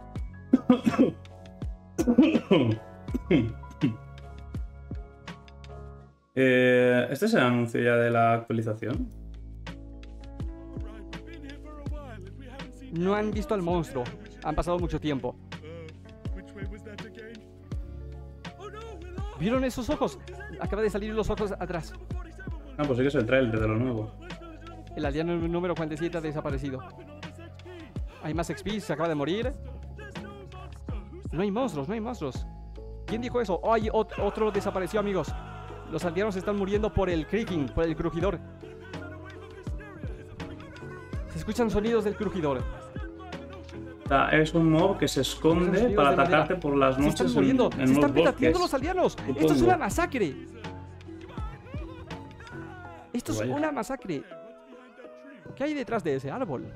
Eh, ¿Este es el anuncio ya de la actualización? No han visto al monstruo. Han pasado mucho tiempo. ¿Vieron esos ojos? Acaba de salir los ojos atrás. Ah, pues sí que es el trailer de lo nuevo. El aldeano número cuarenta y siete ha desaparecido. Hay más X P, se acaba de morir. No hay monstruos, no hay monstruos. ¿Quién dijo eso? Oh, hay ot otro desapareció, amigos. Los aldeanos están muriendo por el creaking, por el crujidor. Se escuchan sonidos del crujidor. O sea, es un mob que se esconde para atacarte por las noches. Se están muriendo, en, en se están bosques, petateando los aldeanos. supongo. Esto es una masacre. Esto es Vaya. una masacre. ¿Qué hay detrás de ese árbol?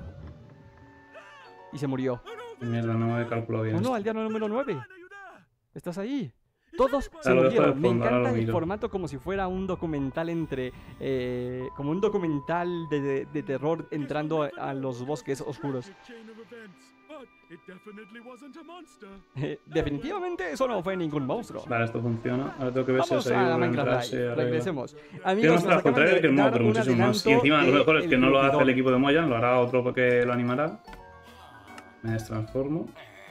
Y se murió. Mierda, no me he calculado bien. No, esto. no, aldeano número nueve. ¿Estás ahí? Todos se lo dejo de murieron. Me fondo, ahora encanta lo el miro. formato como si fuera un documental entre... eh, como un documental de, de- de terror entrando a, a los bosques oscuros. Eh, definitivamente eso no fue ningún monstruo. Vale, esto funciona. Ahora tengo que ver si Vamos se a la ayuda a Minecraft entrar, sí, Live. arregla. Regresemos. Tiene Amigos, más nos trabajo acaban traer que de el modo, dar pero un muchísimo más. Y adelanto encima lo mejor es del que no lo hace el curtidor. equipo de Moyan, lo hará otro que lo animará. Me destransformo.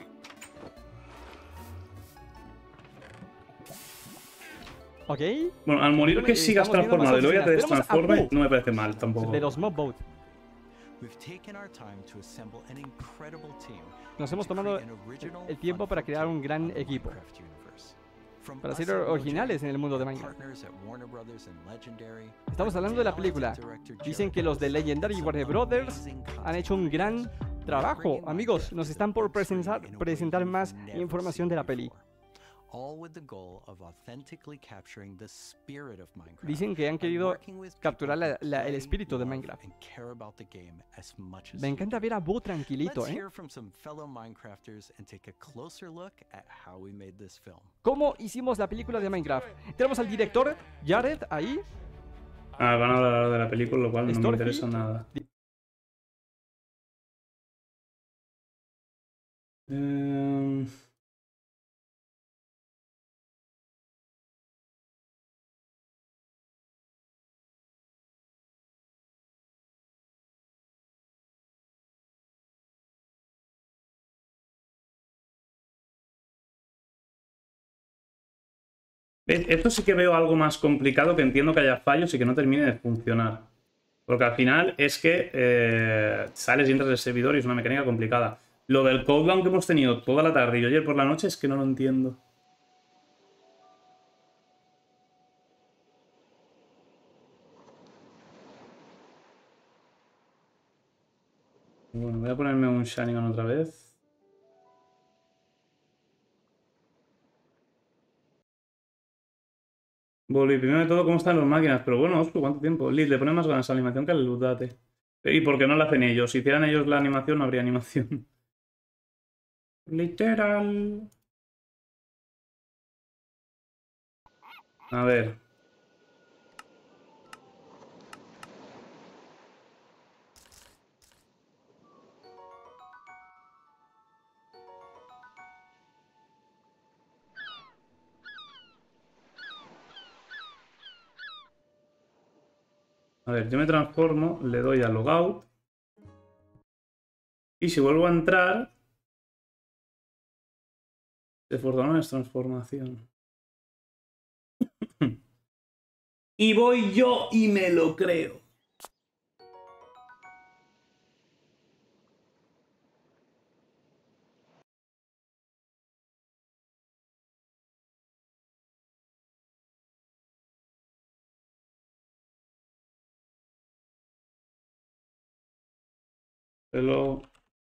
¿Ok? Bueno, al morir que Eh, sigas estamos viendo más transformado y luego ya te oficinas. Tenemos a destransforme, Boo, no me parece mal tampoco. de los Mob Boat. We've taken our time to assemble an incredible team Nos hemos to tomado create an original, el tiempo para crear un gran unfiltered equipo. Minecraft universe. From Para us ser at Mojang originales en el mundo de and Minecraft. partners at Warner Brothers and Legendary, Estamos our hablando de la talented película. director Dicen Jared que los de Harris Legendary y has Warner some Brothers amazing han hecho un content gran for us. trabajo. Bringing Amigos, Minecraft nos to están the por big screen presentar, in a way presentar we've más never información seen de la peli. before. All with the goal of authentically capturing the spirit of Minecraft. Dicen que han and querido working with capturar people la- who la- el play, espíritu de love, Minecraft. and care about the game as much as Me you encanta do. ver a Boo tranquilito, Let's ¿eh? hear from some fellow Minecrafters and take a closer look at how we made this film. ¿Cómo hicimos la película de Minecraft? Tenemos al director Jared ahí. Ah, van a hablar de la película, lo cual no me Stormzy. interesa nada. Em, ¿ves? Esto sí que veo algo más complicado, que entiendo que haya fallos y que no termine de funcionar. Porque al final es que eh, sales y entras del servidor y es una mecánica complicada. Lo del cooldown que hemos tenido toda la tarde y ayer por la noche es que no lo entiendo. Bueno, voy a ponerme un Sharingan otra vez. Volví. Primero de todo, ¿cómo están las máquinas? Pero bueno, Oscar, ¿cuánto tiempo? Liz, le pone más ganas a la animación que al Ludate. ¿Y por qué no la hacen ellos? Si hicieran ellos la animación, no habría animación. Literal. A ver. A ver, yo me transformo, le doy a logout. Y si vuelvo a entrar, se forza una transformación. Y voy yo y me lo creo. Pero...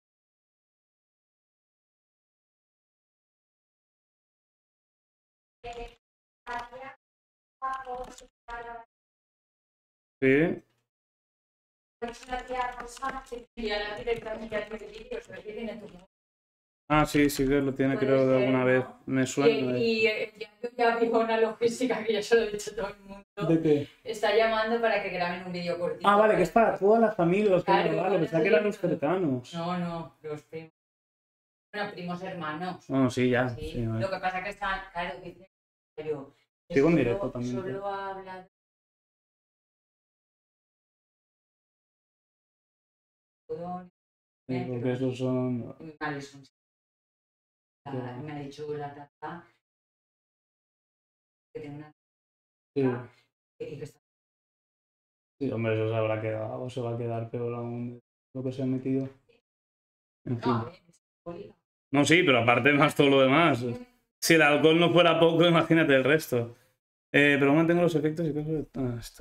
Sí. Ah, sí, sí que lo tiene, creo, de alguna vez. Me suena. de- Y, y eh, ya, ya vivo una logística que ya se lo he dicho a todo el mundo. ¿De qué? Está llamando para que graben un vídeo cortito. Ah, vale, que es para toda la familia, los que Claro, no, vale, van a pensaba que salir- eran los cercanos. No, no, los primos. Bueno, primos hermanos. Bueno, sí, ya. Sí. Sí, vale. Lo que pasa que están, claro, que pero Sigo en solo- directo también, Solo pero- habla. Sí, porque esos son... Muy mal son. La- Ya. Me ha dicho la tata que tengo una Sí, y que está sí, hombre, eso se habrá quedado, o se va a quedar peor aún de lo que se ha metido. En fin. no, eh, está jodida. No, sí, pero aparte más todo lo demás. Si el alcohol no fuera poco, imagínate el resto. Eh, pero mantengo los efectos y cosas de todo esto.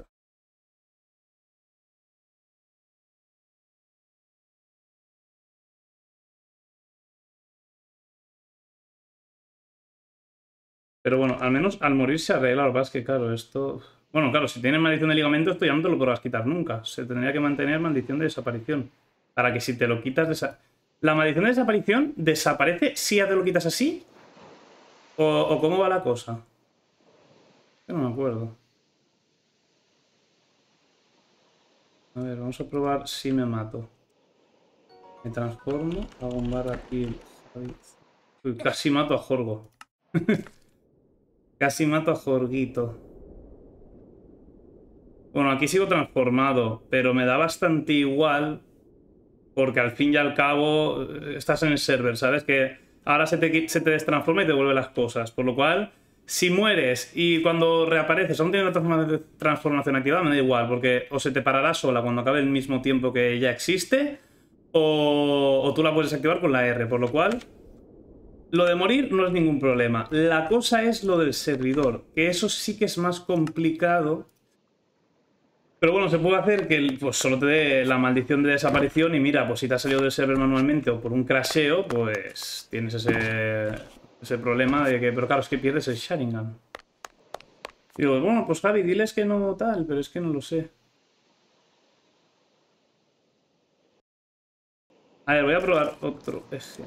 Pero bueno, al menos al morir se arregla. Lo que pasa es que, claro, esto... Bueno, claro, si tienes maldición de ligamento, esto ya no te lo podrás quitar nunca. Se tendría que mantener maldición de desaparición. Para que si te lo quitas... Desa... La maldición de desaparición desaparece si ya te lo quitas así. ¿O, o cómo va la cosa? Yo no me acuerdo. A ver, vamos a probar si me mato. Me transformo, hago un bar aquí. Uy, casi mato a Jorgo. Casi mato a Jorguito. Bueno, aquí sigo transformado, pero me da bastante igual porque al fin y al cabo estás en el server, ¿sabes? Que ahora se te, se te destransforma y te devuelve las cosas. Por lo cual, si mueres y cuando reapareces aún tienes una transformación activada, me da igual, porque o se te parará sola cuando acabe el mismo tiempo que ya existe, o, o tú la puedes activar con la R. Por lo cual, lo de morir no es ningún problema. La cosa es lo del servidor, que eso sí que es más complicado. Pero bueno, se puede hacer que pues, solo te dé la maldición de desaparición y mira, pues si te has salido del server manualmente o por un crasheo, pues tienes ese, ese problema de que, pero claro, es que pierdes el Sharingan. Y digo, bueno, pues Javi, diles que no tal, pero es que no lo sé. A ver, voy a probar otro. Ese.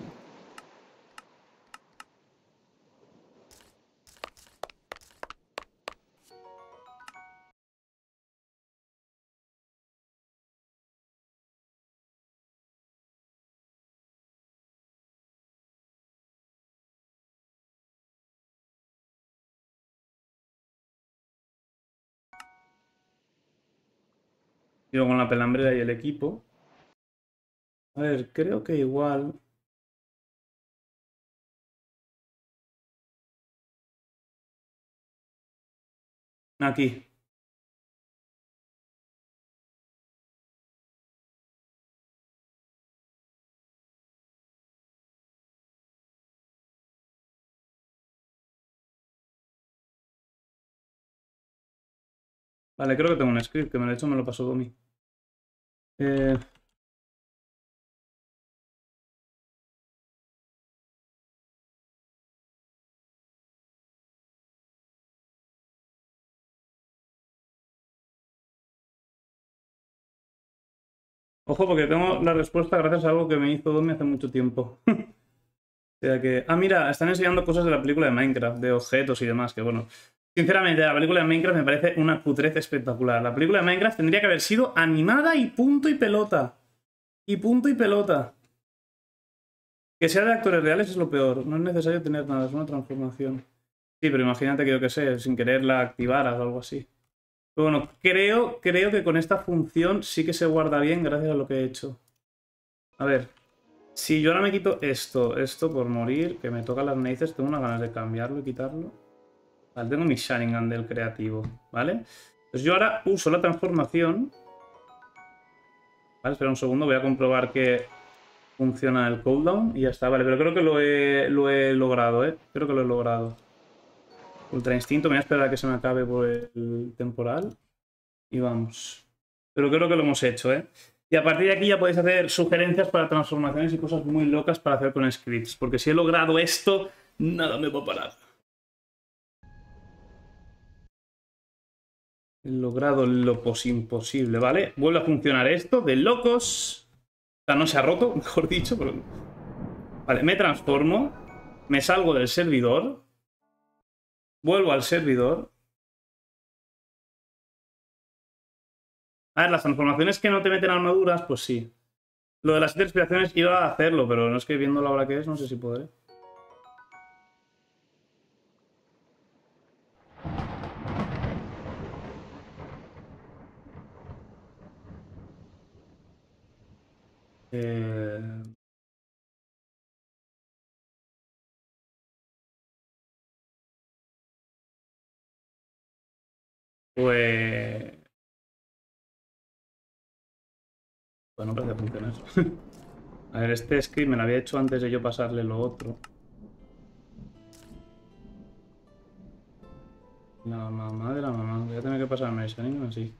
Yo con la pelambrera y el equipo. A ver, creo que igual... Aquí. Vale, creo que tengo un script que me lo he hecho, me lo pasó Domi. Eh... Ojo, porque tengo la respuesta gracias a algo que me hizo Domi hace mucho tiempo. O sea que... Ah, mira, están enseñando cosas de la película de Minecraft, de objetos y demás, que bueno... Sinceramente, la película de Minecraft me parece una cutrez espectacular. La película de Minecraft tendría que haber sido animada y punto y pelota. Y punto y pelota. Que sea de actores reales es lo peor. No es necesario tener nada, es una transformación. Sí, pero imagínate que yo que sé, sin querer la activaras o algo así. Pero bueno, creo, creo que con esta función sí que se guarda bien gracias a lo que he hecho. A ver. Si yo ahora me quito esto, esto por morir, que me toca las narices, tengo unas ganas de cambiarlo y quitarlo. Vale, tengo mi Sharingan del creativo, ¿vale? Pues yo ahora uso la transformación. Vale, espera un segundo, voy a comprobar que funciona el cooldown y ya está. Vale, pero creo que lo he, lo he logrado, ¿eh? Creo que lo he logrado. Ultra Instinto, me voy a esperar a que se me acabe por el temporal. Y vamos. Pero creo que lo hemos hecho, ¿eh? Y a partir de aquí ya podéis hacer sugerencias para transformaciones y cosas muy locas para hacer con scripts. Porque si he logrado esto, nada me va a parar. He logrado lo imposible, ¿vale? Vuelve a funcionar esto de locos. O sea, no se ha roto, mejor dicho. Pero... Vale, me transformo. Me salgo del servidor. Vuelvo al servidor. A ver, las transformaciones que no te meten armaduras, pues sí. Lo de las siete respiraciones iba a hacerlo, pero no es que viendo la hora que es, no sé si podré. Eh... Pues... Pues no parece funcionar. A ver, este script me lo había hecho antes de yo pasarle lo otro. La mamá de la mamá. Voy a tener que pasarme ese anime así.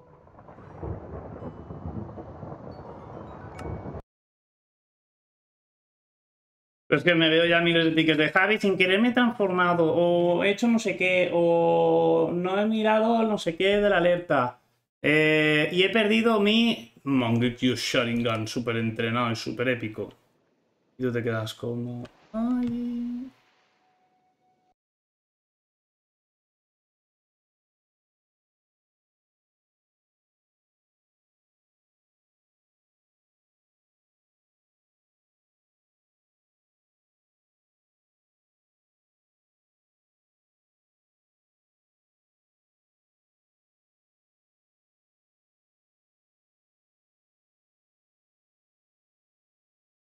Pero es que me veo ya miles de tickets de Javi sin querer me he transformado, o he hecho no sé qué, o no he mirado no sé qué de la alerta. Eh, y he perdido mi Mangekyo Sharingan súper entrenado y súper épico. Y tú te quedas como... Ay...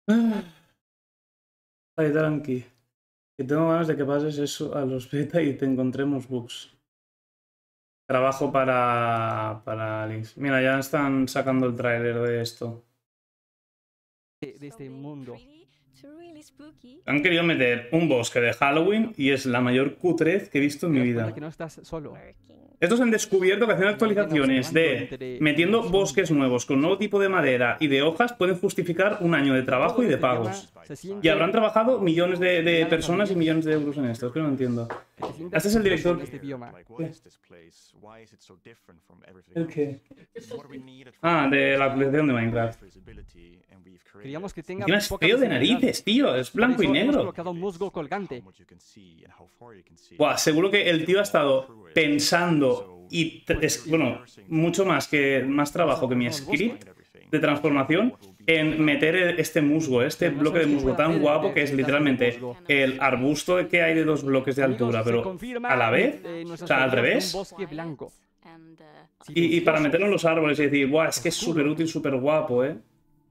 Ay, tranqui. Que tengo ganas de que pases eso a los beta y te encontremos bugs. Trabajo para, para Links. Mira, ya están sacando el tráiler de esto. De, de este mundo. Han querido meter un bosque de Halloween y es la mayor cutrez que he visto en mi vida. Que no estás solo. Estos han descubierto que haciendo actualizaciones de metiendo bosques nuevos con nuevo tipo de madera y de hojas pueden justificar un año de trabajo y de pagos. Y habrán trabajado millones de, de personas y millones de euros en esto. Es que no entiendo. Este es el director. ¿El qué? Ah, de la actualización de Minecraft. Queríamos que tenga Encima es feo de narices, tío. Es blanco y negro. Un musgo colgante. Buah, seguro que el tío ha estado pensando y es, bueno, mucho más que más trabajo que mi script de transformación en meter este musgo, este bloque de musgo tan guapo que es literalmente el arbusto que hay de dos bloques de altura, pero a la vez, o sea, al revés. Y, y para meterlo en los árboles y decir, buah, es que es súper útil, súper guapo, eh.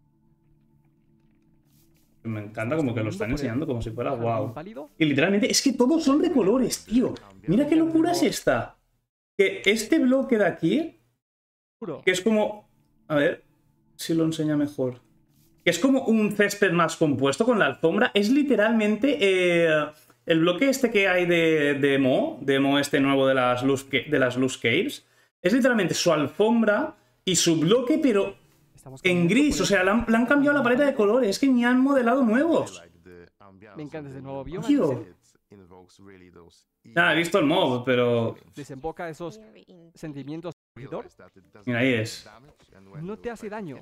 Me encanta como que lo están enseñando como si fuera guau. Y literalmente, es que todos son de colores, tío. Mira qué locura es esta. Que este bloque de aquí, que es como... A ver si lo enseña mejor. Que es como un césped más compuesto con la alfombra. Es literalmente eh, el bloque este que hay de, de Mo, de Mo este nuevo de las Luz, de las Luz Caves. Es literalmente su alfombra y su bloque, pero... en gris, o sea, le han, le han cambiado la paleta de colores. Es que ni han modelado nuevos. Me encanta ese nuevo bioma. Tío. Nada, he visto el mob, pero... Desemboca esos sentimientos. Mira, ahí es. No te hace daño.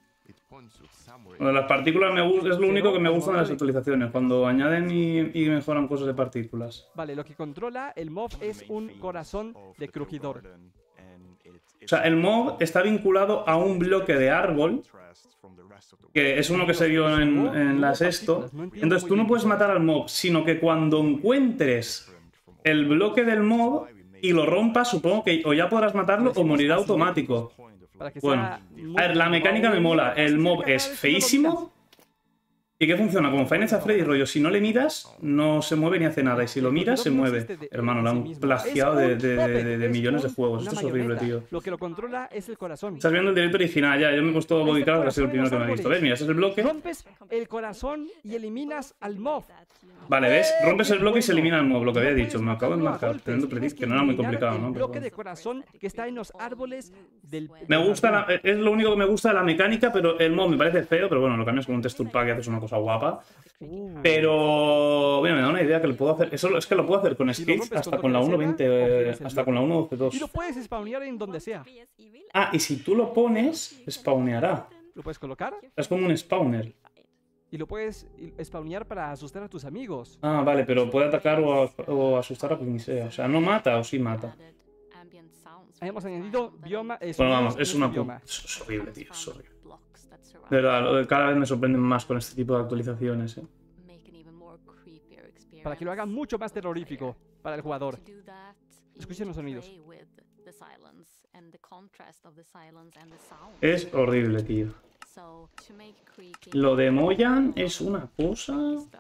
Bueno, las partículas me gustan, es lo único que me gustan de las actualizaciones. Cuando añaden y, y mejoran cosas de partículas. Vale, lo que controla el mob es un corazón de crujidor. O sea, el mob está vinculado a un bloque de árbol, que es uno que se vio en, en la sexto. Entonces tú no puedes matar al mob, sino que cuando encuentres el bloque del mob y lo rompas, supongo que o ya podrás matarlo o morirá automático. Bueno, a ver, la mecánica me mola. El mob es feísimo. ¿Y qué funciona? Como Five Nights at Freddy's, rollo. Si no le miras, no se mueve ni hace nada. Y si lo miras, se mueve. Hermano, lo han plagiado de, de, de, de millones de juegos. Esto es horrible, tío. Lo que lo controla es el corazón. Estás viendo el directo original, ya. Yo me he puesto bodycard, que ha sido el primero que me he visto. ¿Ves? Mira, ese es el bloque. Rompes el corazón y eliminas al mob. Vale, ¿ves? Rompes el bloque y se elimina el mob, lo que había dicho. Me acabo de marcar, teniendo predicir que no era muy complicado, ¿no? El bloque de corazón que está en los árboles del... Me gusta, la, es lo único que me gusta de la mecánica, pero el mob me parece feo, pero bueno, lo cambias con un texture pack y haces una cosa guapa. Pero... Mira, me da una idea que le puedo hacer... Eso es que lo puedo hacer con skills hasta con la uno veinte, hasta con la uno doce dos. Y lo puedes spawnear en donde sea. Ah, y si tú lo pones, spawneará. ¿Lo puedes colocar? Es como un spawner. Y lo puedes spawnear para asustar a tus amigos. Ah, vale, pero puede atacar o, o asustar a quien sea. O sea, no mata o sí mata. Hemos añadido bioma... Bueno, vamos, es una... Bioma. Es horrible, tío, es horrible. De verdad, cada vez me sorprenden más con este tipo de actualizaciones, ¿eh? Para que lo haga mucho más terrorífico para el jugador. Escuchen los sonidos. Es horrible, tío. Lo de Moyan es una cosa...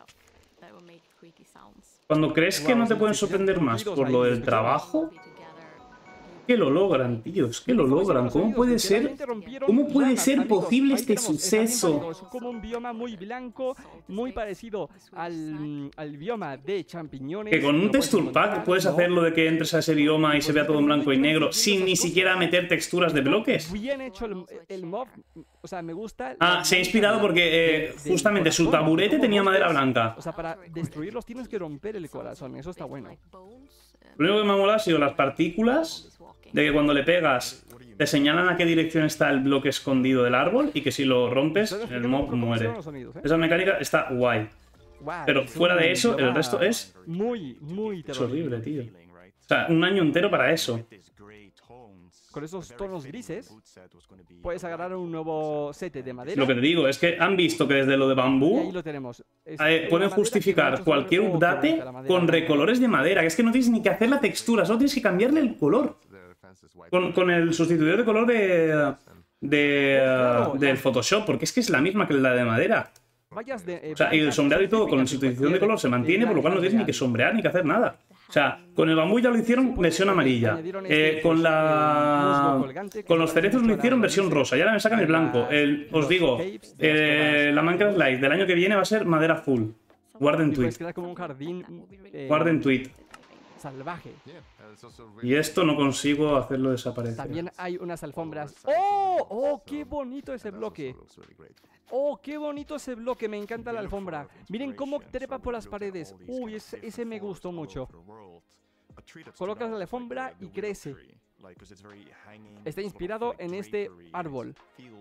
Cuando crees que no te pueden sorprender más por lo del trabajo... que lo logran, tío, es que lo logran. ¿Cómo puede ser, cómo puede ser posible este suceso? Es como un bioma muy blanco, muy parecido al, al bioma de champiñones. Que con un texture pack puedes hacerlo de que entres a ese bioma y se vea todo en blanco y negro sin ni siquiera meter texturas de bloques. Bien hecho el, el mob, o sea, me gusta. Ah, se ha inspirado porque eh, justamente su taburete tenía madera blanca. O sea, para destruirlos tienes que romper el corazón, eso está bueno. Lo único que me ha molado ha sido las partículas, de que cuando le pegas te señalan a qué dirección está el bloque escondido del árbol y que si lo rompes el mob muere. Esa mecánica está guay. Pero fuera de eso, el resto es... Muy, muy es horrible, tío. O sea, un año entero para eso. Con esos tonos grises puedes agarrar un nuevo set de madera. Lo que te digo es que han visto que desde lo de bambú ahí lo tenemos. eh, pueden justificar cualquier update con recolores de madera. Que es que no tienes ni que hacer la textura, solo tienes que cambiarle el color. Con, con el sustituidor de color de, de, uh, del Photoshop, porque es que es la misma que la de madera. Vallas de, eh, O sea, y el sombreado y todo con la sustitución de color se mantiene, por lo cual no tienes ni que sombrear ni que hacer nada. O sea, con el bambú ya lo hicieron versión amarilla. Eh, con la con los cerezos lo hicieron versión rosa. Y ahora me sacan el blanco. El, os digo, eh, la Minecraft Live del año que viene va a ser madera full. Guarden tweet. como un jardín eh, Guarden tweet. salvaje. Y esto no consigo hacerlo desaparecer. También hay unas alfombras. ¡Oh! ¡Oh! ¡Qué bonito ese bloque! ¡Oh! ¡Qué bonito ese bloque! Me encanta la alfombra. Miren cómo trepa por las paredes. Uy, ese, ese me gustó mucho. Colocas la alfombra y crece. Está inspirado en este árbol.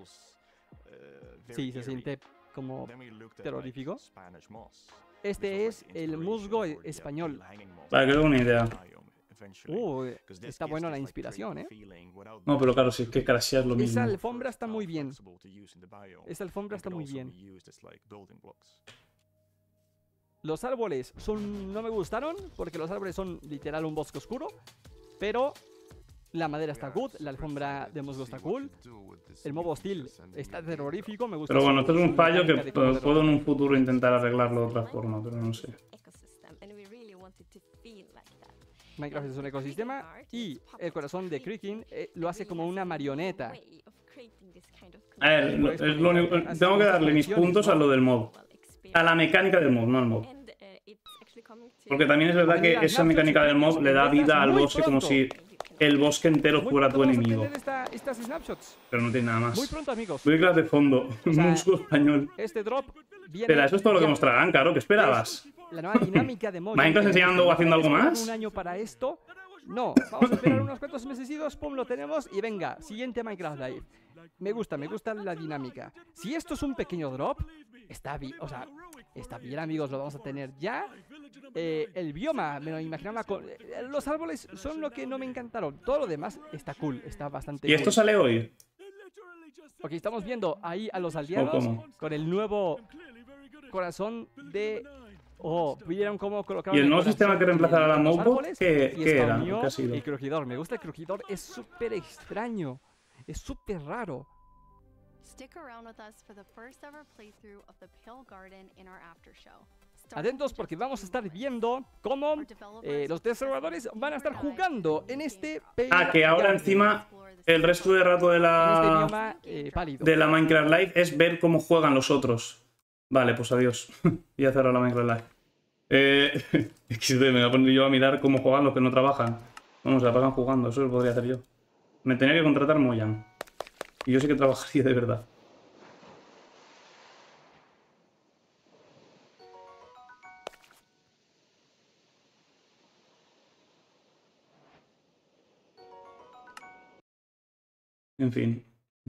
Sí, se siente como terrorífico. Este es el musgo español. Vale, creo que una idea. Uh, está buena la inspiración, ¿eh? No, pero claro, si es que casi es lo mismo. Esa alfombra está muy bien. Esa alfombra está muy bien. Los árboles son, no me gustaron porque los árboles son literal un bosque oscuro. Pero la madera está good, la alfombra de musgo está cool. El modo hostil está terrorífico, me gusta. Pero bueno, esto es un fallo que de puedo en un futuro intentar arreglarlo de otra forma, pero no sé. Minecraft es un ecosistema y el corazón de Creaking eh, lo hace como una marioneta. A ver, lo- es lo único- tengo que darle mis puntos a lo del mod. A la mecánica del mod, no al mod. Porque también es verdad que esa mecánica del mod le da vida al bosque como si el bosque entero Muy fuera tu pronto vamos a enemigo. tener esta- estas snapshots. Pero no tiene nada más. Muy pronto, amigos. Películas de fondo. sea, Musgo español. Este drop viene. Espera, eso es todo lo que ya. mostrarán, claro. ¿Qué esperabas? La nueva dinámica de Mojang. ¿Minecraft enseñando o haciendo algo ¿Esperar más? un año para esto? No, vamos a esperar unos cuantos mesecitos, pum, lo tenemos y venga, siguiente Minecraft Live. Me gusta, me gusta la dinámica. Si esto es un pequeño drop, está bien, o sea, está bien, amigos, lo vamos a tener ya. Eh, el bioma, me lo imaginaba con... eh, Los árboles son lo que no me encantaron. Todo lo demás está cool, está bastante ¿Y esto cool. sale hoy? Ok, estamos viendo ahí a los aldeanos cómo? con el nuevo corazón de... Oh, vieron cómo colocaron ¿Y el nuevo corazón sistema que en reemplazará a la los Mobot? árboles ¿Qué, y qué era? spawneó ¿Qué ha sido? el crujidor. Me gusta el crujidor, es súper extraño. Es súper raro. Stick around with us for the first ever playthrough of the Pale Garden in our after show. Atentos porque vamos a estar viendo cómo eh, los desarrolladores van a estar jugando en este Pale Ah, que ahora Garden, encima el resto de rato de en este la bioma eh, pálido. de la Minecraft Live es ver cómo juegan los otros. Vale, pues adiós. Y a cerrar la Minecraft Live. Eh, equis de, me voy a poner yo a mirar cómo juegan los que no trabajan. Vamos, se la pasan jugando, eso lo podría hacer yo. Me tenía que contratar Mojang. Y yo sí que trabajaría de verdad. En fin.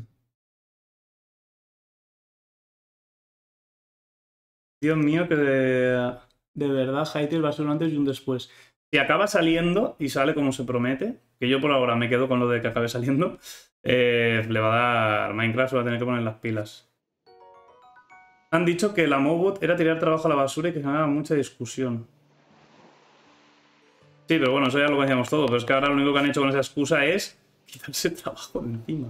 Dios mío, que de, de verdad Hytale va a ser un antes y un después. Si acaba saliendo y sale como se promete, que yo por ahora me quedo con lo de que acabe saliendo, eh, le va a dar... Minecraft se va a tener que poner las pilas. Han dicho que la Mobot era tirar trabajo a la basura y que generaba mucha discusión. Sí, pero bueno, eso ya lo decíamos todo, pero es que ahora lo único que han hecho con esa excusa es quitarse el trabajo de encima.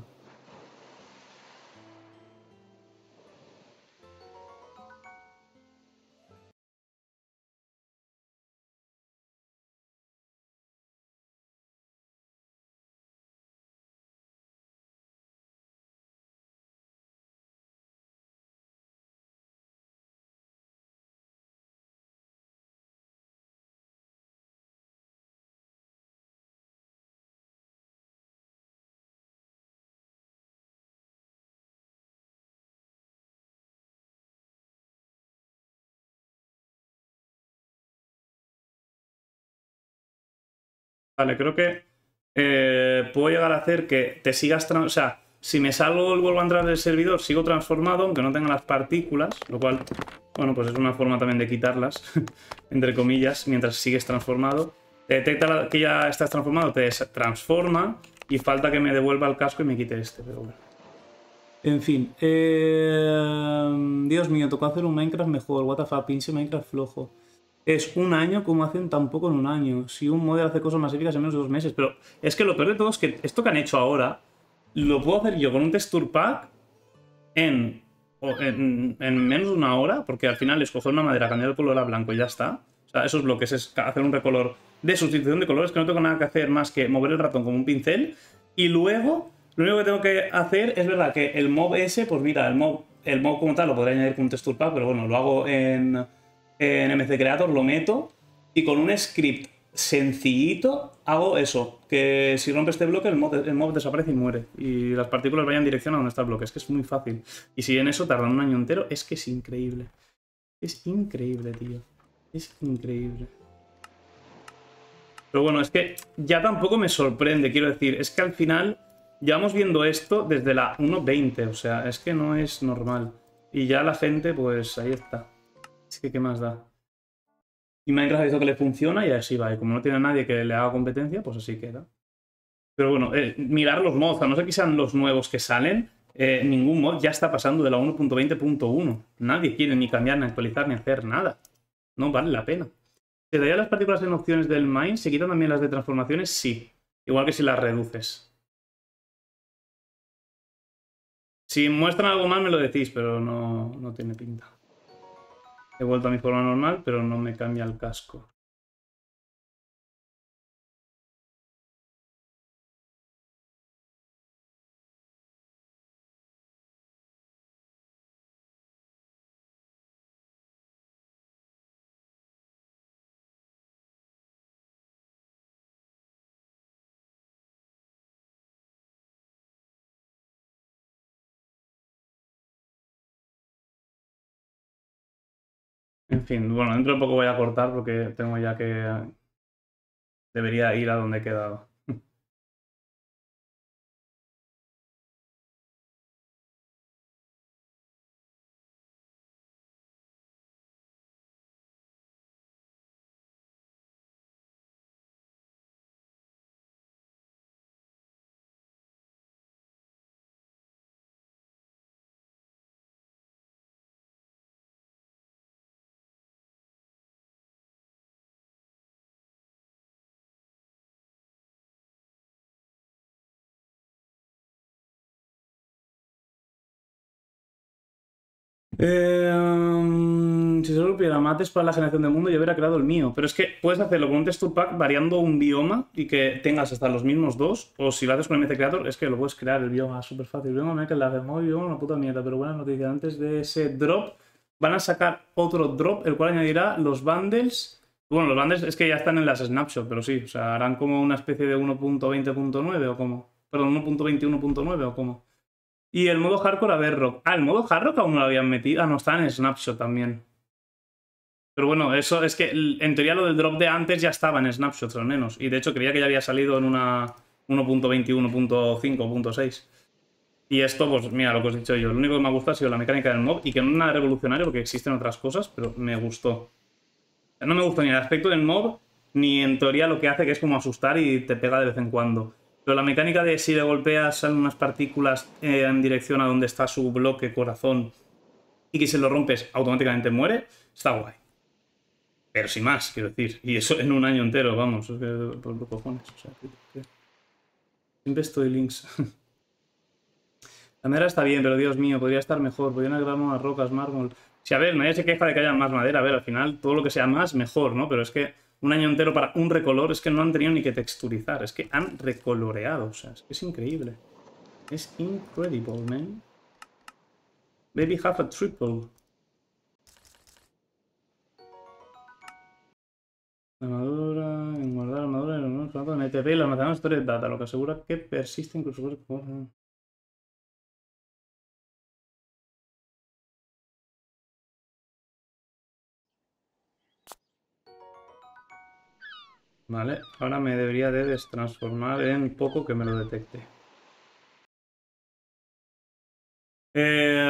Vale, creo que eh, puedo llegar a hacer que te sigas... O sea, si me salgo y vuelvo a entrar del servidor, sigo transformado, aunque no tenga las partículas, lo cual, bueno, pues es una forma también de quitarlas, entre comillas, mientras sigues transformado. Te detecta la- que ya estás transformado, te des- transforma y falta que me devuelva el casco y me quite este, pero bueno. En fin, eh, Dios mío, tocó hacer un Minecraft mejor, what the fuck, pinche Minecraft flojo. Es un año como hacen tampoco en un año. Si un modder hace cosas más épicas en menos de dos meses. Pero es que lo peor de todo es que esto que han hecho ahora lo puedo hacer yo con un texture pack en o en, en menos de una hora, porque al final es coger una madera, cambiar el color a blanco y ya está. O sea, esos bloques es hacer un recolor de sustitución de colores, que no tengo nada que hacer más que mover el ratón como un pincel. Y luego, lo único que tengo que hacer es verdad que el mob ese, pues mira, el mob, el mob como tal lo podría añadir con un texture pack, pero bueno, lo hago en, en M C Creator, lo meto y con un script sencillito hago eso, que si rompe este bloque el mob, el mob desaparece y muere y las partículas vayan en dirección a donde está el bloque. Es que es muy fácil y si en eso tardan un año entero, es que es increíble, es increíble, tío, es increíble. Pero bueno, es que ya tampoco me sorprende, quiero decir, es que al final llevamos viendo esto desde la uno punto veinte, o sea, es que no es normal y ya la gente, pues ahí está, es que qué más da. Y Minecraft ha visto que le funciona y así va. Y como no tiene a nadie que le haga competencia, pues así queda. Pero bueno, eh, mirar los mods, a no ser que sean los nuevos que salen, eh, ningún mod ya está pasando de la uno punto veinte punto uno. Nadie quiere ni cambiar, ni actualizar, ni hacer nada. No vale la pena. ¿Se darían las partículas en opciones del Mine? ¿Se quitan también las de transformaciones? Sí. Igual que si las reduces. Si muestran algo más me lo decís, pero no, no tiene pinta. He vuelto a mi forma normal, pero no me cambia el casco. En fin, bueno, dentro de poco voy a cortar porque tengo ya que... Debería ir a donde he quedado. Eh, um, si solo hubiera mates para la generación del mundo, yo hubiera creado el mío. Pero es que puedes hacerlo con un texture pack variando un bioma y que tengas hasta los mismos dos. O si lo haces con M C Creator, es que lo puedes crear el bioma súper fácil. El bioma me que la de modo bioma una puta mierda. Pero buena noticia, antes de ese drop, van a sacar otro drop, el cual añadirá los bundles. Bueno, los bundles es que ya están en las snapshots, pero sí, o sea, harán como una especie de uno punto veinte punto nueve o como. Perdón, uno punto veintiuno punto nueve o como. Y el modo hardcore a Bedrock. Ah, el modo hardcore aún no lo habían metido. Ah, no, está en Snapshot también. Pero bueno, eso es que en teoría lo del drop de antes ya estaba en Snapshot al menos. Y de hecho creía que ya había salido en una uno punto veintiuno punto cinco punto seis. Y esto, pues mira, lo que os he dicho yo. Lo único que me ha gustado ha sido la mecánica del mob. Y que no es nada revolucionario porque existen otras cosas, pero me gustó. No me gustó ni el aspecto del mob, ni en teoría lo que hace, que es como asustar y te pega de vez en cuando. Pero la mecánica de si le golpeas salen unas partículas eh, en dirección a donde está su bloque corazón y que si lo rompes automáticamente muere, está guay. Pero sin más, quiero decir. Y eso en un año entero, vamos. Es que por los cojones. O sea, que, que... Siempre estoy links. La madera está bien, pero Dios mío, podría estar mejor. Podrían agregar unas rocas, mármol. Si a ver, nadie se queja de que haya más madera. A ver, al final todo lo que sea más, mejor, ¿no? Pero es que un año entero para un recolor, es que no han tenido ni que texturizar, es que han recoloreado, o sea, es que es increíble. Es incredible, man. Maybe have a triple. Armadura, en guardar armadura, en un formato en E T B y lo almacenamos storage data, lo que asegura que persiste incluso por... Vale, ahora me debería de destransformar en poco que me lo detecte. Eh,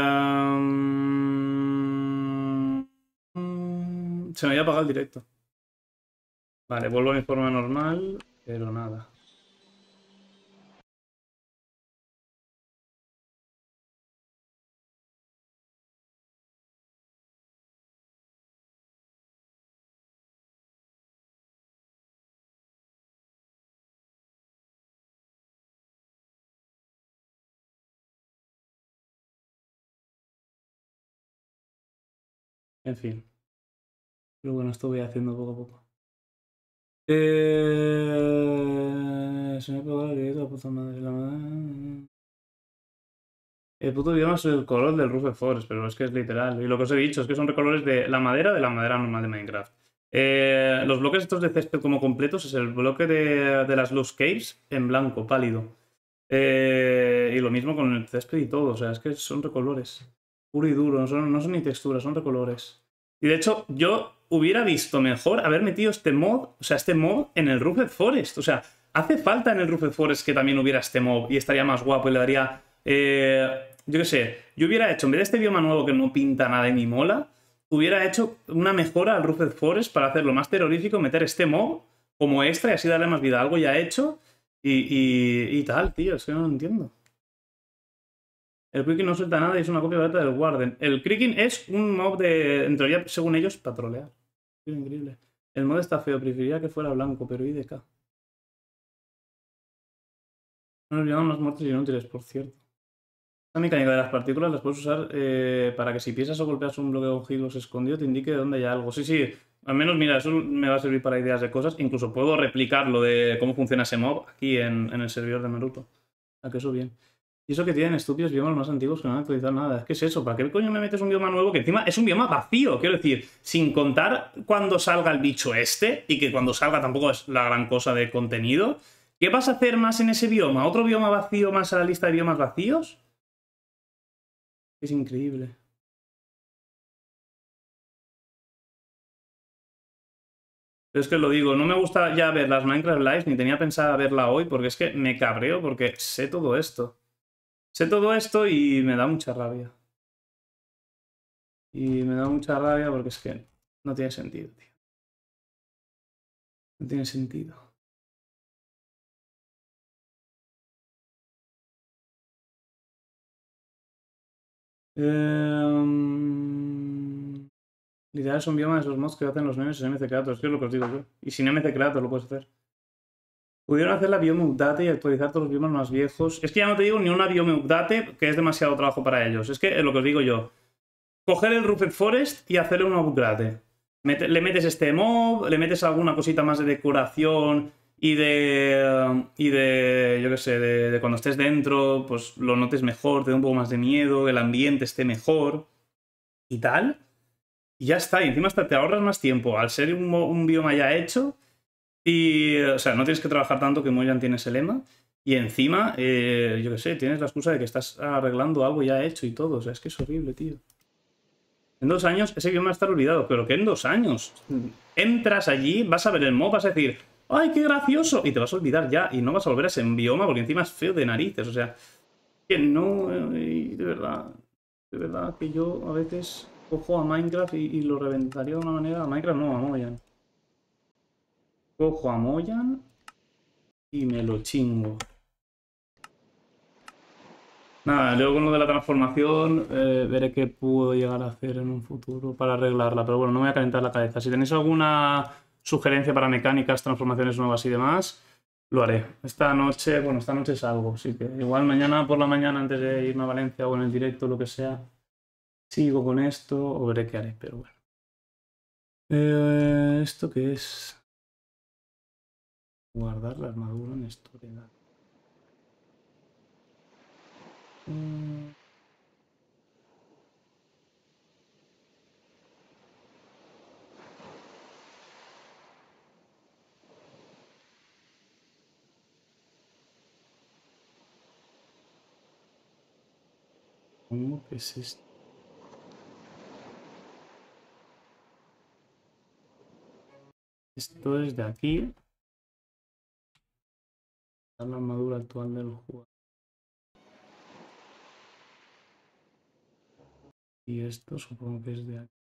um... Se me había apagado el directo. Vale, vuelvo a mi forma normal, pero nada. En fin. Pero bueno, esto voy haciendo poco a poco. Eh... Se me pegó la que la puta madre, la madre... El puto bioma es el color del Roof Forest, pero es que es literal. Y lo que os he dicho es que son recolores de la madera de la madera normal de Minecraft. Eh, los bloques estos de césped como completos es el bloque de, de las Loose Caves en blanco, pálido. Eh, y lo mismo con el césped y todo. O sea, es que son recolores. Puro y duro. No son, no son ni texturas, son recolores. Y de hecho, yo hubiera visto mejor haber metido este mod, o sea, este mod en el Roofed Forest. O sea, hace falta en el Roofed Forest que también hubiera este mod y estaría más guapo y le daría... Eh, yo qué sé, yo hubiera hecho, en vez de este bioma nuevo que no pinta nada y ni mola, hubiera hecho una mejora al Roofed Forest para hacerlo más terrorífico, meter este mob como extra y así darle más vida a algo ya hecho y, y, y tal, tío, es que no lo entiendo. El Creaking no suelta nada y es una copia barata del Warden. El Creaking es un mob de, en teoría, según ellos, para trolear. Es increíble. El mod está feo, preferiría que fuera blanco, pero I D K. No nos llaman más muertos y inútiles, por cierto. Esta mecánica de las partículas las puedes usar eh, para que si piensas o golpeas un bloque o giros escondido te indique dónde hay algo. Sí, sí, al menos mira, eso me va a servir para ideas de cosas. Incluso puedo replicar lo de cómo funciona ese mob aquí en, en el servidor de Naruto. A que eso bien. Y eso que tienen estúpidos biomas más antiguos que no han actualizado nada. Es que es eso, ¿para qué coño me metes un bioma nuevo? Que encima es un bioma vacío, quiero decir, sin contar cuando salga el bicho este, y que cuando salga tampoco es la gran cosa de contenido. ¿Qué vas a hacer más en ese bioma? ¿Otro bioma vacío más a la lista de biomas vacíos? Es increíble. Pero es que lo digo, no me gusta ya ver las Minecraft Lives, ni tenía pensada verla hoy, porque es que me cabreo, porque sé todo esto. Sé todo esto y me da mucha rabia. Y me da mucha rabia porque es que no tiene sentido, tío. No tiene sentido. Eh... Literal son biomas de esos mods que hacen los memes en M C Creator. Es que es lo que os digo yo. Y sin M C Creator lo puedes hacer. Pudieron hacer la biome update y actualizar todos los biomas más viejos. Es que ya no te digo ni una biome update, que es demasiado trabajo para ellos. Es que es lo que os digo yo. Coger el Roofed Forest y hacerle un upgrade. Mete, le metes este mob, le metes alguna cosita más de decoración y de... Y de... Yo qué sé, de, de cuando estés dentro, pues lo notes mejor, te da un poco más de miedo, el ambiente esté mejor y tal. Y ya está, y encima hasta te ahorras más tiempo al ser un, un bioma ya hecho. Y, o sea, no tienes que trabajar tanto, que Mojang tiene ese lema. Y encima, eh, yo qué sé, tienes la excusa de que estás arreglando algo ya hecho y todo. O sea, es que es horrible, tío. En dos años ese bioma va a estar olvidado. Pero que en dos años entras allí, vas a ver el mob, vas a decir ¡ay, qué gracioso! Y te vas a olvidar ya. Y no vas a volver a ese bioma porque encima es feo de narices. O sea, que no... Eh, de verdad... De verdad que yo a veces... Cojo a Minecraft y, y lo reventaría de una manera... A Minecraft no, a Mojang. Cojo a Mojang y me lo chingo. Nada, luego con lo de la transformación eh, veré qué puedo llegar a hacer en un futuro para arreglarla. Pero bueno, no me voy a calentar la cabeza. Si tenéis alguna sugerencia para mecánicas, transformaciones nuevas y demás, lo haré. Esta noche, bueno, esta noche salgo. Así que igual mañana por la mañana antes de irme a Valencia o en el directo, lo que sea, sigo con esto o veré qué haré, pero bueno. Eh, ¿Esto qué es? Guardar la armadura en storage. Mm. ¿Cómo que es esto? Esto es de aquí. La armadura actual del juego. Y esto supongo que es de aquí.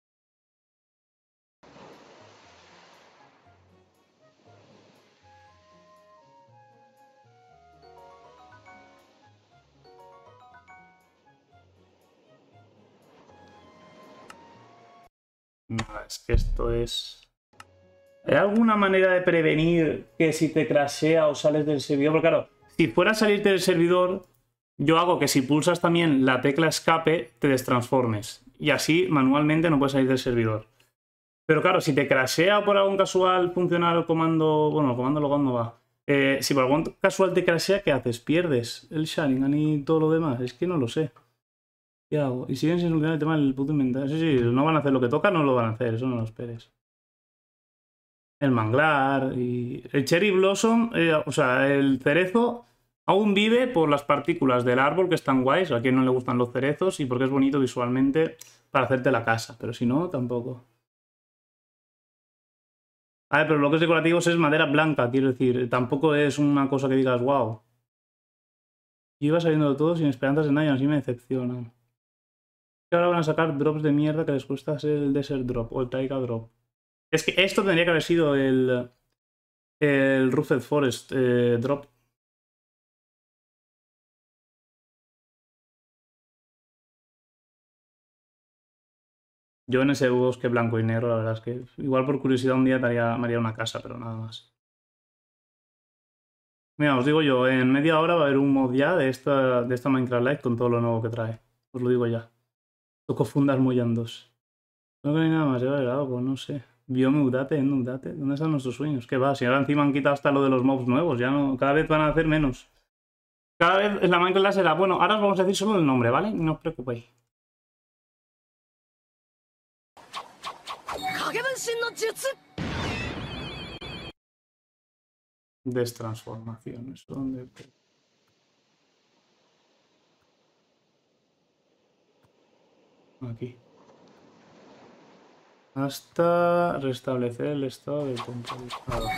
No, es que esto es... ¿Hay alguna manera de prevenir que si te crashea o sales del servidor? Porque claro, si fuera a salirte del servidor, yo hago que si pulsas también la tecla escape, te destransformes. y así manualmente no puedes salir del servidor. Pero claro, si te crashea por algún casual funcionar el comando... Bueno, el comando logout no va. Eh, si por algún casual te crashea, ¿qué haces? ¿Pierdes el Sharingan y todo lo demás? Es que no lo sé. ¿Qué hago? Y siguen sin solucionar el tema del puto inventario. Sí, sí, no van a hacer lo que toca, no lo van a hacer. Eso no lo esperes. El manglar y... El Cherry Blossom, eh, o sea, el cerezo aún vive por las partículas del árbol que están guays. A quien no le gustan los cerezos y porque es bonito visualmente para hacerte la casa. Pero si no, tampoco. A ver, pero bloques decorativos es madera blanca, quiero decir. Tampoco es una cosa que digas, wow. Y iba saliendo de todo sin esperanzas de nadie, así me decepcionan. Y ahora van a sacar drops de mierda que les cuesta ser el Desert Drop o el Taiga Drop. Es que esto tendría que haber sido el, el Roofed Forest eh, Drop. Yo en ese bosque blanco y negro, la verdad es que igual por curiosidad un día te haría, me haría una casa, pero nada más. Mira, os digo yo, en media hora va a haber un mod ya de esta, de esta Minecraft Lite con todo lo nuevo que trae. Os lo digo ya. Toco fundas mollandos. No que no hay nada más, ya verá algo, no sé. Biome Udate, en Udate. ¿Dónde están nuestros sueños? ¿Qué va? Si ahora encima han quitado hasta lo de los mobs nuevos, ya no. Cada vez van a hacer menos. Cada vez en la Minecraft será. Bueno, ahora os vamos a decir solo el nombre, ¿vale? No os preocupéis. Destransformaciones. ¿Dónde? Aquí. Hasta restablecer el estado del control.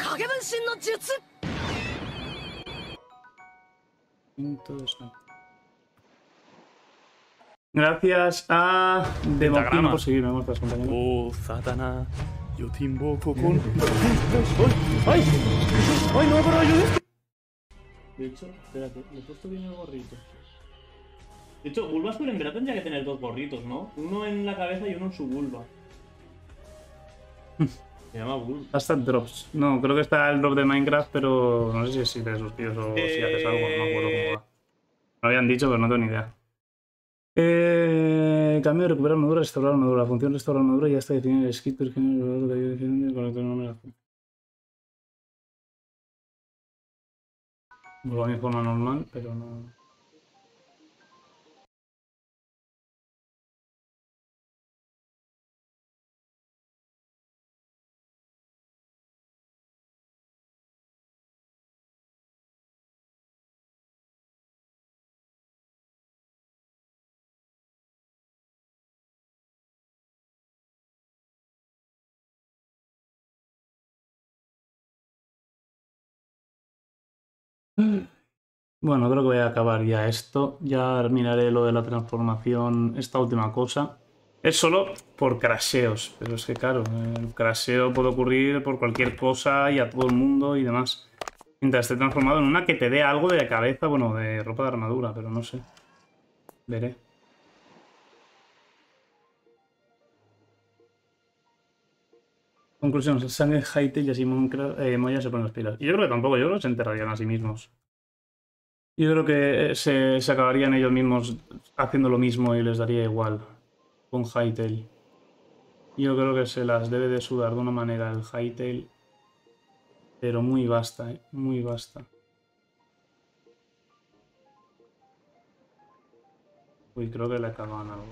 Gracias a Democlino por seguirme, nuestras compañeras. Oh, Satana, yo te invoco con... ¡Ay! ¡Ay, no, pero yo... De hecho, espérate, le he puesto bien el gorrito. De hecho, Bulbasaur en verdad tendría que tener dos gorritos, ¿no? Uno en la cabeza y uno en su vulva. Se llama Bulbasaur. Hasta drops. No, creo que está el drop de Minecraft, pero no sé si es si te suscribes o eh... si haces algo, no me acuerdo cómo va. Me habían dicho, pero no tengo ni idea. Eh, cambio de recuperar armadura, restaurar armadura. La función restaurar armadura ya está definida en el skip, pero lo que hay definido con el nombre de la función. Vuelvo a mi forma normal, pero no. Bueno, creo que voy a acabar ya esto. Ya miraré lo de la transformación, esta última cosa. Es solo por crasheos, pero es que claro, el crasheo puede ocurrir por cualquier cosa y a todo el mundo y demás. Mientras esté transformado en una que te dé algo de cabeza, bueno, de ropa de armadura, pero no sé. Veré. Conclusión, sangre Hytale y así eh, Moya se ponen las pilas. Y yo creo que tampoco, yo creo que se enterrarían a sí mismos. Yo creo que se, se acabarían ellos mismos haciendo lo mismo y les daría igual con Hytale. Yo creo que se las debe de sudar de una manera el Hytale, pero muy vasta, ¿eh? Muy vasta. Uy, creo que le acaban algo.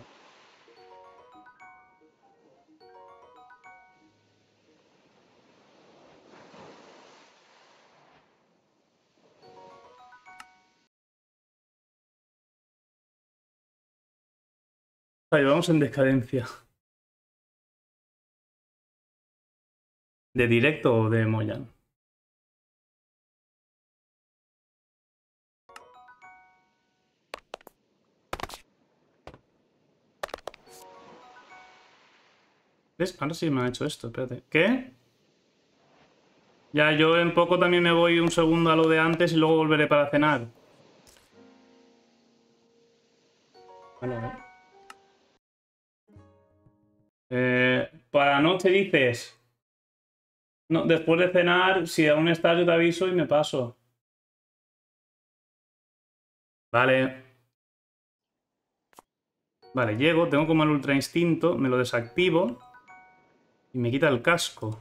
Ahí vamos en decadencia. ¿De directo o de Moyan? ¿Ves? Ahora sí me ha hecho esto, espérate. ¿Qué? Ya, yo en poco también me voy un segundo a lo de antes y luego volveré para cenar. Vale, a ver. Eh, para noche dices. No, después de cenar, si aún estás, yo te aviso y me paso. Vale. Vale, llego, tengo como el ultra instinto, me lo desactivo y me quita el casco.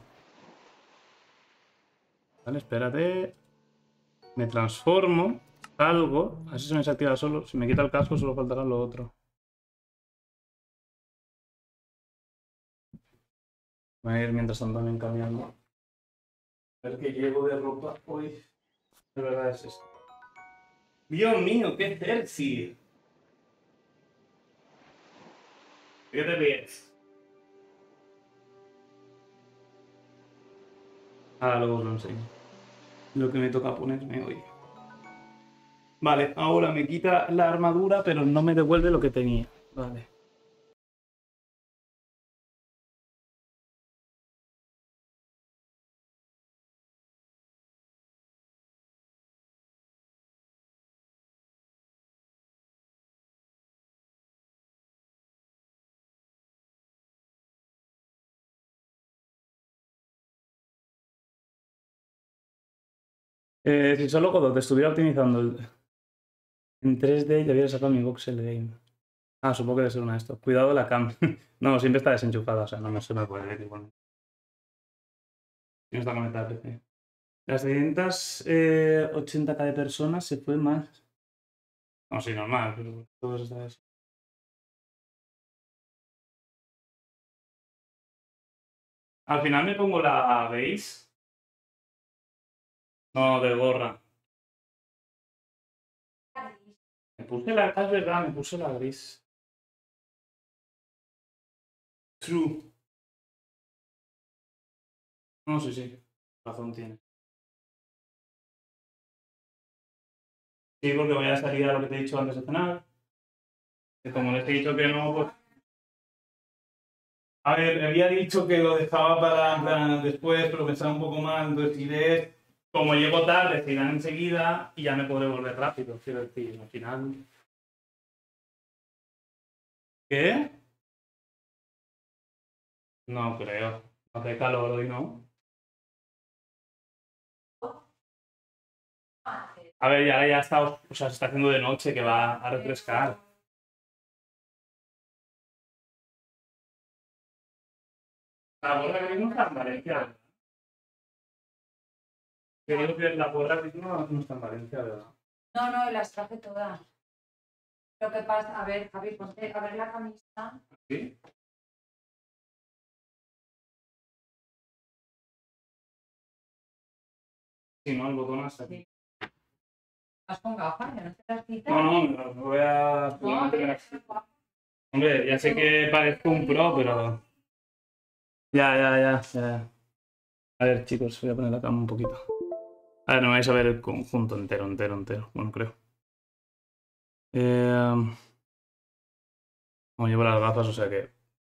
Vale, espérate. Me transformo, salgo, a ver si se me desactiva solo. Si me quita el casco solo faltará lo otro. Voy a ir mientras tanto también cambiando. A ver que llevo de ropa hoy. De verdad es esto. Dios mío, qué sexy. ¿Qué te ríes? Ahora luego os lo enseño. Lo que me toca ponerme hoy. Vale, ahora me quita la armadura, pero no me devuelve lo que tenía. Vale. Eh, si solo Godot estuviera optimizando el... en tres D, ya hubiera sacado mi voxel game. Ah, supongo que debe ser una de estos. Cuidado la cam. No, siempre está desenchufada, o sea, no, no se me puede ver igual. No está conectada a P C. Las seiscientos ochenta K de personas se fue más. No, sí, normal, pero todo está eso. Al final me pongo la base. No, de gorra. Me puse la... Es verdad, me puse la gris. True. No, sí, sí. Razón tiene. Sí, porque voy a salir a lo que te he dicho antes de cenar. Que como les he dicho que no, pues... A ver, me había dicho que lo dejaba para en plan, después, pero pensaba un poco mal. Entonces iré, como llego tarde, se irán enseguida y ya me podré volver rápido. Quiero decir, al final... ¿Qué? No creo. Hace calor hoy, ¿no? A ver, ya, ya está, o sea, se está haciendo de noche, que va a refrescar. La gorra gris no está en Valencia, ¿verdad? Que digo que la gorra gris no, no está en Valencia, ¿verdad? No, no, las traje todas. Lo que pasa, a ver, Javi, ponte a ver la camisa. ¿Sí? Sí, no, el botón hasta aquí. ¿Vas con gafas? ¿Ya no te las quitas? No, no, me las voy a... No, Hombre, ya sé que parezco un pro, pero... Ya, ya, ya, ya. A ver, chicos, voy a poner la cama un poquito. A ver, no vais a ver el conjunto entero, entero, entero. Bueno, creo. Eh... Como llevo las gafas, o sea que...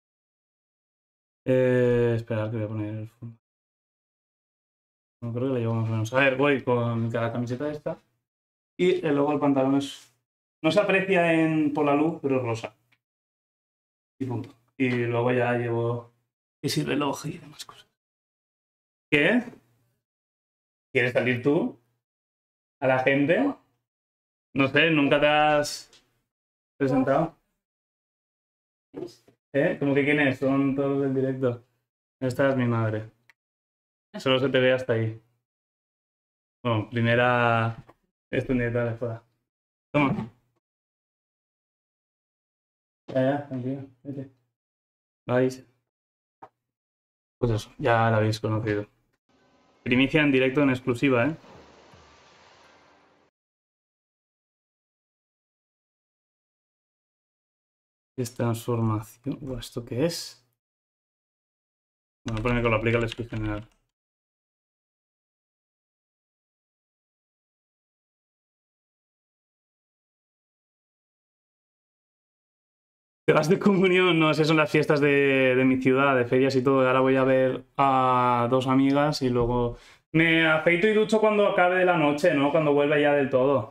Eh... Esperar que voy a poner el fondo. No creo que la llevo más o menos. A ver, voy con la camiseta esta. Y luego el pantalón es... No se aprecia en... por la luz, pero es rosa. Y punto. Y luego ya llevo... ese reloj y demás cosas. ¿Qué? ¿Quieres salir tú? ¿A la gente? No sé, ¿nunca te has presentado? ¿Eh? ¿Cómo que quién es? Son todos del directo. Esta es mi madre. Solo se te ve hasta ahí. Bueno, primera... Esto en directo de fuera. Toma. Ya, ya, tranquilo. Vete. ¿Vais? Pues eso, ya la habéis conocido. Primicia en directo en exclusiva, ¿eh? ¿Es transformación? Uah, ¿esto qué es? Bueno, pone que lo aplica el script general. ¿Te vas de comunión? No, esas son las fiestas de, de mi ciudad, de ferias y todo. Ahora voy a ver a dos amigas y luego... Me afeito y ducho cuando acabe de la noche, ¿no? Cuando vuelva ya del todo.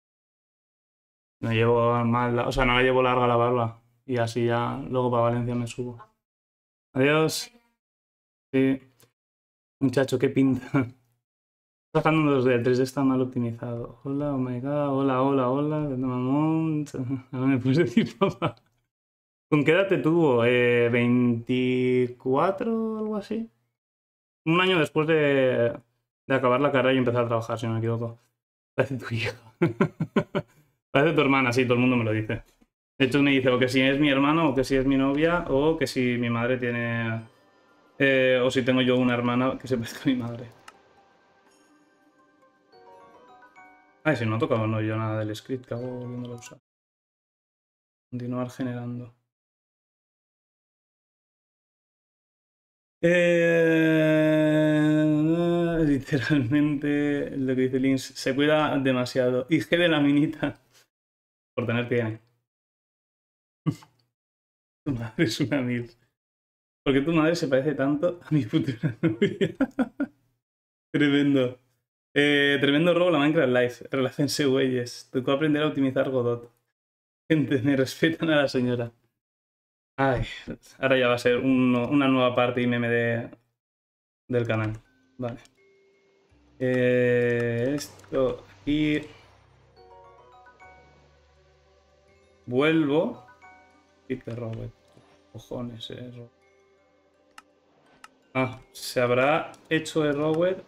No llevo mal... O sea, no la llevo larga la barba. Y así ya luego para Valencia me subo. Adiós. Sí. Muchacho, qué pinta. Sacando un dos D, el tres D está mal optimizado. Hola, oh my god, hola, hola, hola. Mamón. No me puedes decir papá. ¿Con qué edad te tuvo? Eh, ¿veinticuatro o algo así? Un año después de, de acabar la carrera y empezar a trabajar, si no me equivoco. Parece tu hija. Parece tu hermana, sí, todo el mundo me lo dice. De hecho, me dice o que si es mi hermano, o que si es mi novia, o que si mi madre tiene... Eh, o si tengo yo una hermana que se parezca a mi madre. Ay, si no he tocado no yo nada del script que hago volviéndolo a usar. Continuar generando. Eh, literalmente lo que dice Lins, se cuida demasiado. Y G de la minita. Por tener tiene. Tu madre es una mil. ¿Por qué tu madre se parece tanto a mi futura novia? Tremendo. Eh, tremendo robo la Minecraft Live. Relájense, güeyes. Tocó aprender a optimizar Godot. Gente, me respetan a la señora. Ay, ahora ya va a ser uno, una nueva parte y meme de, del canal. Vale. Eh, esto aquí. Vuelvo. Keep the robot. Cojones, eh. Robot. Ah, se habrá hecho el robot.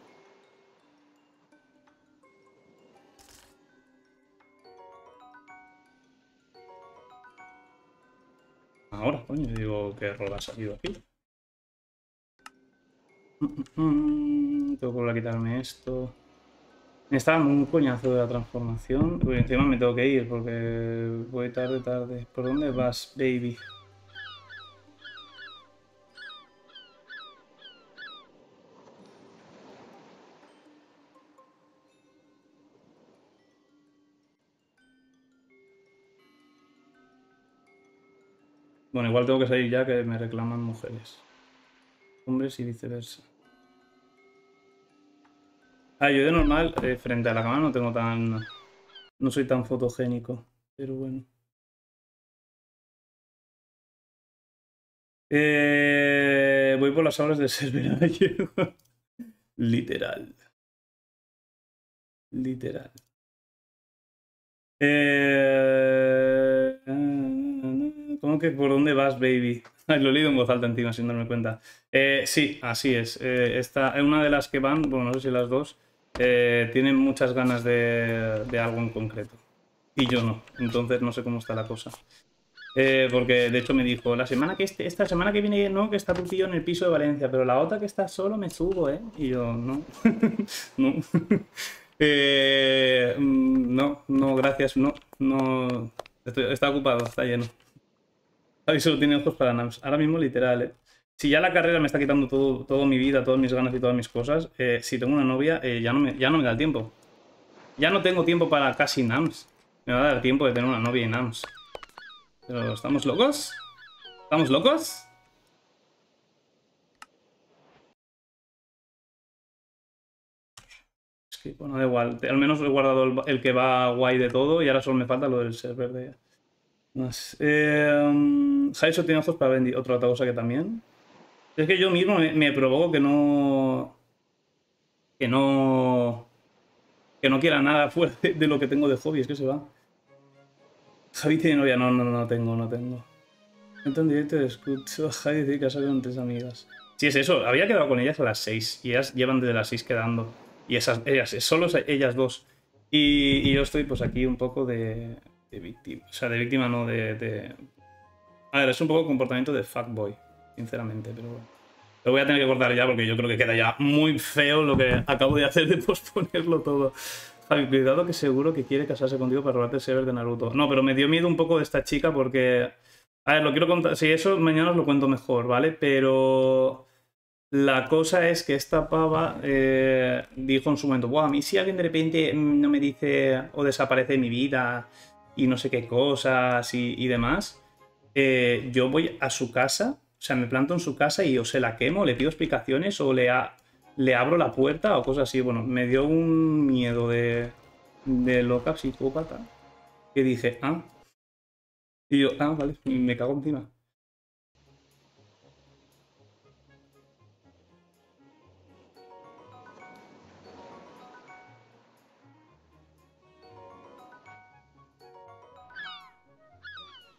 Ahora, coño, digo, ¿qué error ha salido aquí? Mm, mm, mm, tengo que volver a quitarme esto. Me estaba un coñazo de la transformación. Uy, encima me tengo que ir porque voy tarde, tarde. ¿Por dónde vas, baby? Bueno, igual tengo que salir ya que me reclaman mujeres. Hombres y viceversa. Ah, yo de normal, eh, frente a la cámara no tengo tan... No soy tan fotogénico, pero bueno. Eh, voy por las aulas del server gallego. Literal. Literal. Eh... ¿Cómo que por dónde vas, baby? Lo he leído en voz alta encima, sin darme cuenta. Eh, sí, así es. Eh, esta, una de las que van, bueno, no sé si las dos, eh, tienen muchas ganas de, de algo en concreto. Y yo no. Entonces no sé cómo está la cosa. Eh, porque de hecho me dijo, la semana que este, esta semana que viene no, que está tu tío en el piso de Valencia, pero la otra que está solo me subo, ¿eh? Y yo, no. No. eh, no, no, gracias, no. No. Estoy, está ocupado, está lleno. Javi solo tiene ojos para Nams. Ahora mismo, literal, ¿eh? Si ya la carrera me está quitando todo, toda mi vida, todas mis ganas y todas mis cosas, eh, si tengo una novia, eh, ya, no me, ya no me da el tiempo. Ya no tengo tiempo para casi Nams. Me va a dar tiempo de tener una novia y Nams. Pero, ¿estamos locos? ¿Estamos locos? Es que, bueno, da igual. Al menos he guardado el, el que va guay de todo y ahora solo me falta lo del server de... Más. Eh, um, Jaiso tiene ojos para Bendy. Otra, otra cosa que también. Es que yo mismo me, me provoco que no... Que no... Que no quiera nada fuera de, de lo que tengo de hobby. Es que se va. Javi tiene novia. No, no, no tengo, no tengo. Entro en directo y escucho a Javi decir que ha salido con tres amigas. Sí, es eso. Había quedado con ellas a las seis. Y ellas llevan desde las seis quedando. Y esas, ellas, solo ellas dos. Y, y yo estoy pues aquí un poco de... De víctima. O sea, de víctima no, de, de... A ver, es un poco comportamiento de fuckboy, sinceramente, pero bueno. Lo voy a tener que cortar ya porque yo creo que queda ya muy feo lo que acabo de hacer de posponerlo todo. Javi, cuidado que seguro que quiere casarse contigo para robarte el server de Naruto. No, pero me dio miedo un poco de esta chica porque... A ver, lo quiero contar... Si eso mañana os lo cuento mejor, ¿vale? Pero... La cosa es que esta pava eh, dijo en su momento, Buah, a mí si alguien de repente no me dice o desaparece de mi vida... y no sé qué cosas y, y demás, eh, yo voy a su casa, o sea, me planto en su casa y o se la quemo, le pido explicaciones o le, a, le abro la puerta o cosas así. Bueno, me dio un miedo de, de loca psicópata que dije, ah, y yo, ah, vale, y me cago encima.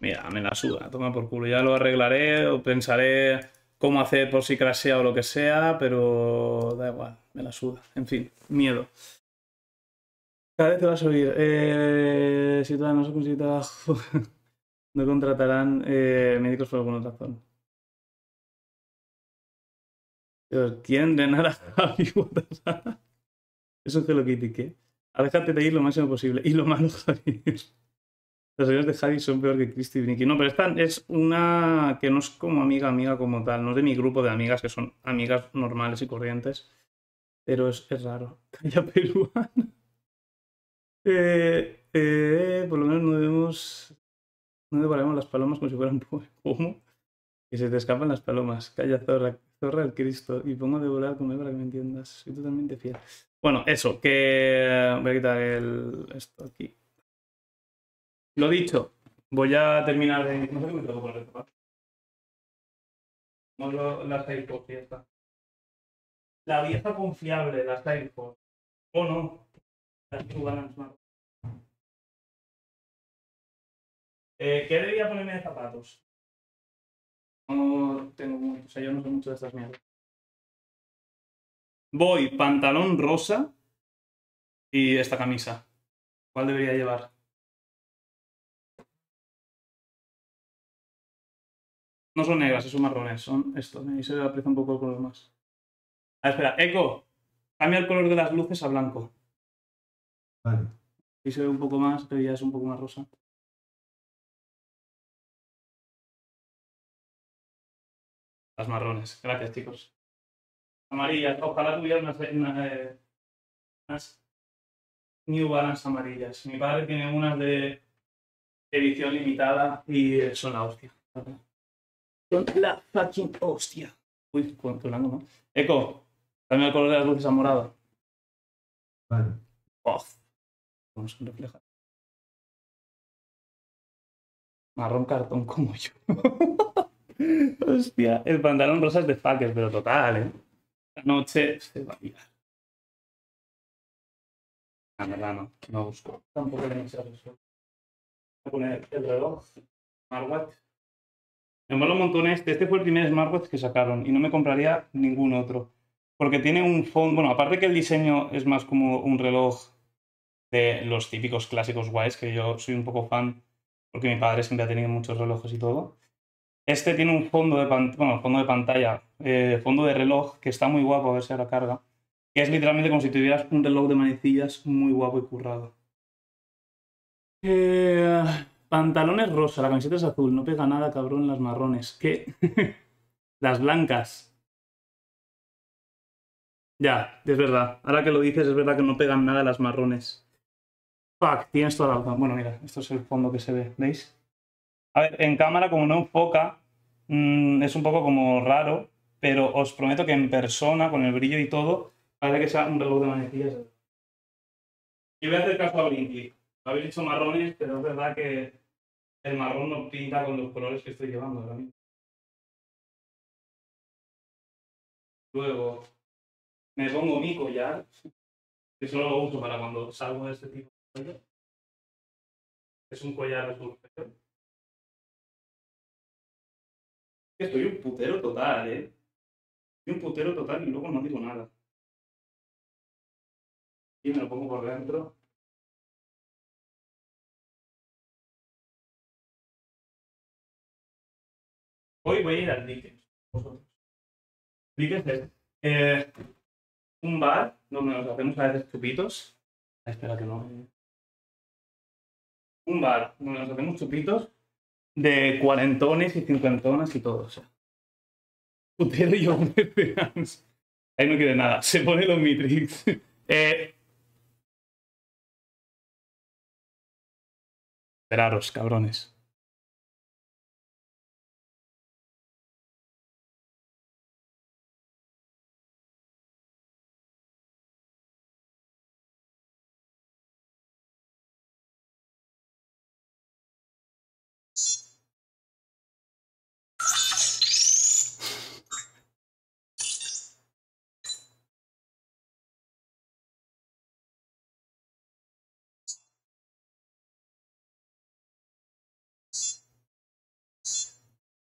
Mira, me la suda, toma por culo. Ya lo arreglaré o pensaré cómo hacer por si crashea o lo que sea, pero da igual, me la suda. En fin, miedo. Cada vez te va a subir. Eh, si todavía no se consigue no contratarán eh, médicos por alguna razón. Dios, ¿quieren drenar a Javi? Es un Hello Kitty, ¿qué? Aléjate de ir lo máximo posible. Y lo malo, Javi. Las amigas de Javi son peor que Cristi y Nicky. No, pero esta es una que no es como amiga, amiga como tal. No es de mi grupo de amigas, que son amigas normales y corrientes. Pero es, es raro. Calla peruana. Eh, eh, por lo menos no debemos... No devoraremos las palomas como si fueran ¿cómo? Que se te escapan las palomas. Calla, zorra. Zorra el Cristo. Y pongo de volar con él para que me entiendas. Soy totalmente fiel. Bueno, eso. Que... Voy a quitar el... esto aquí. Lo dicho. Voy a terminar de... No sé qué me tengo que poner. No, las AirPods y ya está. La vieja confiable, las AirPods. O no. Las New Balance Smart. Eh, ¿Qué debía ponerme de zapatos? No tengo mucho, o sea, yo no sé mucho de estas mierdas. Voy pantalón rosa y esta camisa. ¿Cuál debería llevar? No son negras, son marrones, son estos. Ahí se aprecia un poco el color más. A ver, espera, Eco, cambia el color de las luces a blanco. Vale. Ahí se ve un poco más, pero ya es un poco más rosa. Las marrones, gracias chicos. Amarillas, ojalá tuviera unas, unas, unas New Balance amarillas. Mi padre tiene unas de edición limitada y son la hostia. Son la fucking hostia. Uy, controlando, ¿no? Eco, cambia el color de las luces a morado. Vale. Oh, ¿cómo se refleja? Marrón cartón como yo. Hostia, el pantalón rosa es de fuckers, pero total, ¿eh? La noche se va a liar. La verdad no, no busco. Tampoco le he hecho eso. Voy a poner el reloj. Smartwatch. Me mola un montón este. Este fue el primer smartwatch que sacaron y no me compraría ningún otro. Porque tiene un fondo... Bueno, aparte que el diseño es más como un reloj de los típicos clásicos guays, que yo soy un poco fan porque mi padre siempre ha tenido muchos relojes y todo. Este tiene un fondo de, pan... bueno, fondo de pantalla, eh, fondo de reloj, que está muy guapo, a ver si ahora carga. Que es literalmente como si tuvieras un reloj de manecillas muy guapo y currado. Eh... Pantalones rosa, la camiseta es azul, no pega nada, cabrón, las marrones. ¿Qué? Las blancas. Ya, es verdad. Ahora que lo dices, es verdad que no pegan nada las marrones. Fuck, tienes toda la razón. Bueno, mira, esto es el fondo que se ve, ¿veis? A ver, en cámara, como no enfoca, mmm, es un poco como raro, pero os prometo que en persona, con el brillo y todo, parece que sea un reloj de manecillas. Y voy a hacer caso a Blinky. Habéis dicho marrones, pero es verdad que el marrón no pinta con los colores que estoy llevando ahora mismo. Luego me pongo mi collar, que solo lo uso para cuando salgo de este tipo de collar. Es un collar de surfero. Estoy un putero total, ¿eh? Estoy un putero total y luego no digo nada. Y me lo pongo por dentro. Hoy voy a ir al Dickens, vosotros. Dickens es eh, un bar donde nos hacemos a veces chupitos. Ah, espera que no. Un bar donde nos hacemos chupitos de cuarentones y cincuentonas y todo. O sea, putero y hombre trans. Ahí no quiere nada. Se pone los Mitrix. eh, esperaros, cabrones.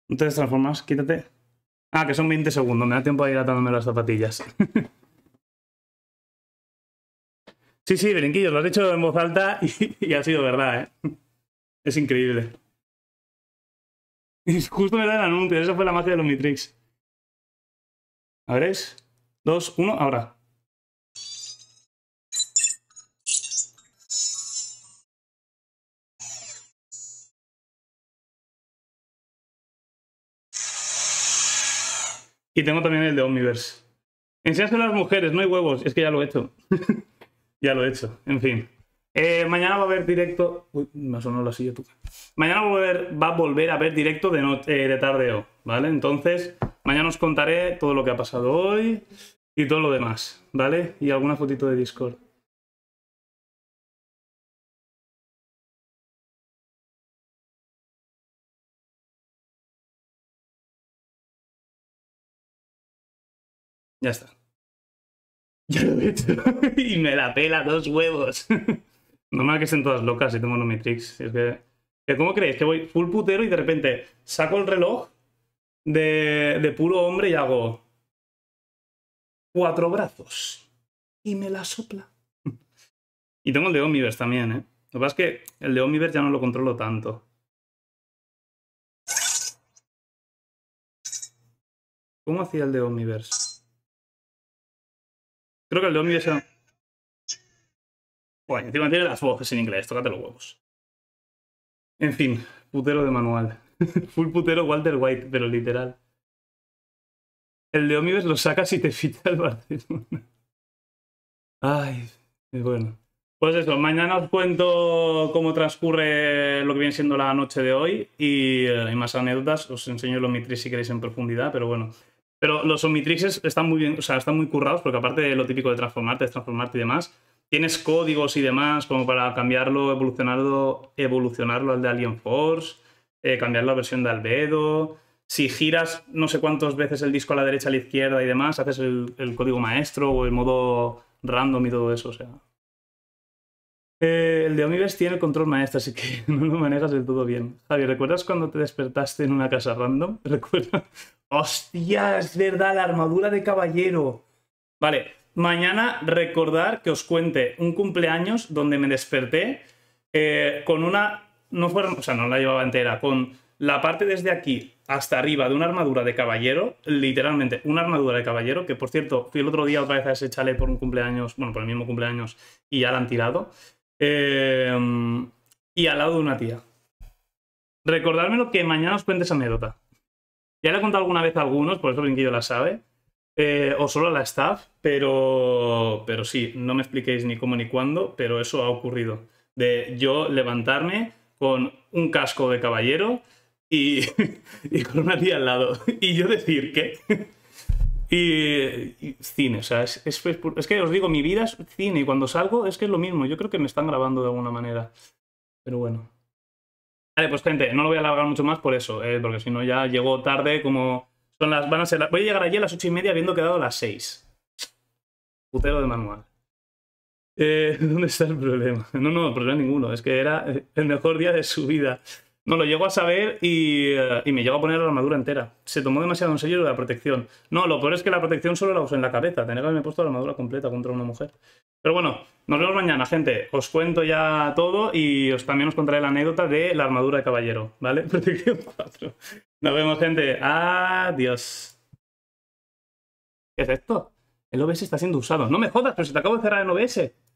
No te transformas, quítate. Ah, que son veinte segundos, me da tiempo a ir atándome las zapatillas. Sí, sí, Berenquillo, lo has dicho en voz alta y, y ha sido verdad, ¿eh? Es increíble. Justo me da el anuncio, esa fue la magia de los Omnitrix. A ver, es dos, uno, ahora. Y tengo también el de Omniverse. Enséñaselo a las mujeres, no hay huevos. Es que ya lo he hecho. Ya lo he hecho, en fin. Eh, mañana va a haber directo... Uy, me ha sonado la silla tú. Mañana va a volver, va a, volver a ver directo de, no... eh, de tardeo, ¿vale? Entonces, mañana os contaré todo lo que ha pasado hoy y todo lo demás, ¿vale? Y alguna fotito de Discord. Ya está. Ya lo he hecho. Y me la pela dos huevos. Normal que estén todas locas si tengo un Omnitrix. Es que, que... ¿Cómo creéis? Que voy full putero y de repente saco el reloj de, de puro hombre y hago... Cuatro brazos. Y me la sopla. Y tengo el de Omniverse también, ¿eh? Lo que pasa es que el de Omniverse ya no lo controlo tanto. ¿Cómo hacía el de Omniverse? Creo que el de Omniverse era... Bueno, encima tiene las voces en inglés, tócate los huevos. En fin, putero de manual. Full putero Walter White, pero literal. El de Omniverse lo sacas y te fita el Barcelona. Ay, bueno. Pues eso, mañana os cuento cómo transcurre lo que viene siendo la noche de hoy y, eh, y más anécdotas. Os enseño el Omnitrix si queréis en profundidad, pero bueno. Pero los Omnitrixes están muy bien, o sea, están muy currados porque aparte de lo típico de transformarte, transformarte y demás, tienes códigos y demás como para cambiarlo, evolucionarlo, evolucionarlo al de Alien Force, eh, cambiar la versión de Albedo. Si giras no sé cuántas veces el disco a la derecha, a la izquierda y demás, haces el, el código maestro o el modo random y todo eso, o sea. Eh, el de Omniverse tiene el control maestro, así que no lo manejas del todo bien. Javi, ¿recuerdas cuando te despertaste en una casa random? ¿Recuerdas? ¡Hostia! Es verdad, la armadura de caballero. Vale, mañana recordar que os cuente un cumpleaños donde me desperté eh, con una... No fueron, o sea, no la llevaba entera, con la parte desde aquí hasta arriba de una armadura de caballero, literalmente una armadura de caballero, que por cierto, fui el otro día otra vez a ese chalet por un cumpleaños, bueno, por el mismo cumpleaños, y ya la han tirado. Eh, y al lado de una tía. Recordármelo que mañana os cuente esa anécdota. Ya le he contado alguna vez a algunos, por eso Brinquillo la sabe, eh, o solo a la staff, pero, pero sí, no me expliquéis ni cómo ni cuándo, pero eso ha ocurrido. De yo levantarme con un casco de caballero y, y con una tía al lado. Y yo decir, ¿qué? Y, y cine, o sea, es, es, es que os digo, mi vida es cine y cuando salgo es que es lo mismo. Yo creo que me están grabando de alguna manera. Pero bueno. Vale, pues gente, no lo voy a alargar mucho más por eso, eh, porque si no ya llego tarde como... Son las, van a ser las, voy a llegar allí a las ocho y media habiendo quedado a las seis. Putero de manual. Eh, ¿Dónde está el problema? No, no, problema ninguno. Es que era el mejor día de su vida. No, lo llego a saber y, uh, y me llego a poner la armadura entera. Se tomó demasiado en serio la protección. No, lo peor es que la protección solo la uso en la cabeza. Tenía que haberme puesto la armadura completa contra una mujer. Pero bueno, nos vemos mañana, gente. Os cuento ya todo y os, también os contaré la anécdota de la armadura de caballero, ¿vale? Protección cuatro. Nos vemos, gente. Adiós. ¿Qué es esto? El O B S está siendo usado. No me jodas, pero si te acabo de cerrar en O B S.